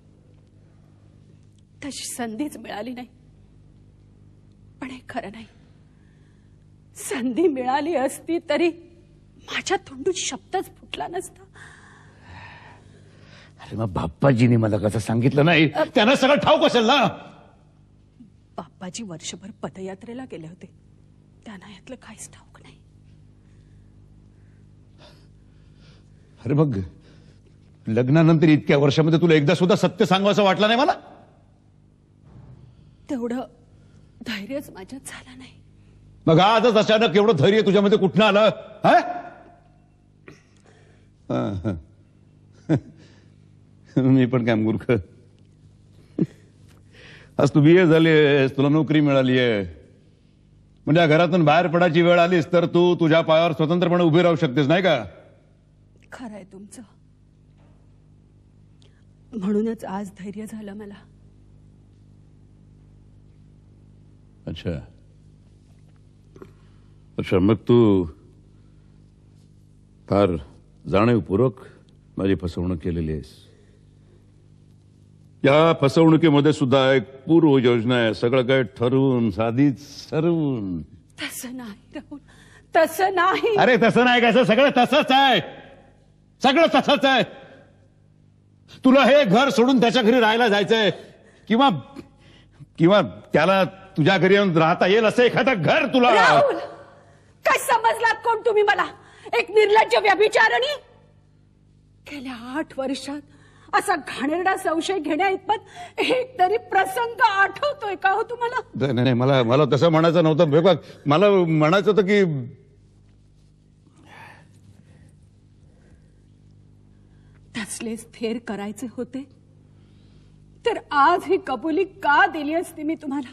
तशी संधीच मिळाली नाही. पण हे खरं नाही, संधी मिळाली असती तरी माझ्या तोंडून शब्दच फुटला नसता. अरे मग बाप्पाजीने मला कसं सांगितलं नाही? त्यांना सगळं ठाऊक असेल ना. बाप्पाजी वर्षभर पदयात्रेला गेले होते, त्यांना यातलं काहीच ठाऊक नाही. अरे मग लग्नानंतर इतक्या वर्षामध्ये तुला एकदा सुद्धा सत्य सांगावं वाटलं नाही मला? तेवढं धैर्यच माझ्यात झालं नाही. मग आजच अचानक एवढं धैर्य तुझ्यामध्ये कुठनं आलं? मी पण काय मूर्ख? आज तू बी ए झालीस, तुला नोकरी मिळाली आहे, म्हणजे घरातून बाहेर पडायची वेळ आलीस तर तू तुझ्या पायावर स्वतंत्रपणे उभी राहू शकतेस, नाही का? खरंय तुमचं, म्हणूनच आज धैर्य झालं मला. अच्छा अच्छा मग तू फार जाणीवपूर्वक माझी फसवणूक केलेली आहेस. या फसवणुकीमध्ये सुद्धा एक पूर्व योजना आहे, सगळं काय ठरवून साधीच ठरवून. तसं नाही राहुल, तसं नाही. अरे तसं नाही, कसं सगळं तसंच आहे, सगळं तसंच आहे. तुला हे घर सोडून त्याच्या घरी राहायला जायचंय, किंवा किंवा त्याला तुझ्या घरी येऊन राहता येईल असं एखादं घर तुला. राहुल, काय समजलात कोण तुम्ही मला? एक निर्लज्ज व्यभिचारणी. गेल्या आठ वर्षात असा घाणेरडा संशय घेण्या इतपत एक तरी प्रसंग आठवतोय का हो तुम्हाला? नाही नाही, मला मला तसं म्हणायचं नव्हतं. मला म्हणायचं होतं की तसलेच थेर करायचे होते तर आज ही कबुली का दिली असती मी तुम्हाला?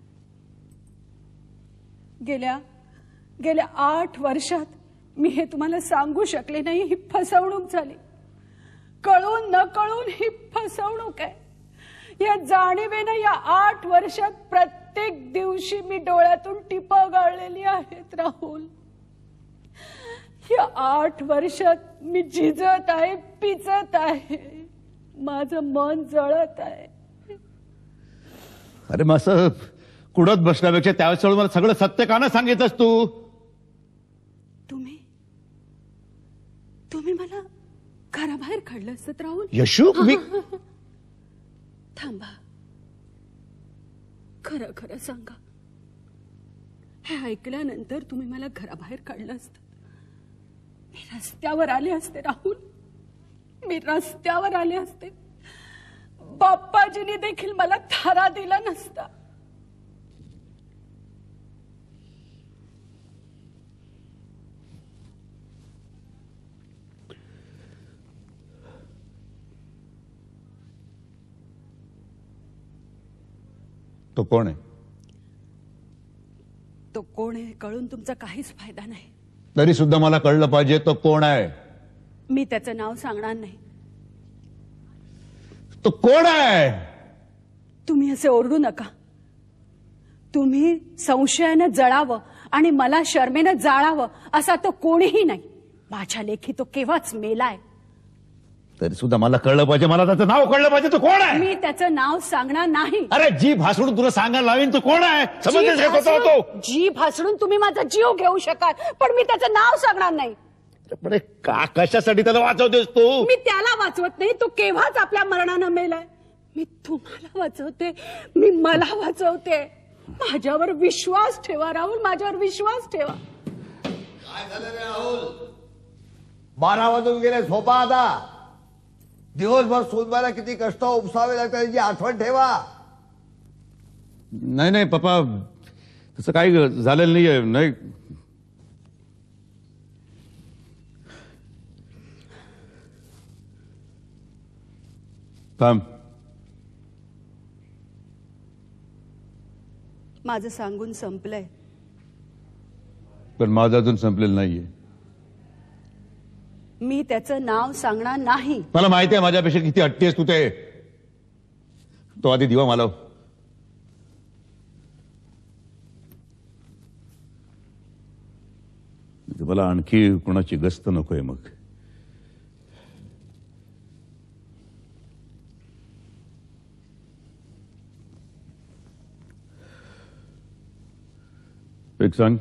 गेल्या गेल्या आठ वर्षात मी हे तुम्हाला सांगू शकले नाही, ही फसवणूक झाली. कळून न कळून ही फसवणूक आहे. या जाणीवेनं या आठ वर्षात प्रत्येक दिवशी मी डोळ्यातून टिपा गाळलेली आहेत राहुल. या आठ वर्षात मी झिजत आहे, पिचत आहे, माझं मन जळत आहे. अरे मग असं कुडत बसण्यापेक्षा त्यावेळेस मला सगळं सत्य का ना सांगितलंस तू? तुम्ही तुम्ही मला घराबाहेर काढलं असत राहुल. यशू मी थांबा, खरं खरं सांगा. हे ऐकल्यानंतर तुम्ही मला घराबाहेर काढलं असतं, मी रस्त्यावर आले असते राहुल, मी रस्त्यावर आले असते. बाप्पाजींनी देखील मला थारा दिला नसता. तो कोण आहे? तो कोण आहे कळून तुमचा काहीच फायदा नाही. तरी सुद्धा मला कळलं पाहिजे तो कोण आहे. मी त्याचं नाव सांगणार नाही. तो कोण आहे? तुम्ही असे ओरडू नका. तुम्ही संशयानं जळावं आणि मला शर्मेनं जाळावं असा तो कोणीही नाही. माझ्या लेखी तो केव्हाच मेलाय. तरी सुद्धा मला कळलं पाहिजे, मला त्याचं नाव कळलं पाहिजे. तो कोण आहे? मी त्याचं नाव सांगणार नाही. अरे जी भासडून तुला सांगायला लावीन तो कोण आहे? समजतेस का स्वतः तो? जी भासडून तुम्ही माझा जीव घेऊ शकाल पण मी त्याचं नाव सांगणार नाही. अरे का कशासाठी त्याला वाचवतेस तू? मी त्याला वाचवत नाही. तो केव्हाच आपल्या मरणानं मेलाय. मी तुम्हाला वाचवते. मी मला वाचवते. माझ्यावर विश्वास ठेवा राहुल, माझ्यावर विश्वास ठेवा. काय झालं रे राहुल? बारा वाजून गेले, झोपा आता. दिवसभर सोनबाला किती कष्ट उपसावे लागतात याची आठवण ठेवा. नाही नाही पप्पा, तसं काही झालेलं नाहीये. नाही थांब. माझं सांगून संपलंय. पण माझं अजून संपलेलं नाहीये. मी त्याचं नाव सांगणार नाही. मला माहिती आहे माझ्यापेक्षा किती हट्टी आहेस तू. ते तो आधी दिवा मालव. मला आणखी कोणाची गस्त नकोय. मग एक सांग,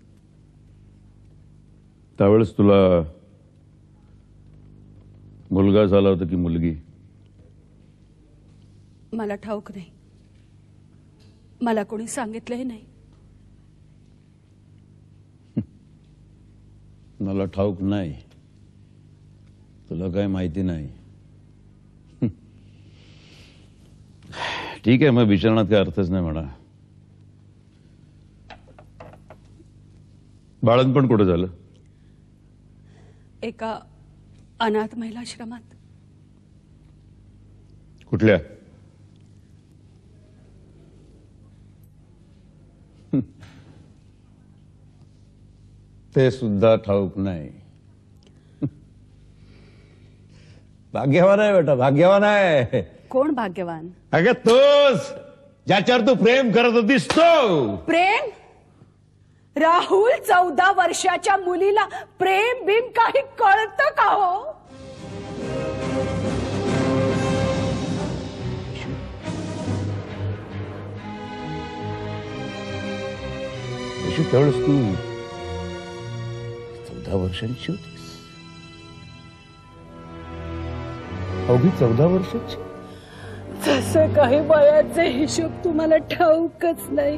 त्यावेळेस तुला मुलगा झाला होता की मुलगी? मला ठाऊक नाही. मला कोणी सांगितलंही नाही. मला ठाऊक नाही, तुला काय माहिती नाही. ठीक आहे, मग विचारण्यात काही अर्थच नाही म्हणा. बाळंतपण कुठं झालं? एका अनाथ महिलाश्रमात. कुठल्या? ते सुद्धा ठाऊक नाही. भाग्यवान आहे बेटा, भाग्यवान आहे. कोण भाग्यवान? अगं तोच ज्याच्यावर तू प्रेम करत होतीस तो. प्रेम? राहुल, चौदा वर्षाच्या मुलीला प्रेम बिम काही कळतं का हो? त्यावेळेस तू चौदा वर्षांची होतीस. अवघी चौदा वर्षाची. तसं काही वयाचे हिशोब तुम्हाला ठाऊकच नाही.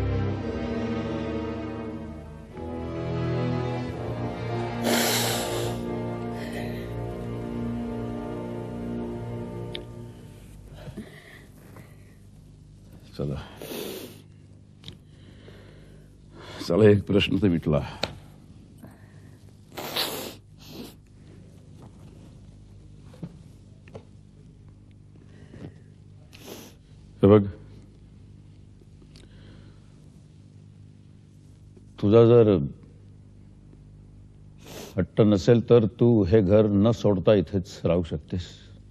चला चला, एक प्रश्न तर मिटला. बघ, तुझा जर हट्ट नसेल तर तू हे घर न सोडता इथेच राहू शकतेस.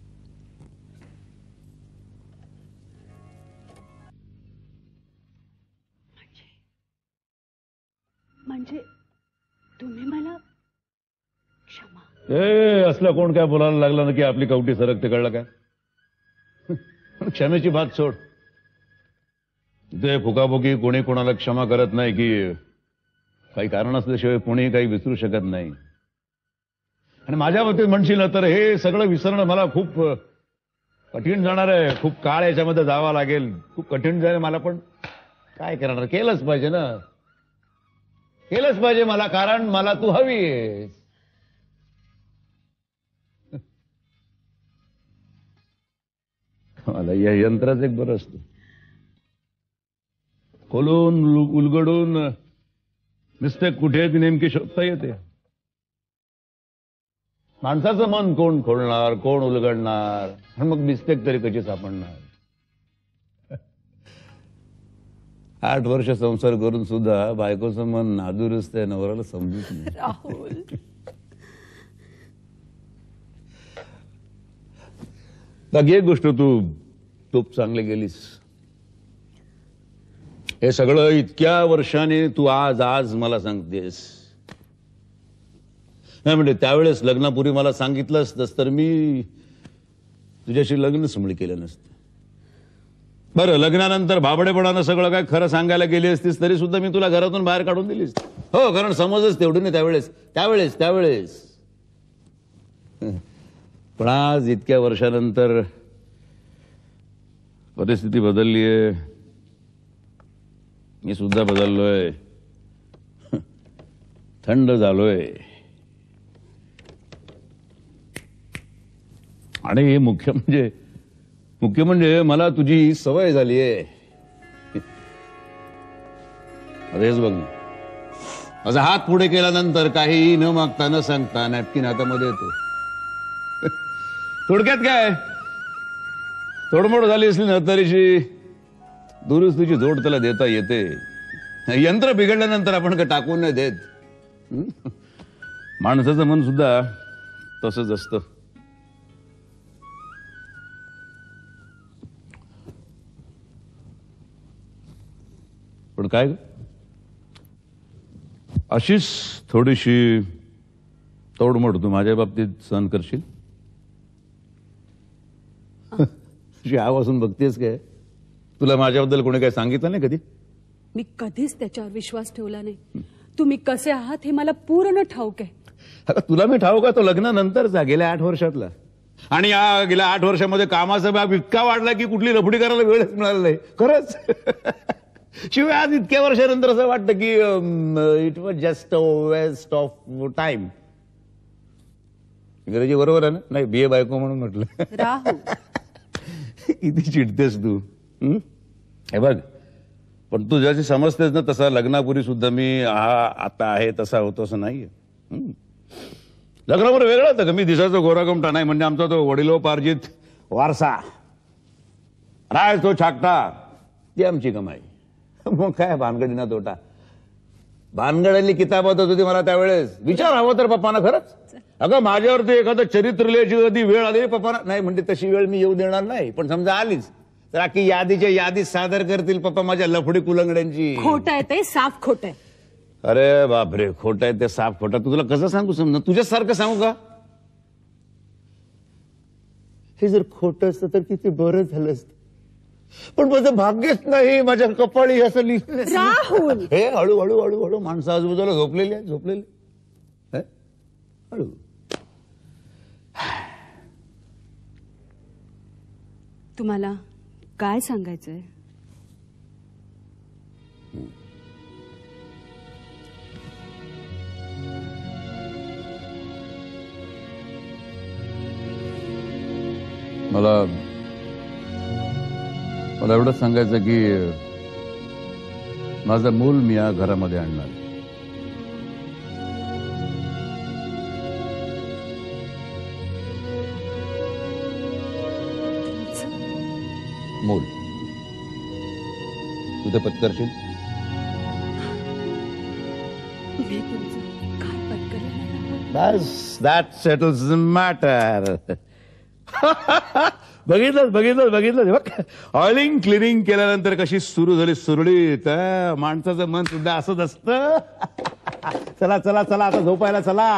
म्हणजे तुम्ही मला क्षमा. ए असलं कोण काय बोलायला लागलं ना की आपली कवटी सरकते, कळलं काय? क्षमेची बात सोड. तिथे फुकाफुकी कोणी कोणाला क्षमा करत नाही की काही कारण असल्याशिवाय कोणी काही विसरू शकत नाही. आणि माझ्या मते म्हणशील तर हे सगळं विसरणं मला खूप कठीण जाणार आहे. खूप काळ याच्यामध्ये जावा लागेल. खूप कठीण जाईल मला, पण काय करणार, केलंच पाहिजे ना. केलंच पाहिजे मला, कारण मला तू हवी आहेस. मला या यंत्राच एक बरं असतं. खोलून उलगडून मिस्टेक कुठे ती नेमकी शोधता येते. माणसाचं मन कोण खोलणार, कोण उलगडणार, आणि मग मिस्टेक तरी कशी सापडणार. आठ वर्ष संसार करून सुद्धा बायकोचं मन नादुरुस्त आहे, नवऱ्याला समजत नाही. राहुल बाकी एक गोष्ट तू खूप चांगली गेलीस. हे सगळं इतक्या वर्षाने तू आज आज मला सांगतेस. नाही म्हणजे त्यावेळेस लग्नापूर्वी मला सांगितलं असतंस तर मी तुझ्याशी लग्नच मुळी केलं नसतं. बरं, लग्नानंतर भाबडेपणानं सगळं काय खरं सांगायला गेली असतीस तरी सुद्धा मी तुला घरातून बाहेर काढून दिलीस. हो, कारण समजच तेवढी नाही त्यावेळेस त्यावेळेस त्यावेळेस पण आज इतक्या वर्षानंतर परिस्थिती बदलली आहे. मी सुद्धा बदललोय, थंड झालोय. आणि मुख्य म्हणजे मुख्य म्हणजे मला तुझी सवय झाली आहे. हेच बघ ना, माझा हात पुढे केल्यानंतर काही न मागता न सांगता नॅपकिन हातामध्ये येतो. थोडक्यात काय, तोडमोड झाली असली ना तरीशी दुरुस्तीची जोड त्याला देता येते. यंत्र बिघडल्यानंतर आपण का टाकून नाही देत. माणसाचं मन सुद्धा तसंच असतं. पण काय ग, अशीच थोडीशी तोडमोड तू माझ्या बाबतीत सहन करशील? आवाजून बघतेस काय? तुला माझ्याबद्दल कोणी काय सांगितलं नाही कधी? मी कधीच त्याच्यावर विश्वास ठेवला नाही. तुम्ही कसे आहात हे मला पूर्ण ठाऊक आहे. आता तुला मी ठाऊक आहे तो लग्नानंतरचा, गेल्या आठ वर्षातला. आणि या गेल्या आठ वर्षामध्ये कामाचा व्याप इतका वाढला की कुठली लफडी करायला वेळच मिळाला नाही. खरंच. शिवाय आज इतक्या वर्षानंतर असं वाटतं की it was just a waste of time. इंग्रजी बरोबर आहे ना? नाही, बी ए बायको म्हणून म्हटलं. राहुल किती चिडतेस तू. हे बघ, पण तू जशी समजतेस ना तसा लग्नापूर्वी सुद्धा मी हा आता आहे तसा होतो असं नाहीये. लग्नावर वेगळं होतं का? मी दिसायचो गोरागमटा नाही म्हणजे आमचा तो वडिलोपार्जित वारसा राय तो छाकटा ती आमची कमाई. मग काय भानगडीना तोटा. भानगडांनी किताबात होती मला त्यावेळेस. विचार हवं तर पप्पाना. खरंच अगं माझ्यावरती एखादं चरित्र लिहायची कधी वेळ आली पप्पाना. नाही म्हणजे तशी वेळ मी येऊ देणार नाही, पण समजा आलीच तर आखी यादीच्या यादीत सादर करतील पप्पा माझ्या लफडी कुलंगड्यांची. खोट आहे ते, साफ खोट आहे. अरे बापरे, खोट आहे ते साफ खोट. तुला कसं सांगू? समजा तुझ्यासारखं सांगू का? हे जर खोट असतं तर किती बरं झालं असतं, पण माझं भाग्यच नाही. माझ्या कपाळी असं लिहिलं. राहुल हे हळू हळू हळू हळू माणसं आजूबाजूला झोपलेली आहे झोपलेली हळू. तुम्हाला काय सांगायचंय? मला मला एवढंच सांगायचं की माझं मूल मी या घरामध्ये आणणार. मूल तू ते पत्करशील? मी तुमचं काय पत्करलं नाही. बस, दॅट सेटल्स द मॅटर. बघितलं बघितलं बघितलं बघ, ऑइलिंग क्लिनिंग केल्यानंतर कशी सुरू झाली सुरळीत. माणसाचं मन सुद्धा असंच असतं. चला चला चला आता झोपायला चला.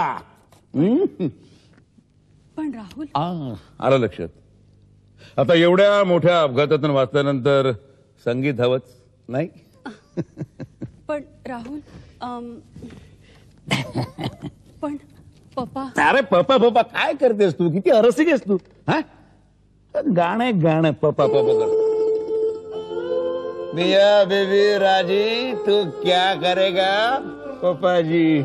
पण राहुल आलं लक्षात. आता एवढ्या मोठ्या अपघातातून वाचल्यानंतर संगीत हवंच नाही. पण राहुल अम, पण पप्पा. अरे पप्पा पप्पा काय करतेस तू? किती अरसिक आहेस तू. हा गाणं गाणं पप्पा पप्पा. मिया बेबी राजी तू क्या करेगा पप्पाजी.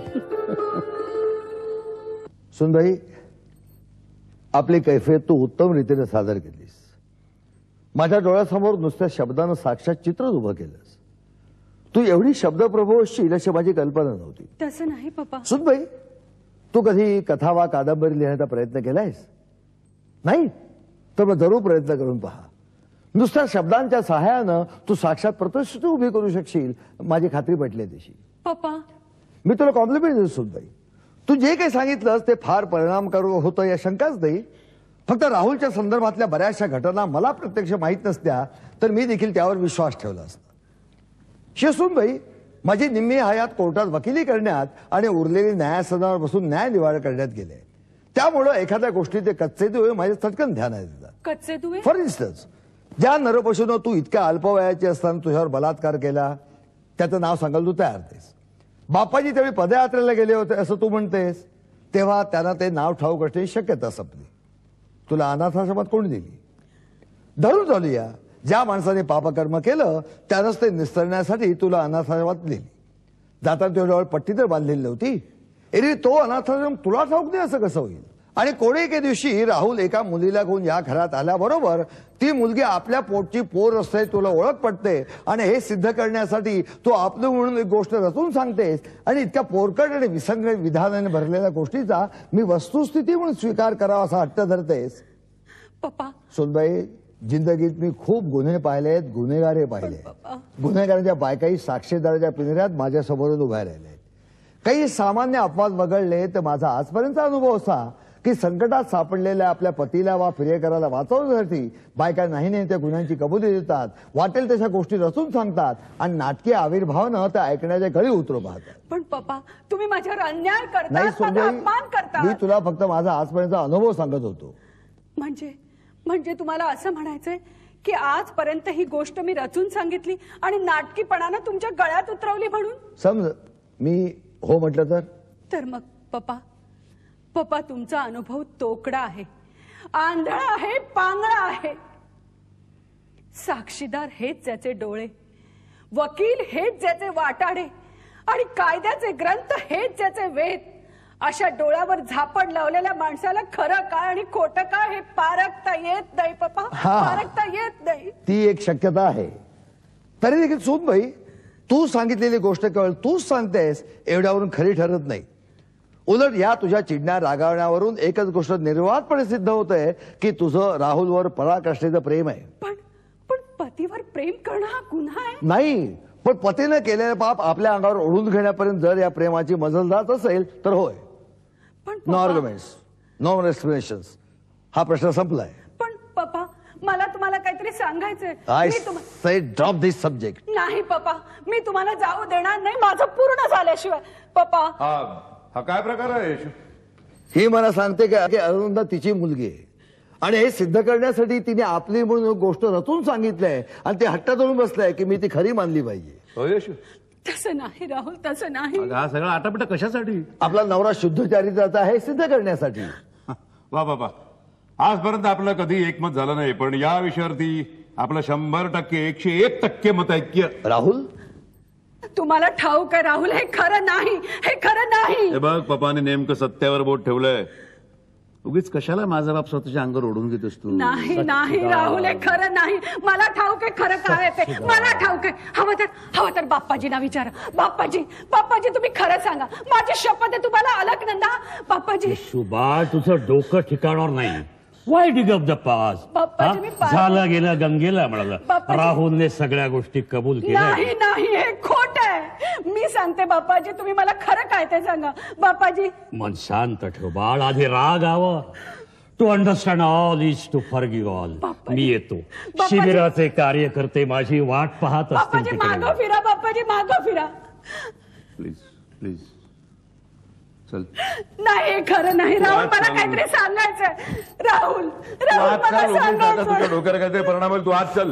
सुनबाई, आपली कैफियत तू उत्तम रीतीने सादर केलीस. माझ्या डोळ्यासमोर नुसत्या शब्दानं साक्षात चित्रच उभं केलंस. तू एवढी शब्दप्रभू असशील अशी माझी कल्पना नव्हती. तसं नाही पप्पा. सुनबाई, तू कधी कथा वा कादंबरी लिहिण्याचा प्रयत्न केलायस? नाही तर मग जरूर प्रयत्न करून पहा. नुसत्या शब्दांच्या सहाय्यानं तू साक्षात प्रतिष्ठित उभी करू शकशील माझी खात्री पटली तशी. पप्पा मी तुला कॉम्प्लिमेंट देतो सुनबाई. तू जे काही सांगितलंस ते फार परिणामकारक होतं या शंकाच नाही. फक्त राहुलच्या संदर्भातल्या बऱ्याचशा घटना मला प्रत्यक्ष माहीत नसत्या तर मी देखील त्यावर विश्वास ठेवला असता. शिवसूनबाई, माझी निम्मी हयात कोर्टात वकिली करण्यात आणि उरलेली न्यायासनावर बसून न्याय निवाडा करण्यात गेले. त्यामुळं एखाद्या गोष्टीचे कच्चे दुवे माझे चटकन ध्यानात येतात. कच्चे दुवे फॉर इन्स्टन्स, ज्या नरपशूनं तू इतक्या अल्पवयाची असताना तुझ्यावर बलात्कार केला त्याचं नाव सांगायला तू तयार तेस. बापाजी त्यावेळी पदयात्रेला गेले होते असं तू म्हणतेस, तेव्हा त्यांना ते नाव ठाऊक असण्याची शक्यता संपली. तुला अनाथाश्रमात कोणी दिली? धरून चालूया, ज्या माणसाने पापकर्म केलं त्यानंच ते निस्तरण्यासाठी तुला अनाथाश्रमात दिली. जाताना तुझ्याजवळ पट्टी तर बांधलेली नव्हती. एरवी तो अनाथाश्रम तुला ठाऊक नाही असं कसं होईल? आणि कोणी एके दिवशी राहुल एका मुलीला घेऊन या घरात आल्याबरोबर ती मुलगी आपल्या पोटची पोर असते तुला ओळख पडते आणि हे सिद्ध करण्यासाठी तू आपलं म्हणून एक गोष्ट रचून सांगतेस आणि इतक्या पोरकट आणि विसंगत विधानाने भरलेल्या गोष्टीचा मी वस्तुस्थिती म्हणून स्वीकार करावा असा हट्ट धरतेस. पप्पा सोनबाई, जिंदगीत मी खूप गुन्हे पाहिलेत, गुन्हेगारही पाहिले. गुन्हेगारांच्या बायकाही साक्षीदाराच्या पिंजऱ्यात माझ्या समोरून उभ्या राहिल्या. काही सामान्य अपवाद वगळले तर माझा आजपर्यंतचा अनुभव असा की संकटात सापडलेल्या आपल्या पतीला वा प्रियकराला वाचवण्यासाठी बायका नाही नाही त्या गुन्ह्यांची कबुली देतात, वाटेल तशा गोष्टी रचून सांगतात आणि नाटकीय आविर्भावानं त्या ऐकण्याच्या गळी उतरू पाहतात. पण पप्पा, तुम्ही माझ्यावर अन्याय करता, नाही माझा सोनबाई, अपमान करता. मी तुला फक्त माझा आजपर्यंतचा अनुभव सांगत होतो. म्हणजे म्हणजे तुम्हाला असं म्हणायचंय की आजपर्यंत ही गोष्ट मी रचून सांगितली आणि नाटकीपणानं तुमच्या गळ्यात उतरवली म्हणून? समज मी हो म्हटलं तर तर मग पप्पा पप्पा तुमचा अनुभव तोकडा आहे, आंधळा आहे, पांगळा आहे. साक्षीदार हेच ज्याचे डोळे, वकील हेच ज्याचे वाटाडे आणि कायद्याचे ग्रंथ हेच ज्याचे वेद. अशा डोळ्यावर झापड लावलेल्या माणसाला खरं काय आणि खोटं काय हे पारखता येत नाही पप्पा, पारखता येत नाही. ती एक शक्यता आहे. तरी देखील सोनबाई, तू सांगितलेली गोष्ट केवळ तूच सांगतेस एवढ्यावरून खरी ठरत नाही. उलट या तुझ्या चिडण्या रागावण्यावरून एकच गोष्ट निर्वादपणे सिद्ध होतंय की तुझं राहुलवर पराकाष्ठेचं प्रेम आहे. पण पण पतीवर प्रेम करणं हा गुन्हा आहे? नाही, पण पतीनं केलेलं पाप आपल्या अंगावर ओढून घेण्यापर्यंत जर या प्रेमाची मजल जात असेल तर होय. पण नो आर्ग्युमेंट्स, नो एक्सप्लेनेशन्स. हा प्रश्न संपलाय. पण पप्पा, मला तुम्हाला काहीतरी सांगायचंय. आय मी तुम- से ड्रॉप दिस सब्जेक्ट. नाही पप्पा, मी तुम्हाला जाऊ देणार नाही माझं पूर्ण झाल्याशिवाय. पप्पा, हा काय प्रकार आहे? ही मला सांगते का की अरुंधा तिची मुलगी आहे आणि हे सिद्ध करण्यासाठी तिने आपली म्हणून गोष्ट रचून सांगितलंय आणि ते हट्ट धरून बसलाय की मी ती खरी मानली पाहिजे. तसं नाही राहुल, तसं नाही. हा सगळा आटापिटा कशासाठी? आपला नवरा शुद्ध चारित्र्याचा आहे सिद्ध करण्यासाठी. वा बाबा, आजपर्यंत आपलं कधी एकमत झालं नाही, पण या विषयावरती आपलं शंभर टक्के एकशे एक टक्के मत ऐक्य. राहुल, तुम्हाला ठाऊक आहे राहुल, हे खरं नाही, हे खरं नाही. हे बघ, पप्पाने नेमकं सत्यावर बोट ठेवलंय. उगीच कशाला माझा बाप स्वतःच्या अंगावर ओढून घेत असतो? नाही नाही राहुल, हे खरं नाही. मला ठाऊक आहे खरं काय आहे ते, मला ठाऊक आहे. हवं तर हवं तर बाप्पाजींना विचारा. बाप्पाजी, बाप्पाजी तुम्ही खरं सांगा, माझी शपथ आहे तुम्हाला अलकनंदा. बाप्पाजी, सुबा, तुझं डोकं ठिकाणावर नाही. Why dig up the past? बाप्पाजी, मी पाय- झालं गेलं गंगेला म्हणाला. बाप्पाजी. राहुलने सगळ्या गोष्टी कबूल नाही केल्या. नाही, हे खोट आहे. मी सांगते बाप्पाजी, तुम्ही मला खरं काय ते सांगा. बाप्पाजी, मन शांत ठेव बाळ, आधी राग हवं. To understand all is to forgive all. Bappaji. मी येतो. बाप्पाजी. शिबिराचे कार्यकर्ते माझी वाट पाहत असतील बाप्पाजी तिकडे. मागं फिरा. बाप्पाजी मागं फिरा. प्लीज प्लीज चल. नाही, हे खरं नाही राहुल, मला काहीतरी सांगायचंय. राहुल, राहुल मला सांगायचं. तुझ्या डोक्यावर काहीतरी परिणाम होईल. तू आज चल.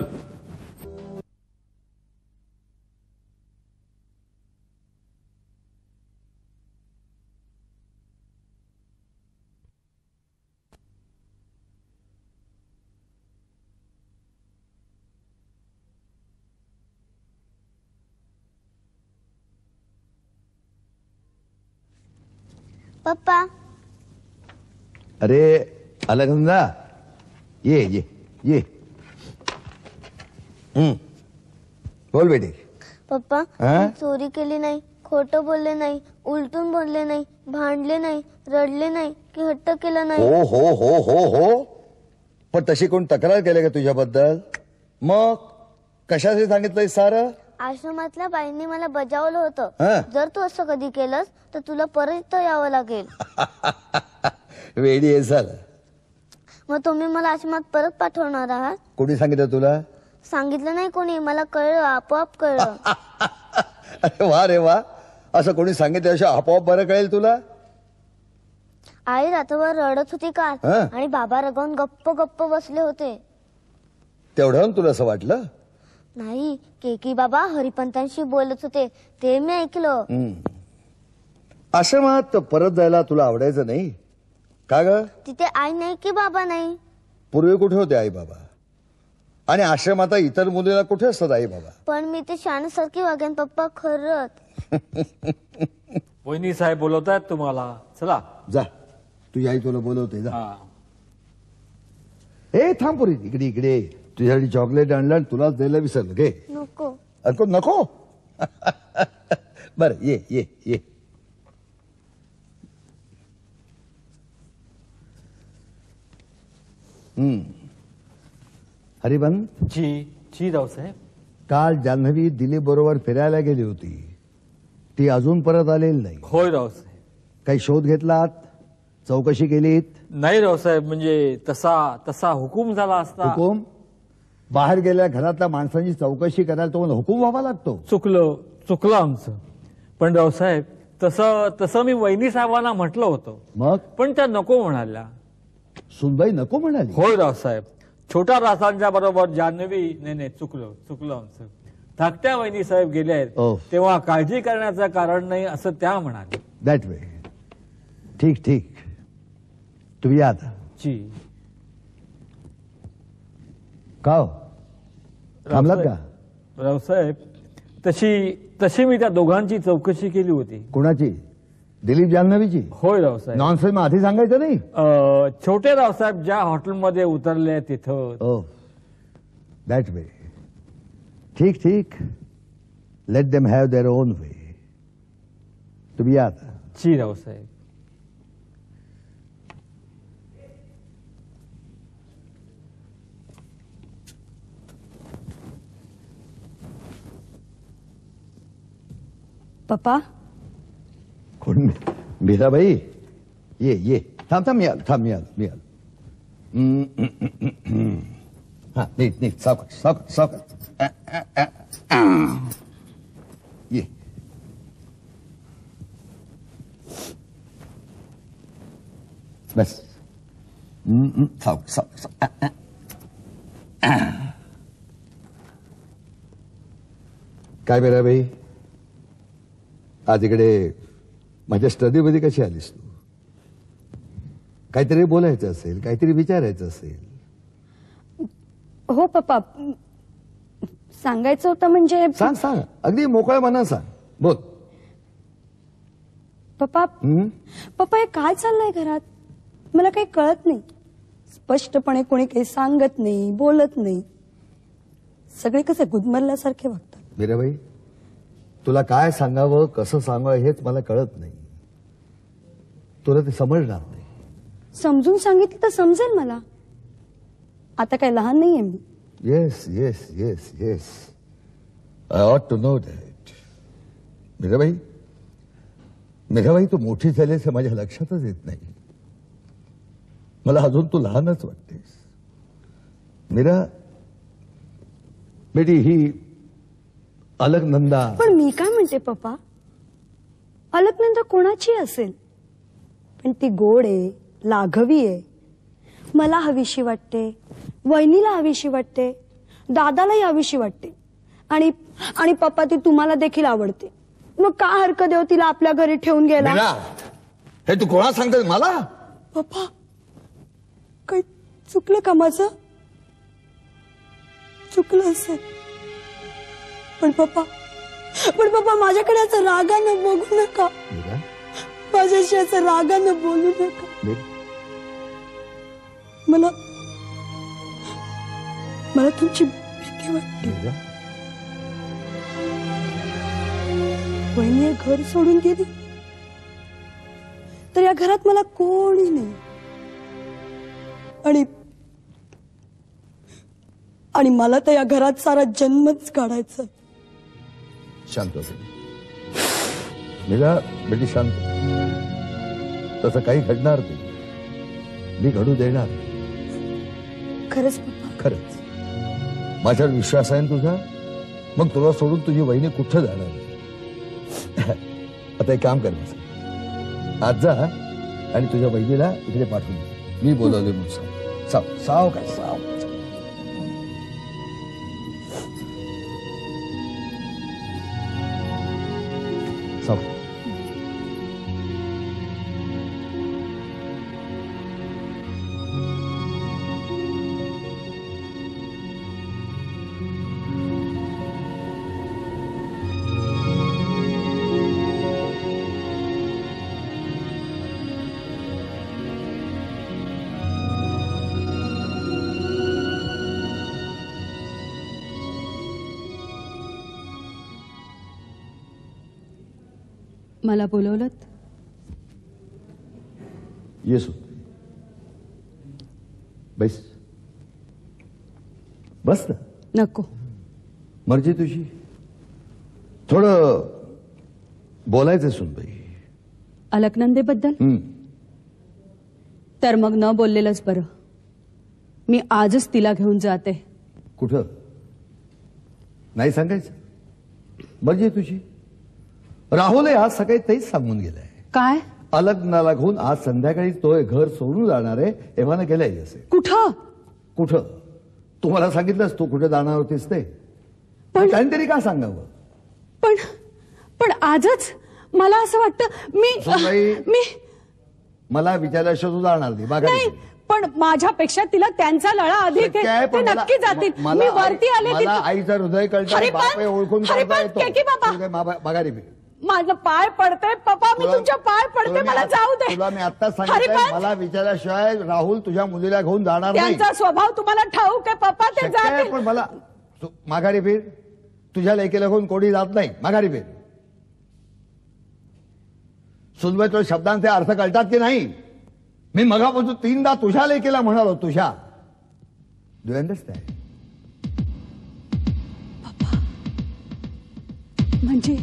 पप्पा, अरे अलगंदा, ये ये ये. हम्म, बोल बेटे. पप्पा हा? मी चोरी केली नाही, खोटं बोलले नाही, उलटून बोलले नाही, भांडले नाही, रडले नाही की हट्ट केला नाही. हो हो हो हो हो पण तशी कोण तक्रार केली का तुझ्याबद्दल? मग कशासाठी सांगितलंय सारं? आश्रमातल्या बाईंनी मला बजावलं हा. होतं, जर तू असं कधी केलंस तर तुला परत इथं यावं लागेल. वेडी आहे झालं. मग तुम्ही मला आश्रमात परत पाठवणार आहात? कोणी सांगितलं तुला? सांगितलं नाही कोणी, मला कळलं, आपोआप कळलं. अरे वा रे वा, असं कोणी सांगितलं आपोआप बरं कळेल तुला? आई रात्रभर रडत होती का हा. आणि बाबा रगवून गप्प गप्प बसले होते. तेवढं तुला असं वाटलं? नाही, केकी बाबा हरिपंतांशी बोलत होते, ते मी ऐकलं. हम्म. आश्रमात परत जायला तुला आवडायचं नाही का ग? तिथे आई नाही की बाबा नाही? पूर्वी कुठे होते आई बाबा? आणि आश्रमात इतर मुलीला कुठे असतात आई बाबा? पण मी ते शाण्यासारखी वागेन पप्पा, खरंच. वहिनी साहेब बोलवतायत तुम्हाला, चला. जा, तुझी आई तुला बोलवते, जा. हा. ए थांब पुरी, इकडे इकडे. तुझ्यासाठी चॉकलेट आणलं आणि तुलाच द्यायला विसरलं. घे. नको. अरे नको. बर, ये ये ये. हम्म. हरिबंद, जी जी रावसाहेब. काल जान्हवी दिलीप बरोबर फिरायला गेली होती, ती अजून परत आलेली नाही. होय रावसाहेब. काही शोध घेतलात? चौकशी केलीत? नाही रावसाहेब, म्हणजे तसा तसा हुकूम झाला असता. हुकूम? बाहेर गेल्या घरातल्या माणसांची चौकशी करायला तुम्हाला हुकूम व्हावा लागतो? चुकलं चुकलं आमचं. पण रावसाहेब, तसं तसं मी वहिनी साहेबांना म्हटलं होतं, मग? पण त्या नको म्हणाल्या. सुनबाई नको म्हणाली? होय रावसाहेब. छोट्या रासांच्या बरोबर जान्हवी. नाही नाही, चुकलं चुकलं आमचं. धाकट्या वहिनी साहेब गेल्या आहेत ओ. तेव्हा काळजी करण्याचं कारण नाही असं त्या म्हणाल्या. That way. ठीक ठीक, तुम्ही या आता. जी. का हो? थांबलात का? रावसाहेब, तशी तशी मी त्या दोघांची चौकशी केली होती. कुणाची? दिलीप जान्हवीची? होय रावसाहेब. नॉनसेन्स मग आधी सांगायचं नाही? अं, छोटे रावसाहेब ज्या हॉटेलमध्ये उतरले तिथं. Oh, that way. ठीक ठीक, let them have their own way. तुम्ही या आता. जी रावसाहेब. पप्पा, कोण? मीराबाई, ये ये. थांब थांब, मिळाल थांब, मिळाल मिळाल. हा, नीट नीट, सावकाश सावकाश सावकाश. ये. बस. सावकाश सावकाश. काय मीराबाई, आज इकडे माझ्या स्टडीमध्ये कशी आलीस तू? काहीतरी बोलायचं असेल, काहीतरी विचारायचं असेल. हो पप्पा, सांगायचं होतं म्हणजे. सांग सांग, अगदी मोकळ्या मनानं सांग, बोल. पप्पा हं? पप्पा हे काय चाललंय घरात? मला काही कळत नाही. स्पष्टपणे कोणी काही सांगत नाही, बोलत नाही. सगळे कसे गुदमरल्यासारखे वागतात. मीराबाई, तुला काय सांगावं, कसं सांगावं हेच मला कळत नाही. तुला ते समजणार नाही. समजून सांगितलं तर समजेल मला. आता काय लहान नाहीये मी. Yes yes yes yes, I ought to know that. Mirabai, Mirabai तू मोठी झालीस हे माझ्या लक्षातच येत नाही. मला अजून तू लहानच वाटतेस. मीरा बेटी, ही अलकनंदा. पण मी काय म्हणते पप्पा, अलकनंदा कोणाची असेल, पण ती गोड आहे, लाघवी आहे. मला हवीशी वाटते, वहिनीला हवीशी वाटते, दादालाही हवीशी वाटते, आणि आणि पप्पा ती तुम्हाला देखील आवडते. मग का हरकत देव तिला आपल्या घरी ठेवून गेला? मीरा, हे तू कोणा सांगतेस मला? पप्पा, काही चुकलं का माझं? चुकलं असेल, पण पप्पा पण पप्पा माझ्याकडे असं रागानं बघू नका. मीरा, माझ्याशी असं रागानं बोलू नका. मीरा, मला मला तुमची भीती वाटते. मीरा, वहिनी घर सोडून गेली तर या घरात मला कोणी नाही, आणि आणि मला तर या घरात सारा जन्मच काढायचा. शांत असेल मीरा बेटी, शांत. तसं काही घडणार नाही, मी घडू देणार. खरंच पप्पा? खरंच. माझ्यावर विश्वास आहे ना तुझा? मग तुला सोडून तुझी वहिनी कुठं जाणार? आता एक काम कर, आज जा आणि तुझ्या बहिणीला इकडे पाठवून दे. मी बोलवले म्हणून. साव साव काय साव. साव. मला बोलवलत? येसो. बैस. बस ना. नको. मर्जी तुझी. थोडं बोलायचं सुनबाई. अलकनंदेबद्दल? तर मग न बोललेलंच बरं. मी आजच तिला घेऊन जाते. कुठं? नाही सांगायचं? मर्जी तुझी. राहुल आज सकाळी तेच सांगून गेलाय. काय? अलग्नाला घेऊन आज संध्याकाळी तो घर सोडून जाणार आहे. एव्हाना गेलाय असे. कुठं? कुठं? तुम्हाला सांगितलंस तू कुठे जाणार होतीस ते? पण काहीतरी का सांगावं? पण पण आजच मला असं वाटतं मी मी मला विचारल्याशिवाय तू जाणार नाही. नाही, पण माझ्यापेक्षा तिला त्यांचा लळा अधिक आहे. ते नक्की जातील. मी वरती आले. मला आईचं हृदय कळतं. बाप ओळखून माघारी. माझं पाय पडते पप्पा, मी तुमच्या पाय पडते, मला जाऊ दे. तुला मी आता सांगितलं, मला विचारल्याशिवाय राहुल तुझ्या मुलीला घेऊन जाणार नाही. त्यांचा स्वभाव तुम्हाला ठाऊक आहे पप्पा, ते जातील. पण मला माघारी फिर. तुझ्या लेकीला घेऊन कोणी जात नाही. माघारी फिर. सुनबाई, तुझ्या शब्दांचे अर्थ कळतात की नाही? मी मगापासून तीनदा तुझ्या लेकीला म्हणालो. तुझ्या. Do you understand? म्हणजे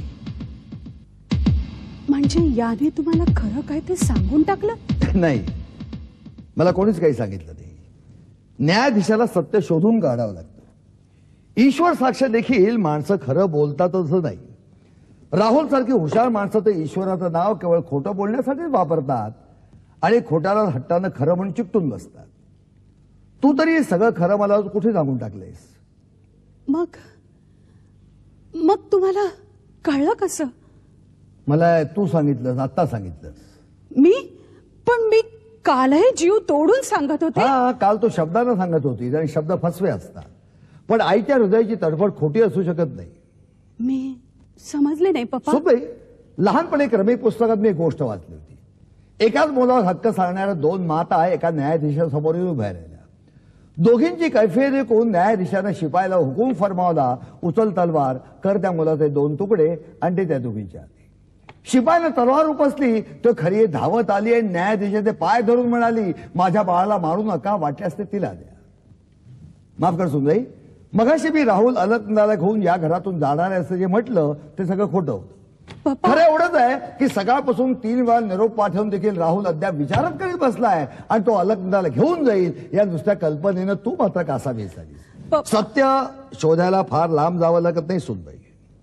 म्हणजे याने तुम्हाला खरं काय ते सांगून टाकलं? नाही, मला कोणीच काही सांगितलं नाही. न्यायाधीशाला सत्य शोधून काढावं लागतं. ईश्वर साक्ष देखील माणसं खरं बोलतातच नाही. राहुल सारखी हुशार माणसं तर ईश्वराचं नाव केवळ खोटं बोलण्यासाठीच वापरतात आणि खोट्याला हट्टानं खरं म्हणून चिकटून बसतात. तू तरी सगळं खरं मला कुठे सांगून टाकलेस? मग मग तुम्हाला कळलं कसं? मला तू सांगितलंस, आता सांगितलंस. मी पण मी कालही जीव तोडून सांगत होते. हा, काल तो शब्दानं सांगत होती आणि शब्द फसवे असतात. पण आईच्या हृदयाची तडफड खोटी असू शकत नाही. मी समजले नाही पप्पा. सुनबाई, लहानपणी क्रमिक पुस्तकात मी एक गोष्ट वाचली होती. एकाच मुलावर हक्क सांगणाऱ्या दोन माता एका न्यायाधीशासमोर उभ्या राहिल्या. दोघींची कैफियत ऐकून न्यायाधीशानं शिपायाला हुकूम फरमावला, उचल तलवार, कर त्या मुलाचे दोन तुकडे आणि ते त्या दोघींच्या हाती. शिपायानं तलवार उपसली तर खरी धावत आली आणि न्यायाधीशाचे पाय धरून म्हणाली, माझ्या बाळाला मारू नका, वाटल्यास ते तिला द्या. माफ कर सुनबाई, मगाशी मी राहुल अलकनंदाला घेऊन या घरातून जाणार आहे असं जे म्हटलं ते सगळं खोटं होतं. खरं एवढंच आहे की सकाळपासून तीन वेळा निरोप पाठवून देखील राहुल अद्याप विचारच करीत बसलाय आणि तो अलकनंदाला घेऊन जाईल या नुसत्या कल्पनेनं तू मात्र कासा बेसालीस. सत्य शोधायला फार लांब जावं लागत नाही सुनबाई.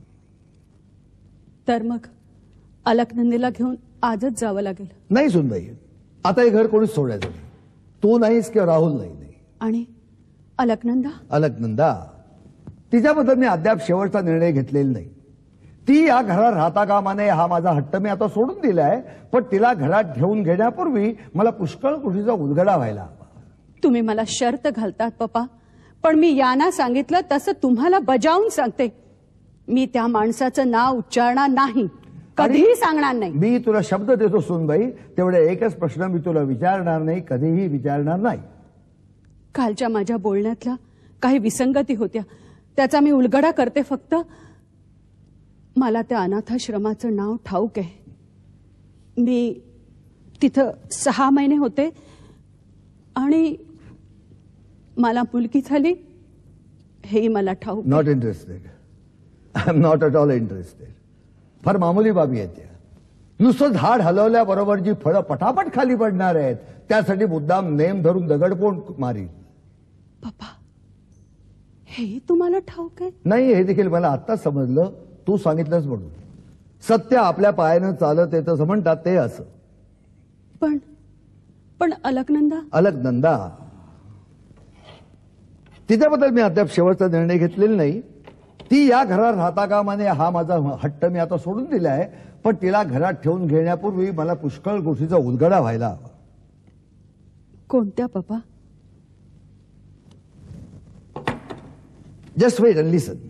तर मग अलकनंदीला घेऊन आजच जावं लागेल? नाही सुनबाई, आता हे घर कोणीच सोडायचं नाही. तू नाहीस किंवा राहुल नाही. आणि अलकनंदा? अलकनंदा, तिच्याबद्दल मी अद्याप शेवटचा निर्णय घेतलेला नाही. ती या घरात राहता कामा नये हा माझा हट्ट मी आता सोडून दिलाय. पण तिला घरात घेऊन घेण्यापूर्वी मला पुष्कळ गोष्टीचा उलगडा व्हायला हवा. तुम्ही मला शर्त घालतात पप्पा, पण मी यांना सांगितलं तसं तुम्हाला बजावून सांगते. मी त्या माणसाचं नाव उच्चारणार नाही, कधीही सांगणार नाही. मी तुला शब्द देतो सुनबाई, तेवढे एकच प्रश्न मी तुला विचारणार नाही, कधीही विचारणार नाही. कालच्या माझ्या बोलण्यातल्या काही विसंगती होत्या, त्याचा मी उलगडा करते. फक्त मला त्या अनाथाश्रमाचं नाव ठाऊक आहे. मी तिथं सहा महिने होते आणि मला मुलगी झाली हेही मला ठाऊक आहे. Not interested. I am not at all interested. फार मामूली बाबी आहेत त्या. नुसतं झाड हलवल्याबरोबर जी फळं पटापट खाली पडणार आहेत त्यासाठी मुद्दाम नेम धरून दगडपोण मारील. पप्पा, हेही तुम्हाला ठाऊक आहे? नाही, हे देखील मला आत्ताच समजलं, तू सांगितलंच म्हणून. सत्य आपल्या पायानं चालत येतं म्हणतात ते असं. पण पण अलकनंदा अलकनंदा तिच्याबद्दल मी अद्याप शेवटचा निर्णय घेतलेला नाही. ती या घरात राहता कामा नये हा माझा हट्ट मी आता सोडून दिला आहे. पण तिला घरात ठेवून घेण्यापूर्वी मला पुष्कळ गोष्टीचा उलगडा व्हायला हवा. कोणत्या पप्पा? Just wait and listen.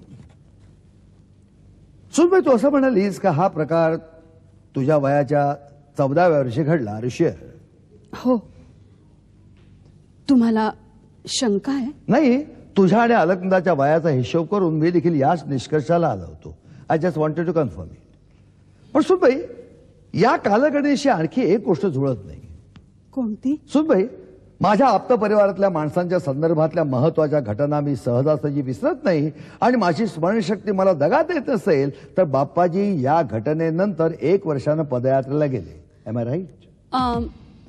सुनबाई, तू असं म्हणालीस का हा प्रकार तुझ्या वयाच्या चौदाव्या वर्षी घडला ऋषी? हो. तुम्हाला शंका आहे? नाही, तुझ्या आणि अलकनंदाच्या वयाचा हिशोब करून मी देखील याच निष्कर्षाला आलो होतो. I just wanted to confirm it. पण सुनबाई, या कालगणनेशी आणखी एक गोष्ट जुळत नाही. कोणती? सुनबाई, माझ्या आप्त परिवारातल्या माणसांच्या संदर्भातल्या महत्वाच्या घटना मी सहजासहजी विसरत नाही आणि माझी स्मरणशक्ती मला दगा देत असेल तर बाप्पाजी या घटनेनंतर एक वर्षानं पदयात्रेला गेले. Am I right?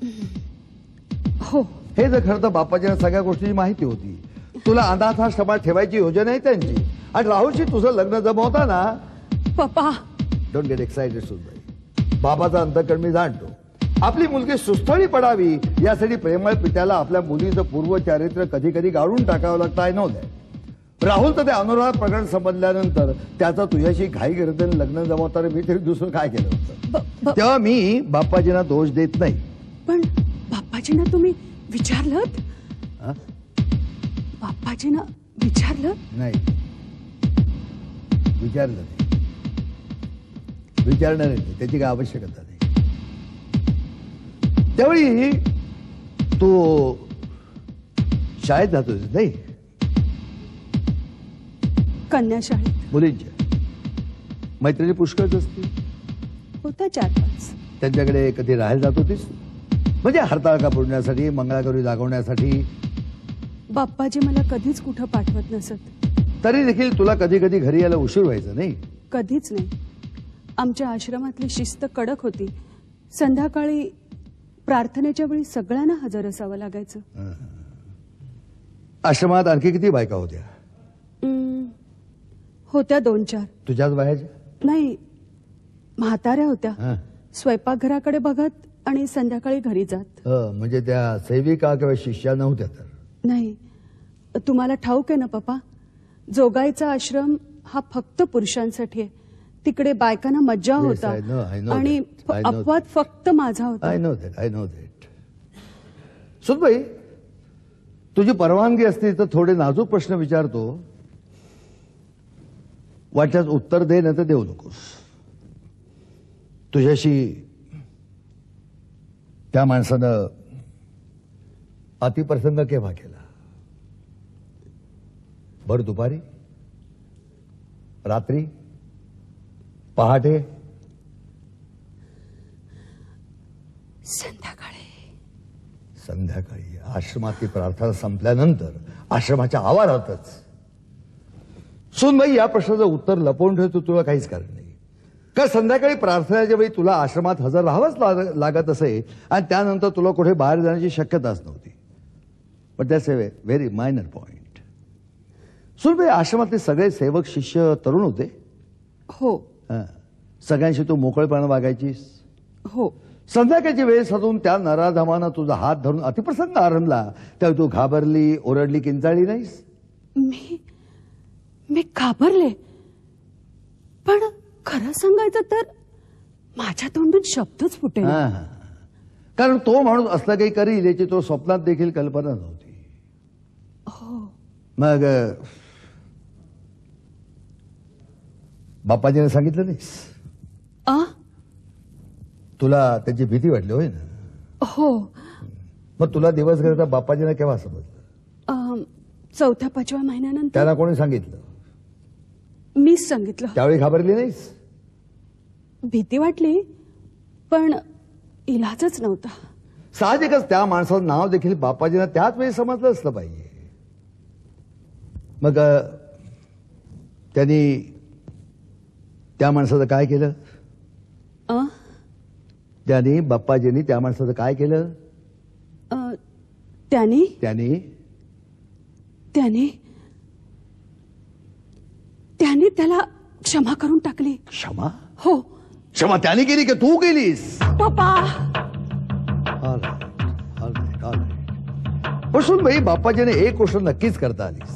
हो. हे जर खरं तर बाप्पाजींना सगळ्या गोष्टीची माहिती होती. तुला अनाथाश्रमात ठेवायची योजना आहे त्यांची. आणि राहुलशी तुझं लग्न जमवताना पप्पा, डोंट गेट एक्साइटेड सुनबाई. बाबाचा अंतकरण मी जाणतो. आपली मुलगी सुस्थळी पडावी यासाठी प्रेमळ पित्याला आपल्या मुलीचं पूर्व चारित्र्य कधी कधी गाळून टाकावं लागतं. I know that. राहुल तर ते अनुराग प्रकरण समजल्यानंतर त्याचं तुझ्याशी घाई करत लग्न जमवताना मी तरी दुसरं काय केलं होतं. तेव्हा मी बाप्पाजींना दोष देत नाही. पण बाप्पाजींना तुम्ही विचारलं? बाप्पाजींना विचारलं? नाही, विचारलं नाही. विचारणार नाही, त्याची काय आवश्यकता नाही. त्यावेळी तो शाळेत जातो नाही? कन्या शाळेत. मुलींच्या मैत्रिणी पुष्कळच असते. होता चार पाच. त्यांच्याकडे कधी राहायला जात होतीस? म्हणजे हरताळका पुरण्यासाठी, मंगळागौरी जागवण्यासाठी? बाप्पाजी मला कधीच कुठं पाठवत नसत. तरी देखील तुला कधी कधी घरी यायला उशीर व्हायचा नाही? कधीच नाही. आमच्या आश्रमातली शिस्त कडक होती. संध्याकाळी प्रार्थनेच्या वेळी सगळ्यांना हजर असावं लागायचं. आश्रमात आणखी किती बायका होत्या? होत्या दोन चार. तुझ्याच वयाच्या? नाही, म्हाताऱ्या होत्या. स्वयंपाकघराकडे बघत आणि संध्याकाळी घरी जात. म्हणजे त्या सेविका किंवा शिष्या नव्हत्या तर? नाही. तुम्हाला ठाऊक आहे ना पप्पा, जोगाईचा आश्रम हा फक्त पुरुषांसाठी आहे. तिकडे बायकांना मज्जा होता आणि अपवाद फक्त माझा होता. I know that. I know that. सुनबाई, तुझी परवानगी असती तर थोडे नाजूक प्रश्न विचारतो. वाटल्यास उत्तर दे, नाही तर देऊ नकोस. तुझ्याशी त्या माणसानं अतिप्रसंग केव्हा केला? भर दुपारी, रात्री, पहाटे? संध्याकाळी. संध्याकाळी आश्रमातली प्रार्थना संपल्यानंतर आश्रमाच्या आवारातच? सुनबाई, या प्रश्नाचं उत्तर लपवून ठेवतो तुला काहीच कारण नाही. का संध्याकाळी प्रार्थनेच्या वेळी तुला आश्रमात हजर राहावंच लागत असे आणि त्यानंतर तुला कुठे बाहेर जाण्याची शक्यताच नव्हती. But that's a very minor point. सुनबाई, आश्रमातले सगळे सेवक शिष्य तरुण होते? हो. सगळ्यांशी तू मोकळेपणा वागायचीस? हो. संध्याकाळची वेळ साधून त्या नराधमानं तुझा हात धरून अतिप्रसंग आरंभला तेव्हा तू घाबरली, ओरडली, किंचाळली नाहीस? मी मी घाबरले, पण खरं सांगायचं तर माझ्या तोंडून शब्दच फुटेल. कारण तो माणूस असला काही करील याची तो स्वप्नात देखील कल्पना नव्हती. हो. मग बाप्पाजीने सांगितलं नाहीस? आ तुला त्याची भीती वाटली होय ना? हो. मग तुला दिवस घरचा बाप्पाजीने केव्हा समजलं? चौथ्या पाचव्या महिन्यानंतर. त्याला कोणी सांगितलं? मीच सांगितलं. त्यावेळी घाबरली नाहीस? भीती वाटली, पण इलाजच नव्हता. साहजिकच त्या माणसाचं नाव देखील बाप्पाजींना त्याच वेळी समजलं असलं पाहिजे. मग त्यांनी त्या माणसाचं काय केलं? अ? त्यांनी बाप्पाजींनी त्या माणसाचं काय केलं? अ, त्यांनी त्यांनी त्यांनी त्यांनी त्याला क्षमा करून टाकली. क्षमा? हो. क्षमा त्याने केली की तू केलीस? पप्पा. बसून भाई बाप्पाजीने एक गोष्ट नक्कीच करता आलीस.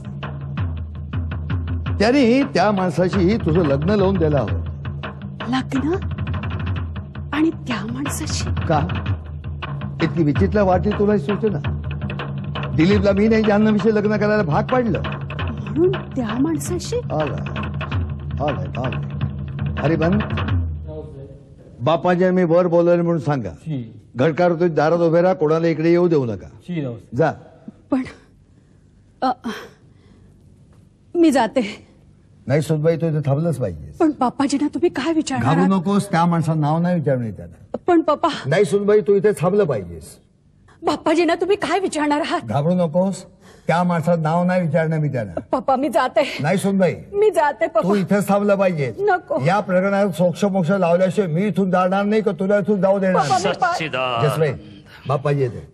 त्यांनी त्या माणसाशी तुझं लग्न लावून द्यायला हवं. लग्न? आणि त्या माणसाशी? का इतकी विचित्र वाटली तुला सूचना? दिलीपला मी नाही जान्हवीशी लग्न करायला भाग पाडलं म्हणून त्या माणसाशी? अरे बन बापाजी मी वर बोलवले म्हणून सांगा. घडकार तुझ्या दारात उभे राहा, कोणाला इकडे येऊ देऊ नका. जा. पण अ, मी जाते. नाही सुनबाई तू इथे थांबलंच पाहिजे. पण बाप्पाजींना तुम्ही काय विचारणार घाबरू आहात? नकोस, त्या माणसाचं नाव नाही विचारणे त्याला. पण पप्पा. नाही सुनबाई तू इथे थांबलं पाहिजेस. बाप्पाजींना तुम्ही काय विचारणार आहात? घाबरू नकोस, त्या माणसाचं नाव नाही विचारणं मी त्याला. पप्पा मी जाते. नाही सुनबाई मी जाते तू पप्पा. इथेच थांबलं पाहिजे. नको. या प्रकरणात सोक्ष मोक्ष लावल्याशिवाय मी इथून जाणार नाही का तुला इथून जाऊ देणार पप्पा, नाही. मी पा- सच्चिदानंद जसबाई बाप्पाजी येते.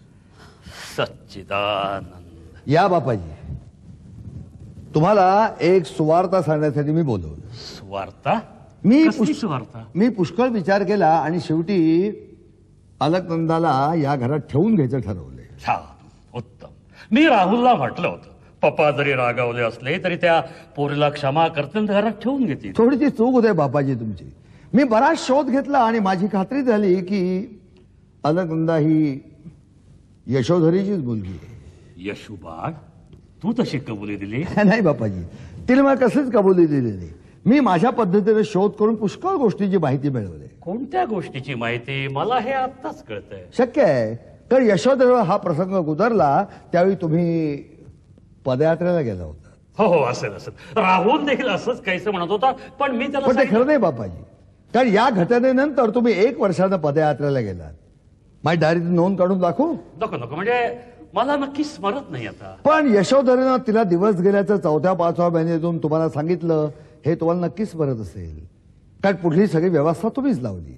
सच्चिदानंद. या बाप्पाजी, तुम्हाला एक सुवार्ता सांगण्यासाठी मी बोलवलं. स्वार्था? मी कसली पुष्- स्वार्था? मी पुष्कळ विचार केला आणि शेवटी अलकनंदाला या घरात ठेवून घ्यायचं ठरवलंय. छान, उत्तम. मी राहुलला म्हटलं होतं पप्पा जरी रागावले असले तरी त्या पोरीला क्षमा करतील, घरात ठेवून घेतील. थोडीशी चूक होते बापाजी तुमची. मी बराच शोध घेतला आणि माझी खात्री झाली की अलकनंदा ही यशोधरीचीच मुलगी आहे. यशुबाळ, तू तशी कबुली दिली? नाही बापाजी, तिला मला कसलीच कबुली दिलेली. मी माझ्या पद्धतीने शोध करून पुष्कळ गोष्टीची माहिती मिळवली. कोणत्या गोष्टीची माहिती? मला हे आत्ताच कळतंय. शक्य आहे, तर यशोधर हा प्रसंग गुजरला त्यावेळी तुम्ही पदयात्रेला गेला होता. हो हो, असेल असेल. राहुल देखील असंच काहीच म्हणत होता, पण मी त्याला पण ते सांगितलं- खरं नाही बापाजी, कारण या घटनेनंतर तुम्ही एक वर्षानं पदयात्रेला गेलात. माझी डायरीत नोंद काढून दाखवू? नको नको, म्हणजे मला नक्की स्मरत नाही आता. पण यशोधरेनं तिला दिवस गेल्याचं चौथ्या पाचव्या महिन्यातून तुम्हाला सांगितलं हे तुम्हाला नक्कीच स्मरत असेल, कारण पुढली सगळी व्यवस्था तुम्हीच लावली.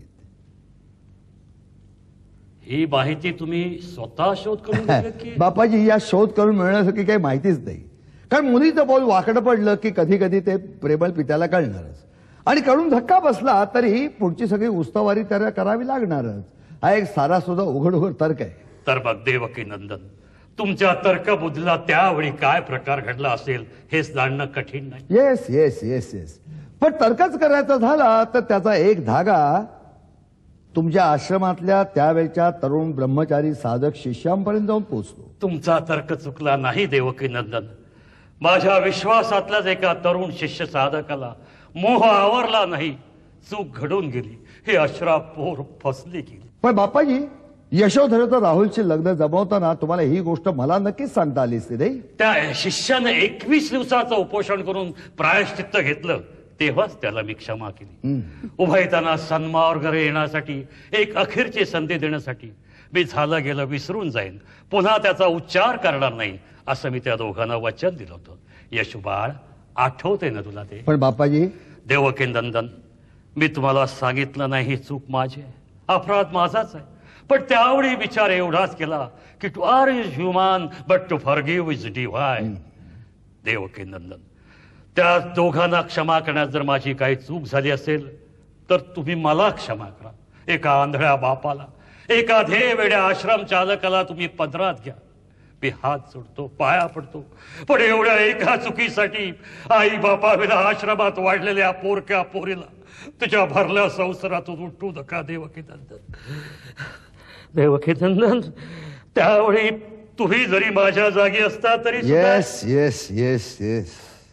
ही माहिती तुम्ही स्वतः शोध करून घेतलीत की? बापाजी, या शोध करून मिळण्यासाठी काही माहितीच नाही, कारण मुलीचं पाऊल वाकडं पडलं की कधी कधी ते प्रेमळ पित्याला कळणारच, आणि कळून धक्का बसला तरी पुढची सगळी उस्तवारी त्याला करावी लागणारच. हा एक सारा सुद्धा उघड उघड तर्क आहे. तर बघ देवकी नंदन, तुमच्या तर्कबुद्धीला त्यावेळी काय प्रकार घडला असेल हेच जाणणं कठीण नाही. येस येस येस येस पण तर्कच करायचा झाला तर त्याचा एक धागा तुमच्या आश्रमातल्या त्यावेळच्या तरुण ब्रह्मचारी साधक शिष्यांपर्यंत जाऊन पोहोचलो. तुमचा तर्क चुकला नाही देवकी नंदन. माझ्या विश्वासातल्याच एका तरुण शिष्य साधकाला मोह आवरला नाही, चूक घडून गेली, हे अश्रा पोर फसली गेली. पण बाप्पाजी, यशोधरेचं राहुलशी लग्न जमवताना तुम्हाला ही गोष्ट मला नक्कीच सांगता आली असती नाही? त्या शिष्यानं एकवीस दिवसाचं उपोषण करून प्रायश्चित्त घेतलं, तेव्हाच त्याला मी क्षमा केली. उभयताना सन्मावर घरी येण्यासाठी एक अखेरची संधी देण्यासाठी मी झालं गेलं विसरून जाईन, पुन्हा त्याचा उच्चार करणार नाही, असं मी त्या दोघांना वचन दिलं होतं. यशुबाळ, आठवते ना तुला ते? पण बाप्पाजी, देवकी नंदन, मी तुम्हाला सांगितलं नाही ही चूक माझी आहे, अपराध माझाच आहे. पण त्यावेळी विचार एवढाच केला की to err is human but to forgive is divine. Devaki Nandan, त्या दोघांना क्षमा करण्यात जर माझी काही चूक झाली असेल तर तुम्ही मला क्षमा करा. एका आंधळ्या बापाला, एका ध्येय वेड्या आश्रम चालकाला तुम्ही पदरात घ्या. मी हात जोडतो, पाया पडतो, पण एवढ्या एका चुकीसाठी आई बापाविना आश्रमात वाढलेल्या पोरक्या पोरीला तुझ्या भरल्या संसारातून उठू नका. देवकी नंदन, देवकी नंदन, त्यावेळी तुम्ही जरी माझ्या जागी असता तरी सुद्धा- येस येस येस येस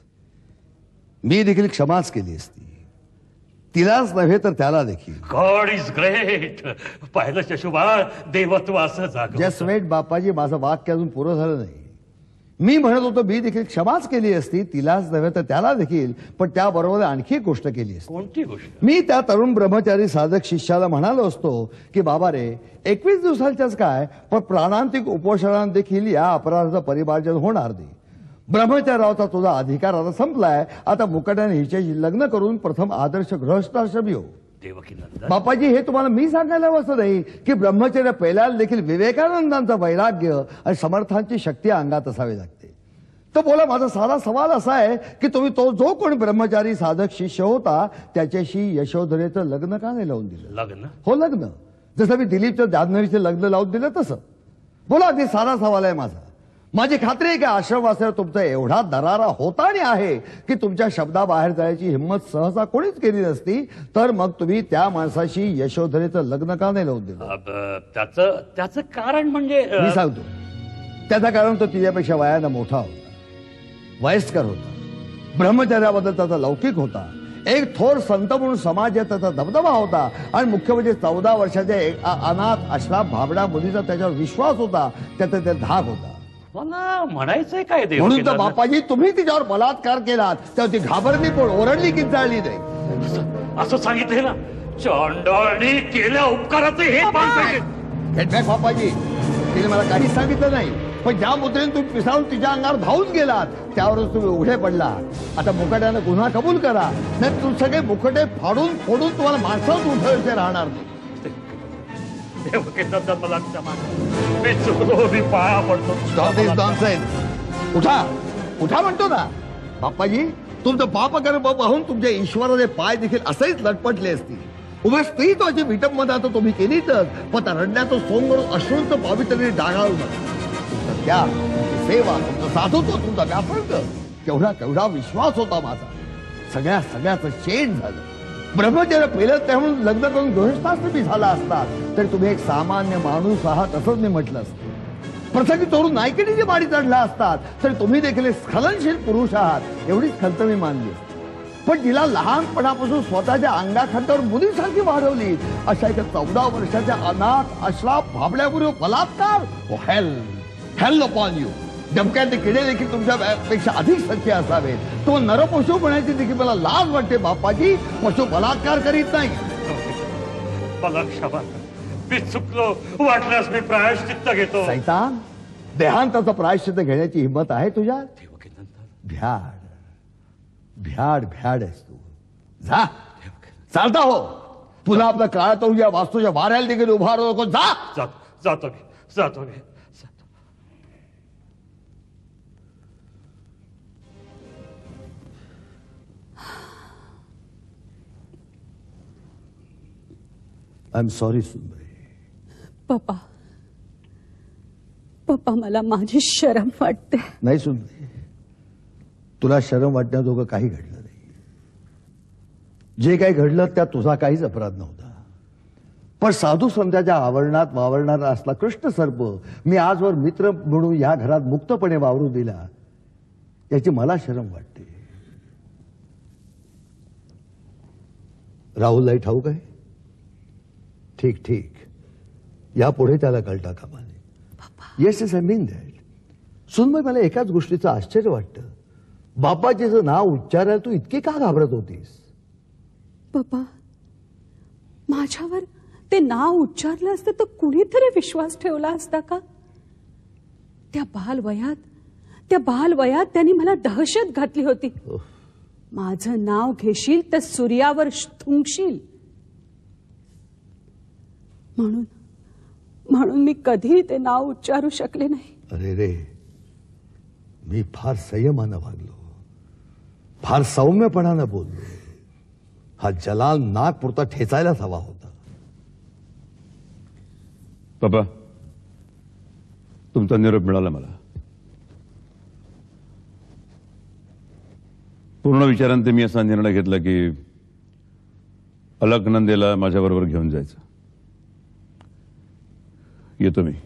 मी देखील क्षमाच केली असती, तिलाच नव्हे तर त्याला देखील. God is great. पाहिलं शशुबाळ, देवत्व असं जाग. जस्ट वेट बाप्पाजी, माझं वाक्य अजून पुरं झालं नाही. मी म्हणत होतो मी देखील क्षमाच केली असती, तिलाच नव्हे तर त्याला देखील, पण त्याबरोबर आणखी एक गोष्ट केली असती. कोणती गोष्ट? मी त्या तरुण ब्रह्मचारी साधक शिष्याला म्हणालो असतो की बाबा रे, एकवीस दिवसाच्याच काय पण प्राणांतिक उपोषणात देखील या अपराधाचं परिमार्जन होणार नाही. ब्रह्मचाराचा तुझा अधिकार आता संपलाय. आता मुकाट्याने हिच्याशी लग्न करून प्रथम आदर्श गृहस्थाश्रमी हो. देवकी नंदन, बापाजी, हे तुम्हाला मी सांगायला हवं नाही की ब्रह्मचर्य पहिल्याला देखील विवेकानंदांचं वैराग्य आणि समर्थांची शक्ती अंगात असावी लागते. तर बोला, माझा साधा सवाल असा आहे की तुम्ही तो जो कोणी ब्रह्मचारी साधक शिष्य होता त्याच्याशी यशोधरेचं लग्न का नाही लावून दिलं? लग्न? हो, लग्न. जसं मी दिलीपचं जान्हवीचं लग्न लावून दिलं तसं. बोला, अगदी साधा सवाल आहे माझा. माझी खात्री आहे की आश्रमवासावर तुमचा एवढा दरारा होता आणि आहे की तुमच्या शब्दाबाहेर जायची हिंमत सहसा कोणीच केली नसती. तर मग तुम्ही त्या माणसाशी यशोधरेचं लग्न का नाही लावून दिलं? अब, त्याचं त्याचं कारण म्हणजे अ, मी सांगतो. त्याचं कारण तो तिच्यापेक्षा वयानं मोठा होता, वयस्कर होता, ब्रह्मचर्याबद्दल त्याचा लौकिक होता, एक थोर संत म्हणून समाजात त्याचा दबदबा होता आणि मुख्य म्हणजे चौदा वर्षाच्या एक अ- अनाथ अश्राप भाबड्या मुलीचा त्याच्यावर विश्वास होता, त्याचा ते धाक होता. मला म्हणायचंय काय देवकी म्हणून तर नंदन? बापाजी तुम्ही तिच्यावर बलात्कार केलात तेव्हा ती घाबरली पण ओरडली की चालली नाही. असं- असं सांगितलंय ना, चंडाळणी केल्या उपकाराचे हे पाहिजे. फेडबॅक बापाजी, तिने मला काहीच सांगितलं नाही, पण ज्या मुद्रेने तुम्ही पिसाळून तिच्या अंगावर धावून गेलात त्यावरच तुम्ही उघडे पडला. आता मुकाट्यानं गुन्हा कबूल करा, नाही तुम्ही सगळे मुखटे फाडून फोडून तुम्हाला माणसाच उठवायचे राहणार नाही. देवकी नंदन, मला क्षमा करा. मी चुकलो, मी पाया पडतो. Stop this nonsense. उठा उठा म्हणतो ना. बाप्पाजी, तुमचं पापकर्म पाहून तुमच्या ईश्वराचे पाय देखील असेच लटपटले असतील. उभ्या स्त्रीत्वाची विटंबना तर तुम्ही केलीच, पण त्या रडण्याचं सोंग अश्रूंचं पावित्र्य डागाळू नका. तुमचं त्याग, तुमची सेवा, तुमचं साधुत्व, तुमचा व्यापक केवढा केवढा विश्वास होता माझा. सगळ्या सगळ्याचं चेंज झालं. ब्रह्मचर्य पहिलं त्या म्हणून लग्न करून गृहस्थाश्रमी झाला असतात तरी तुम्ही एक सामान्य माणूस आहात असंच मी म्हटलं असतं. प्रसंगी चोरून नायकिणीची बाडी चढला असतात तरी तुम्ही देखील एक स्खलनशील पुरुष आहात एवढीच खंत मी मानली. पण जिला लहानपणापासून स्वतःच्या अंगाखांद्यावर मुलीसारखी वाढवली अशा एका चौदा वर्षाच्या अनाथ अश्राप भाबड्यापूर्वी बलात्कार, हेल हेल अपॉन यू. धमक्याचे किडे देखील तुमच्या पेक्षा अधिक सच्चे असावेत. तो नरपशु म्हणायची देखील मला लाज वाटते. बापाजी, पशु बलात्कार करीत नाही. मला क्षमा करा. मी चुकलो, वाटल्यास मी प्रायश्चित्त घेतो. सैतान, देहांताचं प्रायश्चित्त घेण्याची हिंमत आहे तुझ्या? देवकी नंदन, भ्याड भ्याड भ्याड आहेस तू. जा, चालता हो. पुन्हा आपलं काळ तो या वास्तूच्या वाऱ्याला देखील उभा राहू नको. जा. जातो जातो मी जातो मी जातो. आय एम सॉरी सुंदरी. पप्पा पप्पा मला माझी शरम वाटते. नाही सुंदरी, तुला शरम वाटण्याजोगं काही घडलं नाही. जे काही घडलं त्यात तुझा काहीच अपराध नव्हता. पण साधू संतांच्या आवरणात वावरणारा असला कृष्ण सर्प मी आजवर मित्र म्हणून या घरात मुक्तपणे वावरू दिला, याची मला शरम वाटते. राहुललाही ठाऊक आहे. ठीक ठीक, यापुढे त्याला कळता कामा नये. Yes yes I mean that. सुनबाई, मला एकाच गोष्टीचं आश्चर्य वाटतं. बापाजीचं नाव उच्चारायला तू इतकी का घाबरत होतीस? पप्पा, माझ्यावर ते नाव उच्चारलं असतं तर कुणीतरी विश्वास ठेवला असता का? त्या बालवयात त्या बालवयात त्यांनी मला दहशत घातली होती. माझं नाव घेशील तर सूर्यावर थुंकशील म्हणून म्हणून मी कधी ते नाव उच्चारू शकले नाही. अरे रे, मी फार संयमानं वागलो, फार सौम्यपणानं बोललो. हा जलाल नाक पुरता ठेचायलाच हवा होता. बाबा, तुमचा निरोप मिळाला मला. पूर्ण विचारांत मी असा निर्णय घेतला की अलकनंदेला माझ्याबरोबर घेऊन जायचं. येतो मी.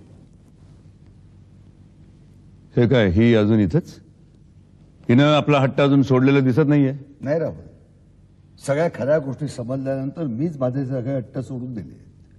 हे काय, ही अजून इथंच? हिनं आपला हट्ट अजून सोडलेला दिसत नाहीये. नाही राव, सगळ्या खऱ्या गोष्टी समजल्यानंतर मीच माझे सगळे हट्ट सोडून दिले.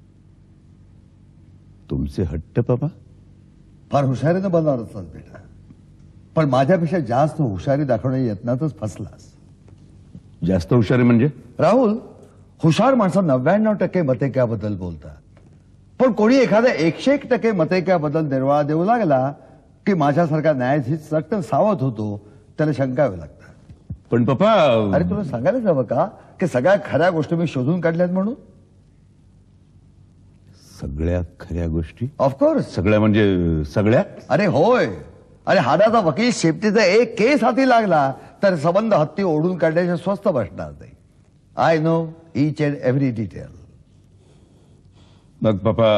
तुमचे हट्ट बाबा? फार हुशारीनं बनणार असतात बेटा, पण माझ्यापेक्षा जास्त हुशारी दाखवण्याच्या यत्नातच फसलास. जास्त हुशारी म्हणजे? राहुल, हुशार माणसं नव्याण्णव टक्के मतैक्याबद्दल बोलतात, पण कोणी एखाद्या एकशे एक टक्के मतैक्याबद्दल निर्वाळा देऊ लागला की माझ्यासारखा न्यायाधीश चटकन सावध होतो त्याला शंकावे लागतात. पण पप्पा अरे तुला सांगायलाच हवं का की सगळ्या खऱ्या गोष्टी मी शोधून काढल्यात म्हणून? सगळ्या खऱ्या गोष्टी? ऑफकोर्स. सगळ्या म्हणजे सगळ्या? अरे होय. अरे हाडाचा वकील शेपटीचा एक केस हाती लागला तर संबंध हत्ती ओढून काढण्याचे स्वस्त बसणार नाही. I know each and every detail. मग पप्पा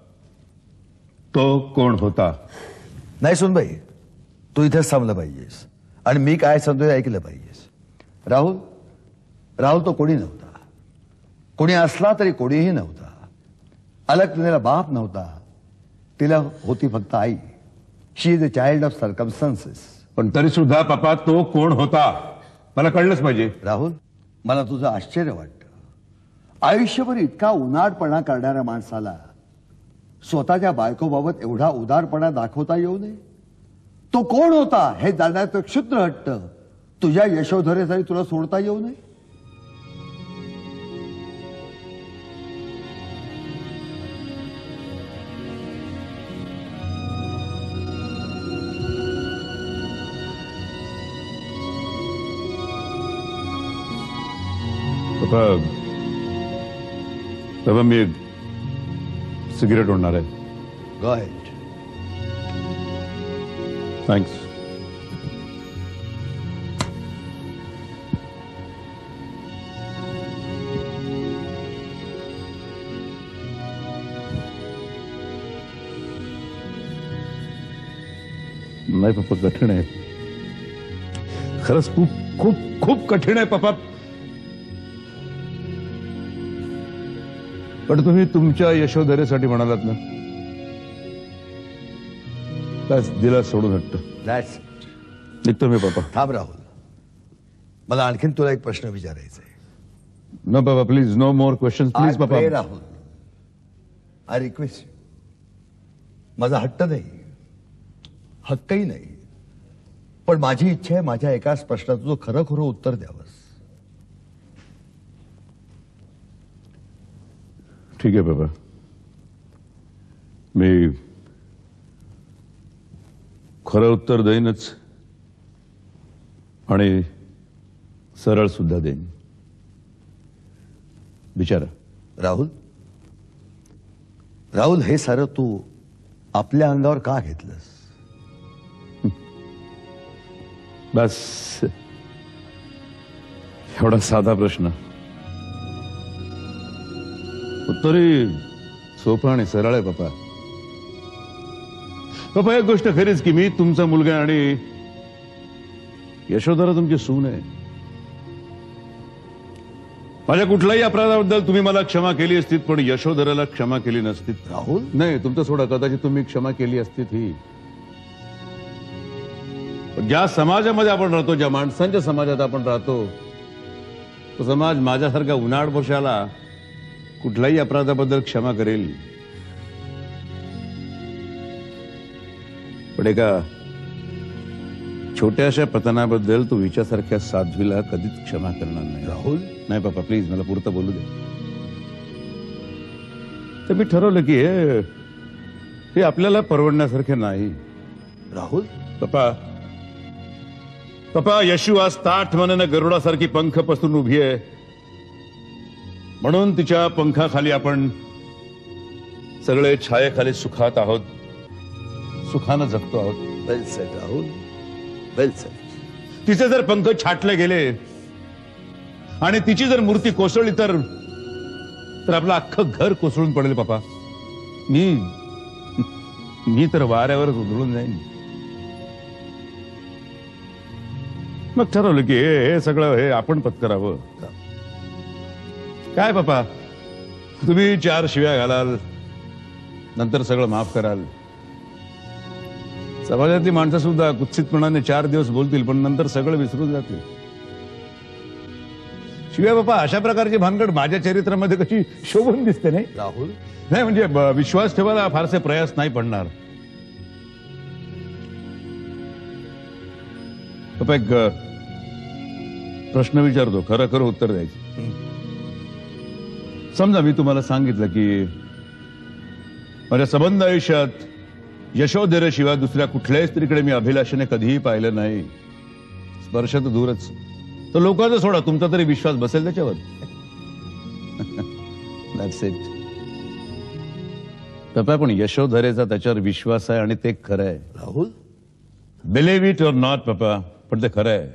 तो कोण होता? नाही सुनबाई, तू इथेच थांबलं पाहिजेस आणि मी काय सांगतोय ऐकलं पाहिजेस. राहुल राहुल तो कोणी नव्हता. कोणी असला तरी कोणीही नव्हता. अलकनेला बाप नव्हता. तिला होती फक्त आई. She is a child of circumstances. पण तरी सुद्धा पप्पा तो कोण होता मला कळलंच पाहिजे. राहुल, मला तुझं आश्चर्य वाटतं. आयुष्यभर इतका उनाडपणा करणाऱ्या माणसाला स्वतःच्या बायकोबाबत एवढा उदारपणा दाखवता येऊ नये. तो कोण होता हे जाणण्याचं क्षुद्र हट्ट तुझ्या यशोधरेसाठी तुला सोडता येऊ नये. पप्पा पप्पा मी सिगरेट ओढणार आहे. Go ahead. थँक्स. नाही पप्पा कठीण आहे. खरंच खूप खूप खूप कठीण आहे पप्पा. पण तुम्ही तुमच्या यशोधरेसाठी म्हणालात ना, बस दिला सोडून हट्ट. दॅट्स निघतो मी पप्पा. थांब राहुल, मला आणखीन तुला एक प्रश्न विचारायचा आहे. नो बाबा please, no more question please पप्पा. Rahul, I request you. माझा हट्ट नाही, हक्कही नाही, पण माझी इच्छा आहे माझ्या एकाच प्रश्नाचं तू खरं खरं उत्तर द्यावंस. ठीक आहे बाबा, मी खरं उत्तर देईनच आणि सरळ सुद्धा देईन. विचारा. राहुल राहुल हे सारं तू आपल्या अंगावर का घेतलंस? बस एवढा साधा प्रश्न. उत्तरही सोपं आणि सरळ आहे पप्पा. पप्पा एक गोष्ट खरीच की मी तुमचा मुलगा आणि यशोधरा तुमची सून आहे. माझ्या कुठल्याही अपराधाबद्दल तुम्ही मला क्षमा केली असतीत, पण यशोधराला क्षमा केली नसतीत. राहुल नाही, तुमचं सोडा, कदाचित तुम्ही क्षमा केली असतीत ही. पण ज्या समाजामध्ये आपण राहतो, ज्या माणसांच्या समाजात आपण राहतो, तो समाज माझ्यासारख्या उन्हाळ पुरुषाला कुठल्याही अपराधाबद्दल क्षमा करेल. पण एका छोट्याशा पतनाबद्दल तो विचारसारख्या साध्वीला कधीच क्षमा करणार नाही. राहुल नाही पप्पा प्लीज, मला पुरतं बोलू दे. तर मी ठरवलं की हे हे आपल्याला परवडण्यासारखे नाही. राहुल पप्पा पप्पा यशू आज ताठ मनानं गरुडासारखी पंख पसरून उभी आहे, म्हणून तिच्या पंखाखाली आपण सगळे छायेखाली सुखात आहोत, सुखानं जगतो आहोत. Well said Rahul, well said. तिचे जर पंख छाटले गेले आणि तिची जर मूर्ती कोसळली तर तर आपलं अख्खं घर कोसळून पडेल पप्पा. मी मी तर वाऱ्यावरच उधळून जाईन. मग ठरवलं की हे हे सगळं हे आपण पत्करावं. काय पप्पा, तुम्ही चार शिव्या घालाल, नंतर सगळं माफ कराल. समाजातली माणसं सुद्धा कुत्सितपणाने चार दिवस बोलतील, पण नंतर सगळं विसरून जातील. शिवाय बापा अशा प्रकारची भानगड माझ्या चरित्रामध्ये कशी शोभून दिसते नाही राहुल? नाही म्हणजे ब- विश्वास ठेवायला फारसे प्रयास नाही पडणार. बापा एक अ, प्रश्न विचारतो, खरं खरं उत्तर द्यायचं. समजा मी तुम्हाला सांगितलं की माझ्या संबंध आयुष्यात यशोधरेशिवाय दुसऱ्या कुठल्याही स्त्रीकडे मी अभिलाषेने कधीही पाहिलं नाही. स्पर्श तर दूरच, तर लोकांचा सोडा, तुमचा तरी विश्वास बसेल त्याच्यावर. That's it. पप्पा, पण यशोधरेचा त्याच्यावर विश्वास आहे आणि ते खरं आहे. Rahul, believe it or not पप्पा, पण ते खरं आहे.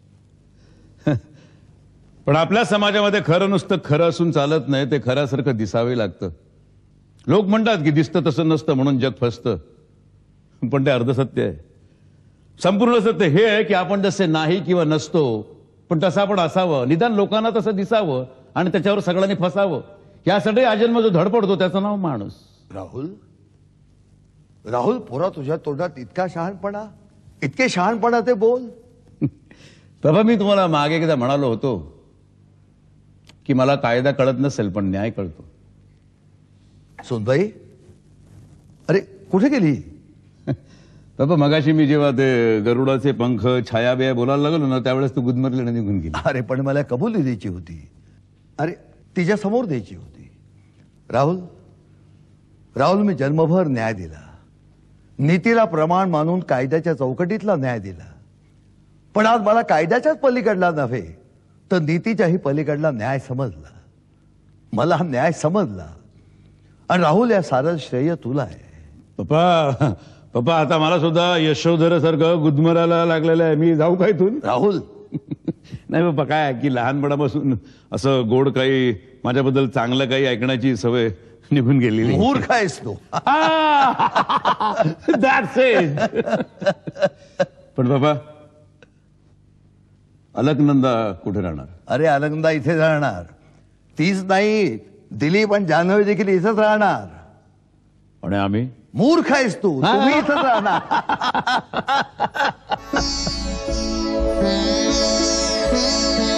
पण आपल्या समाजामध्ये खरं नुसतं खरं असून चालत नाही, ते खऱ्यासारखं दिसावे लागतं. लोक म्हणतात की दिसतं तसं नसतं म्हणून जग फसतं, पण ते अर्धसत्य आहे. संपूर्ण सत्य हे आहे की आपण जसे नाही किंवा नसतो, पण तसं आपण असावं, निदान लोकांना तसं दिसावं आणि त्याच्यावर सगळ्यांनी फसावं. यासाठी आजन्म जो धडपडतो त्याचं नाव माणूस. राहुल, राहुल, पोरा तुझ्या तोंडात इतका शहाणपणा, इतके शहाणपणा ते बोल. बाबा, मी तुम्हाला मागे एकदा म्हणालो होतो की मला कायदा कळत नसेल पण न्याय कळतो. सुनबाई, अरे कुठे गेली? बाबा, मगाशी मी जेव्हा ते गरुडाचे पंख छाया बिया बोलायला लागलो ना, त्यावेळेस तू गुदमरली आणि निघून गेली. अरे पण मला कबुली द्यायची होती. अरे तिच्या समोर द्यायची होती. राहुल, राहुल, मी जन्मभर न्याय दिला, नीतीला प्रमाण मानून कायद्याच्या चौकटीतला न्याय दिला. पण आज मला कायद्याच्याच पलीकडला नव्हे तर नीतीच्याही पलीकडला न्याय समजला. मला हा न्याय समजला आणि राहुल, या सारं श्रेय तुला आहे. पप्पा, पप्पा, आता मला सुद्धा यशोधरासारखं गुदमरायला लागलेलं आहे. मी जाऊ का इथून? राहुल, नाही बाबा, काय की लहानपणापासून असं गोड काही, माझ्याबद्दल चांगलं काही ऐकण्याची सवय निघून गेलेली. मूर्ख आहेस तू. That's it. पण बाबा, अलकनंदा कुठे राहणार? अरे अलकनंदा इथे राहणार. तीच नाही, दिलीप आणि जान्हवी देखील इथंच राहणार. आणि आम्ही? मूर्ख आहेस तू, तुम्ही इथंच राहणार. Thank you.